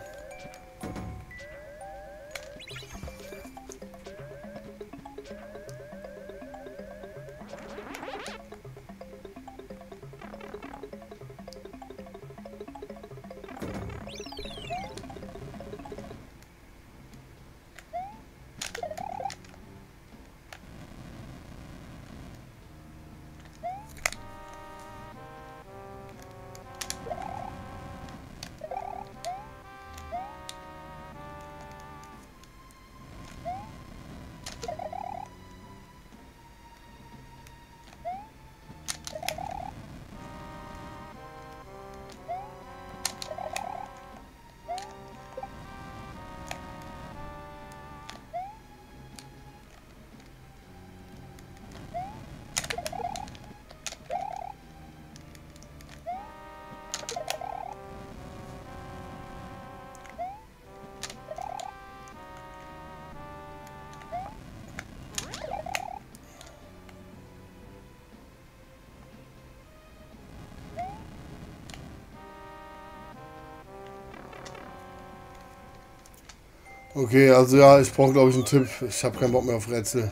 Okay, also ja, ich brauche glaube ich einen Tipp. Ich habe keinen Bock mehr auf Rätsel.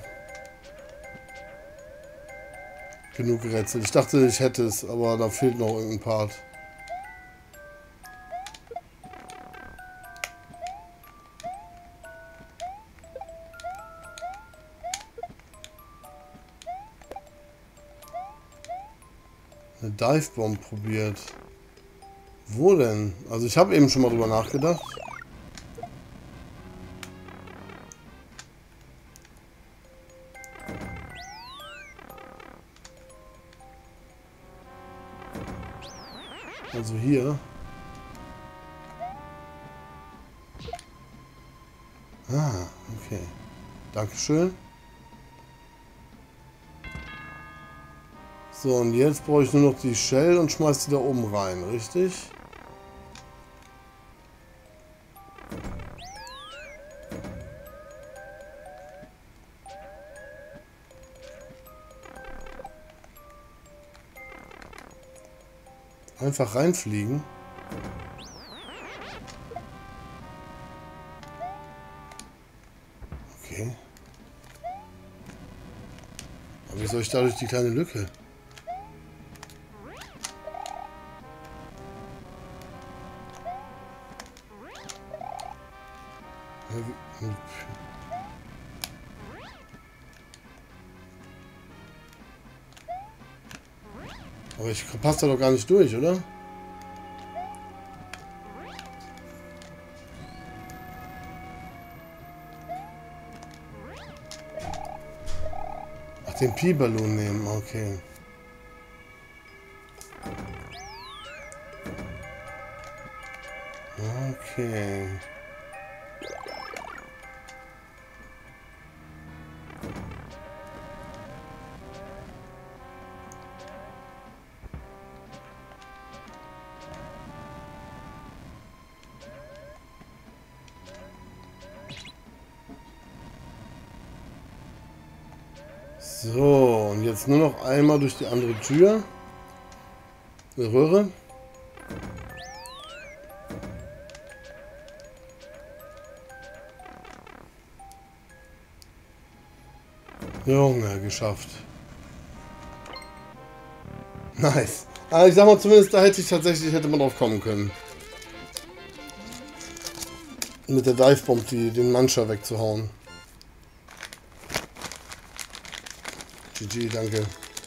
Genug gerätselt. Ich dachte, ich hätte es, aber da fehlt noch irgendein Part. Eine Divebomb probiert. Wo denn? Also ich habe eben schon mal drüber nachgedacht. Also hier. Ah, okay. Dankeschön. So, und jetzt brauche ich nur noch die Shell und schmeiß die da oben rein, richtig? Einfach reinfliegen. Okay. Aber wie soll ich da durch die kleine Lücke? Aber ich passe da doch gar nicht durch, oder? Ach, den Pi-Ballon nehmen, okay. Okay. So, und jetzt nur noch einmal durch die andere Tür. Eine Röhre. Junge, geschafft. Nice. Aber ich sag mal, zumindest da hätte ich tatsächlich, hätte man drauf kommen können. Mit der Divebomb die, den Mancher wegzuhauen. G G, danke.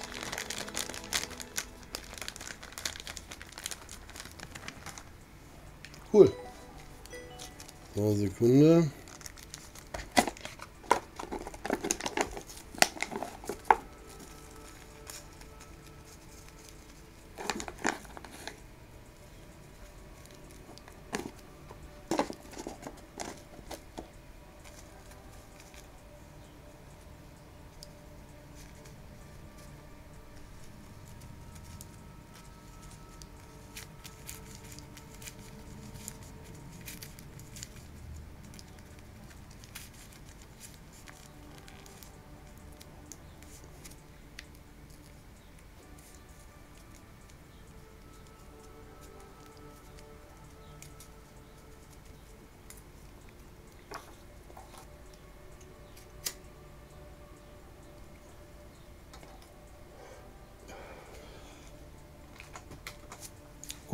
Cool. So, Sekunde.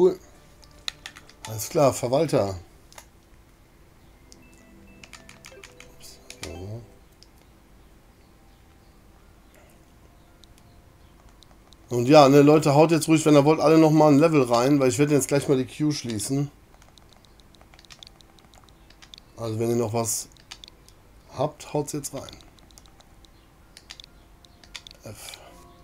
Cool. Alles klar, Verwalter. Ups. So. Und ja, ne, Leute, haut jetzt ruhig, wenn ihr wollt, alle nochmal ein Level rein, weil ich werde jetzt gleich mal die Queue schließen. Also wenn ihr noch was habt, haut's jetzt rein. F.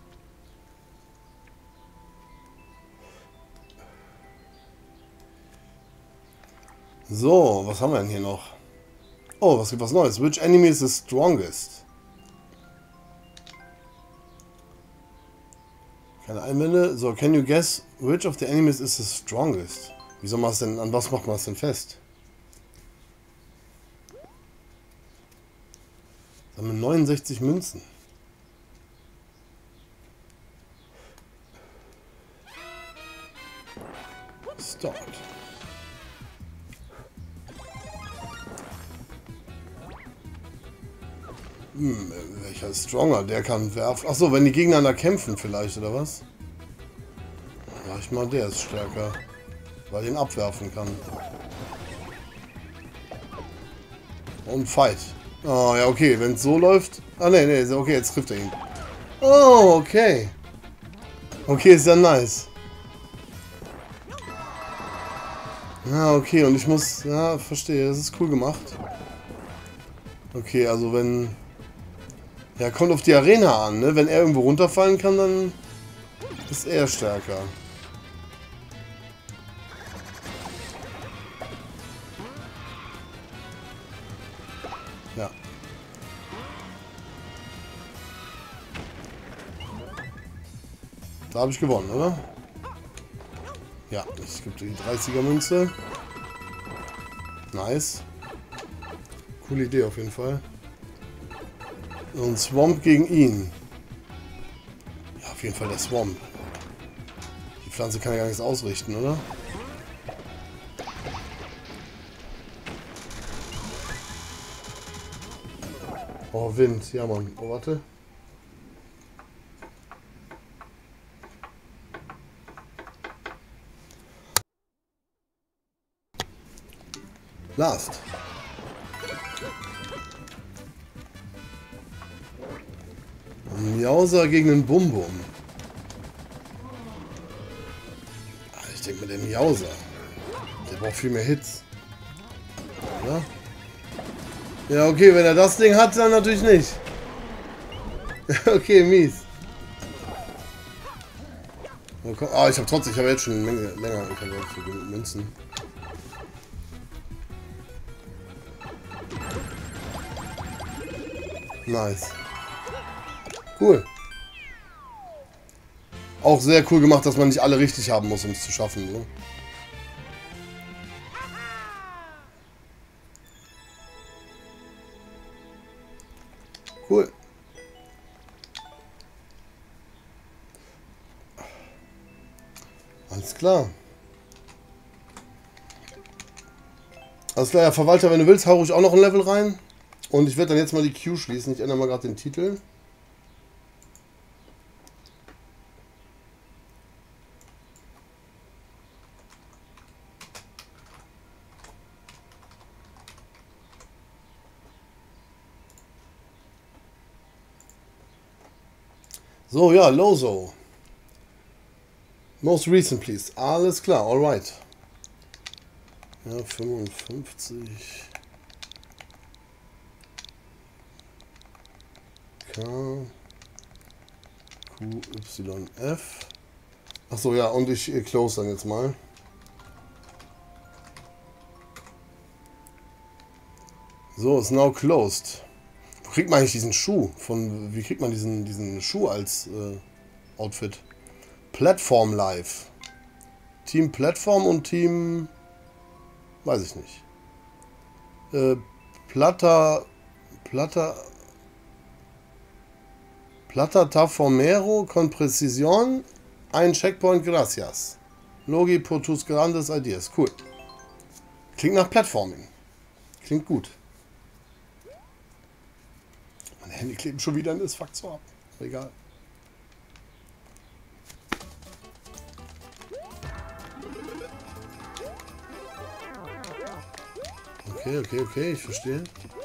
So, was haben wir denn hier noch? Oh, was gibt was Neues? Which enemy is the strongest? Keine Einwände. So, can you guess which of the enemies is the strongest? Wie soll man es denn, an was macht man es denn fest? Da haben wir neunundsechzig Münzen. Start. Hm, welcher ist stronger? Der kann werfen. Achso, wenn die gegeneinander kämpfen vielleicht, oder was? Ja, ich meine, der ist stärker. Weil er ihn abwerfen kann. Und Fight. Oh, ja, okay, wenn es so läuft... Ah, ne, ne, okay, jetzt trifft er ihn. Oh, okay. Okay, ist ja nice. Ja, okay, und ich muss... Ja, verstehe, das ist cool gemacht. Okay, also wenn... Ja, kommt auf die Arena an, ne? Wenn er irgendwo runterfallen kann, dann ist er stärker. Ja. Da habe ich gewonnen, oder? Ja, es gibt die dreißiger Münze. Nice. Coole Idee auf jeden Fall. Und Swamp gegen ihn. Ja, auf jeden Fall der Swamp. Die Pflanze kann ja gar nichts ausrichten, oder? Oh, Wind. Ja, Mann. Oh, warte. Last. Miauser gegen den Bum-Bum. Ich denke mit dem Miauser. Der braucht viel mehr Hits. Ja? Ja, okay, wenn er das Ding hat, dann natürlich nicht. Okay, mies. Ah, ich habe trotzdem, ich habe jetzt schon eine Menge länger für Münzen. Nice. Cool. Auch sehr cool gemacht, dass man nicht alle richtig haben muss, um es zu schaffen. Ne? Cool. Alles klar. Alles klar, ja, Verwalter, wenn du willst, hau ruhig auch noch ein Level rein. Und ich werde dann jetzt mal die Queue schließen. Ich ändere mal gerade den Titel. So, ja, Lozo. Most recent, please. Alles klar, alright. Ja, fünfundfünfzig. K. Q, Y, F. Achso, ja, und ich äh, close dann jetzt mal. So, ist now closed. Wo kriegt man eigentlich diesen Schuh? Von, wie kriegt man diesen, diesen Schuh als äh, Outfit? Platform Live. Team Plattform und Team... Weiß ich nicht. Äh, Plata... Plata... Plataformero con precisión, ein Checkpoint, gracias. Logi por tus grandes ideas. Cool. Klingt nach Platforming. Klingt gut. Meine Hände kleben schon wieder in das Faktor ab. Egal. okay, okay, okay, ich verstehe.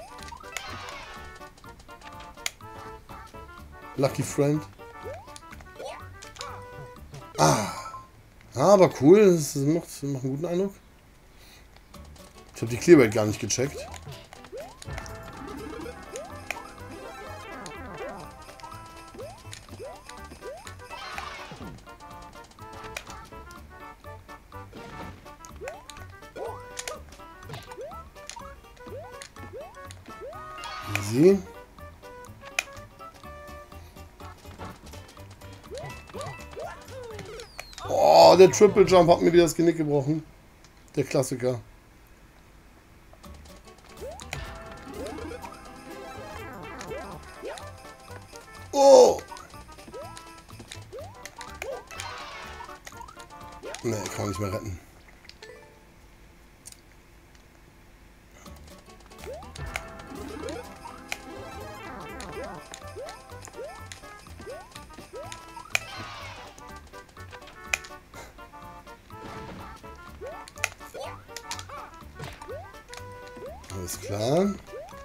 Lucky Friend. Ah. Aber cool, das macht, macht einen guten Eindruck. Ich habe die Clearwelt gar nicht gecheckt. Easy. Oh, der Triple Jump hat mir wieder das Genick gebrochen. Der Klassiker. Oh! Ne, kann nicht mehr retten. Alles klar.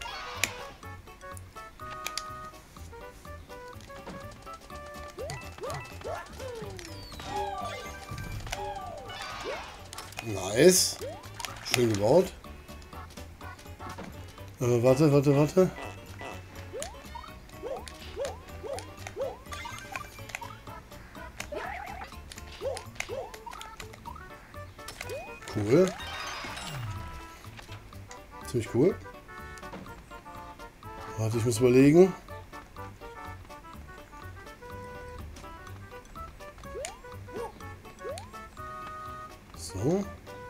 Nice. Schön gebaut. Äh, warte, warte, warte. Cool. Ziemlich cool. Warte, ich muss überlegen. So.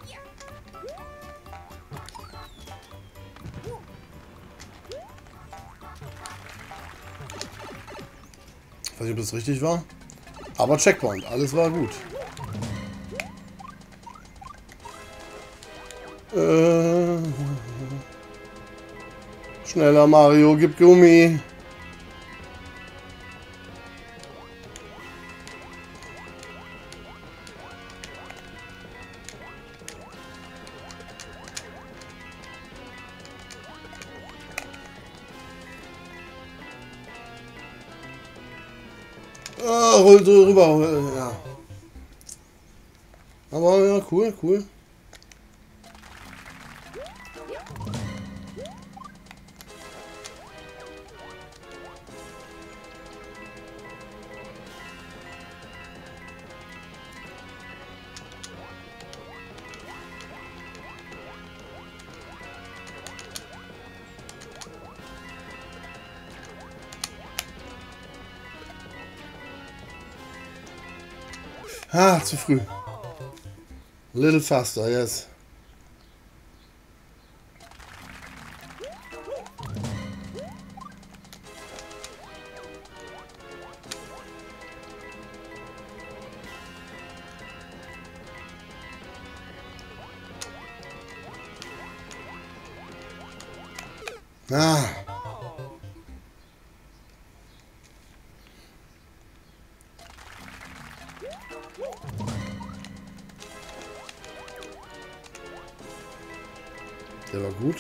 Ich weiß nicht, ob das richtig war. Aber Checkpoint, alles war gut. Äh, schneller Mario, gib Gummi. Ah, roll drüber, ja. Aber ja, cool, cool. Ah, zu früh. A little faster, yes. Ah. Der war gut.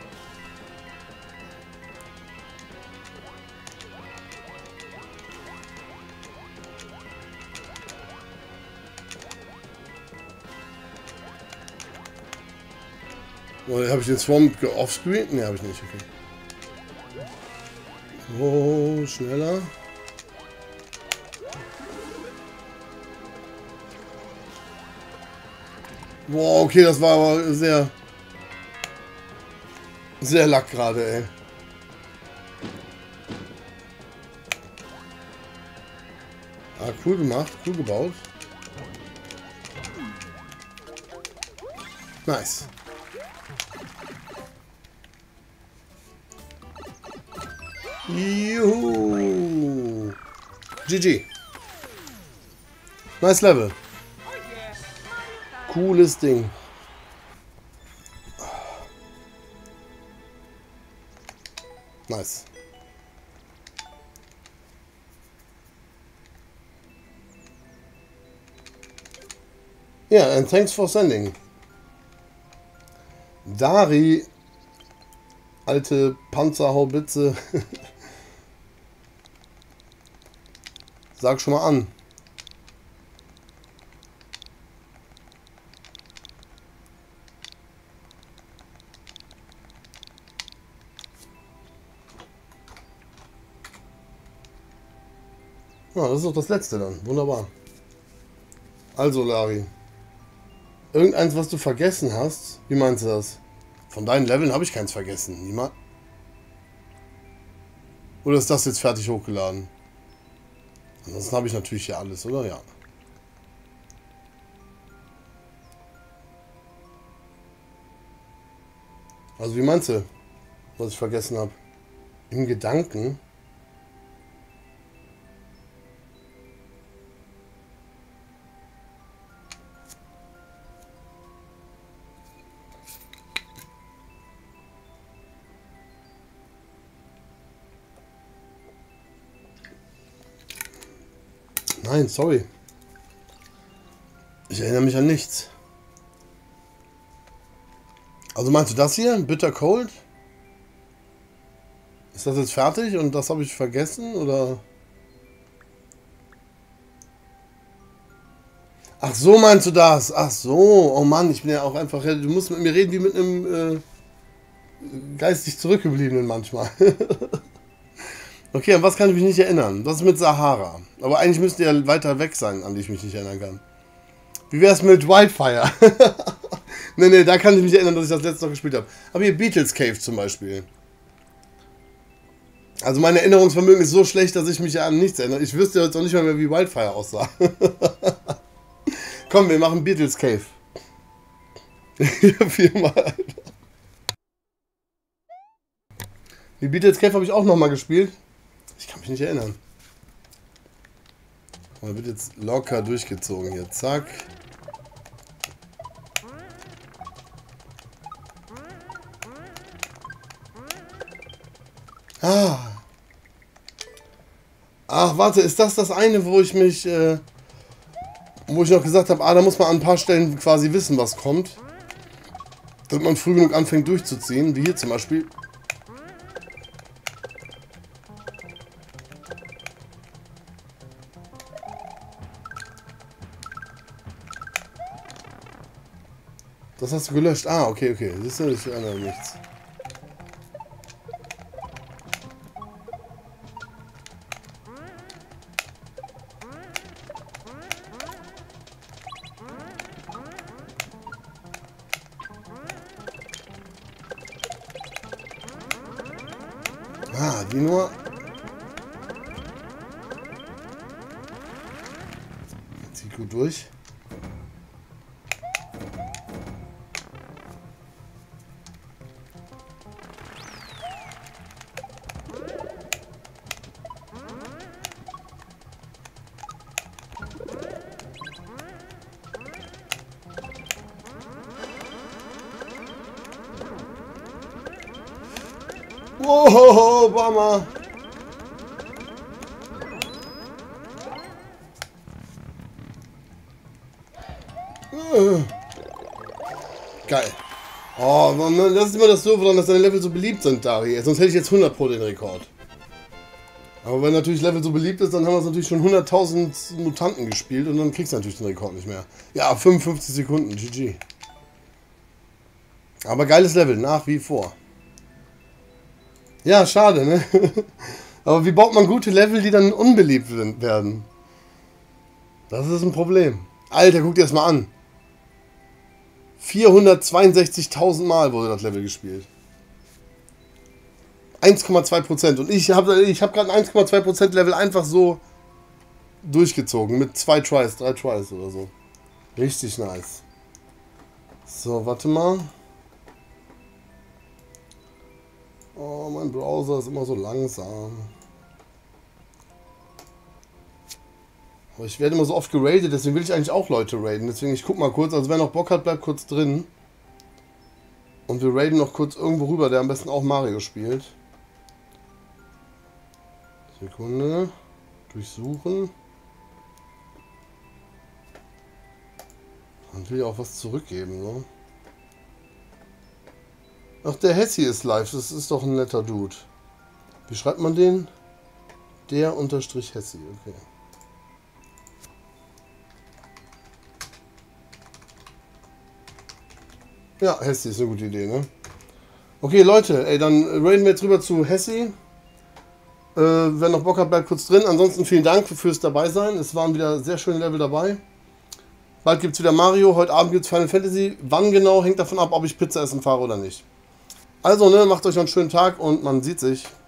Oh, habe ich den Swamp offscreen? Ne, habe ich nicht. Okay. Oh, schneller. Boah, okay, das war aber sehr... Sehr lack gerade, ey. Ah, cool gemacht, cool gebaut. Nice. Juhu. G G. Nice Level. Cooles Ding. Nice. Yeah, and thanks for sending. Dari alte Panzerhaubitze. Sag schon mal an. Ja, das ist doch das letzte dann. Wunderbar. Also, Larry. Irgendeins, was du vergessen hast? Wie meinst du das? Von deinen Leveln habe ich keins vergessen. Niemand. Oder ist das jetzt fertig hochgeladen? Ansonsten habe ich natürlich hier alles, oder? Ja. Also, wie meinst du, was ich vergessen habe? Im Gedanken? Nein, sorry. Ich erinnere mich an nichts. Also meinst du das hier? Bitter Cold? Ist das jetzt fertig und das habe ich vergessen? Oder? Ach so, meinst du das? Ach so. Oh Mann, ich bin ja auch einfach... Du musst mit mir reden wie mit einem äh, geistig Zurückgebliebenen manchmal. Okay, an was kann ich mich nicht erinnern? Das ist mit Sahara. Aber eigentlich müsste ja weiter weg sein, an die ich mich nicht erinnern kann. Wie wäre es mit Wildfire? Ne, ne, da kann ich mich erinnern, dass ich das letzte noch gespielt habe. Aber hier Beatles Cave zum Beispiel. Also mein Erinnerungsvermögen ist so schlecht, dass ich mich ja an nichts erinnere. Ich wüsste jetzt auch nicht mal mehr, wie Wildfire aussah. Komm, wir machen Beatles Cave. Viermal. Die Beatles Cave habe ich auch nochmal gespielt. Ich kann mich nicht erinnern. Man wird jetzt locker durchgezogen hier. Zack. Ah. Ach, warte, ist das das eine, wo ich mich, äh, wo ich noch gesagt habe, ah, da muss man an ein paar Stellen quasi wissen, was kommt. Damit man früh genug anfängt durchzuziehen, wie hier zum Beispiel. Das hast du gelöscht. Ah, okay, okay. Siehst du, ich erinnere nichts. Ah, die nur. Zieht gut durch. Wow, Obama. Geil. Oh, Mann, das ist immer das Doofe, dass deine Level so beliebt sind, Dari. Sonst hätte ich jetzt hundert pro den Rekord. Aber wenn natürlich Level so beliebt ist, dann haben wir es natürlich schon hunderttausend Mutanten gespielt und dann kriegst du natürlich den Rekord nicht mehr. Ja, fünfundfünfzig Sekunden, G G. Aber geiles Level, nach wie vor. Ja, schade, ne? Aber wie baut man gute Level, die dann unbeliebt werden? Das ist ein Problem. Alter, guck dir das mal an. vierhundertzweiundsechzigtausend Mal wurde das Level gespielt. eins Komma zwei Prozent. Und ich habe ich hab gerade ein eins Komma zwei Prozent Level einfach so durchgezogen. Mit zwei Tries, drei Tries oder so. Richtig nice. So, warte mal. Oh, mein Browser ist immer so langsam. Aber ich werde immer so oft geradet, deswegen will ich eigentlich auch Leute raiden. Deswegen, ich guck mal kurz, also wer noch Bock hat, bleibt kurz drin. Und wir raiden noch kurz irgendwo rüber, der am besten auch Mario spielt. Sekunde. Durchsuchen. Dann will ich auch was zurückgeben, so. Ach, der Hessi ist live. Das ist doch ein netter Dude. Wie schreibt man den? Der unterstrich Hessi, okay. Ja, Hessi ist eine gute Idee, ne? Okay, Leute, ey, dann raiden wir jetzt rüber zu Hessi. Äh, wer noch Bock hat, bleibt kurz drin. Ansonsten vielen Dank fürs Dabeisein. Es waren wieder sehr schöne Level dabei. Bald gibt es wieder Mario, heute Abend gibt es Final Fantasy. Wann genau, hängt davon ab, ob ich Pizza essen fahre oder nicht. Also, ne, macht euch noch einen schönen Tag und man sieht sich.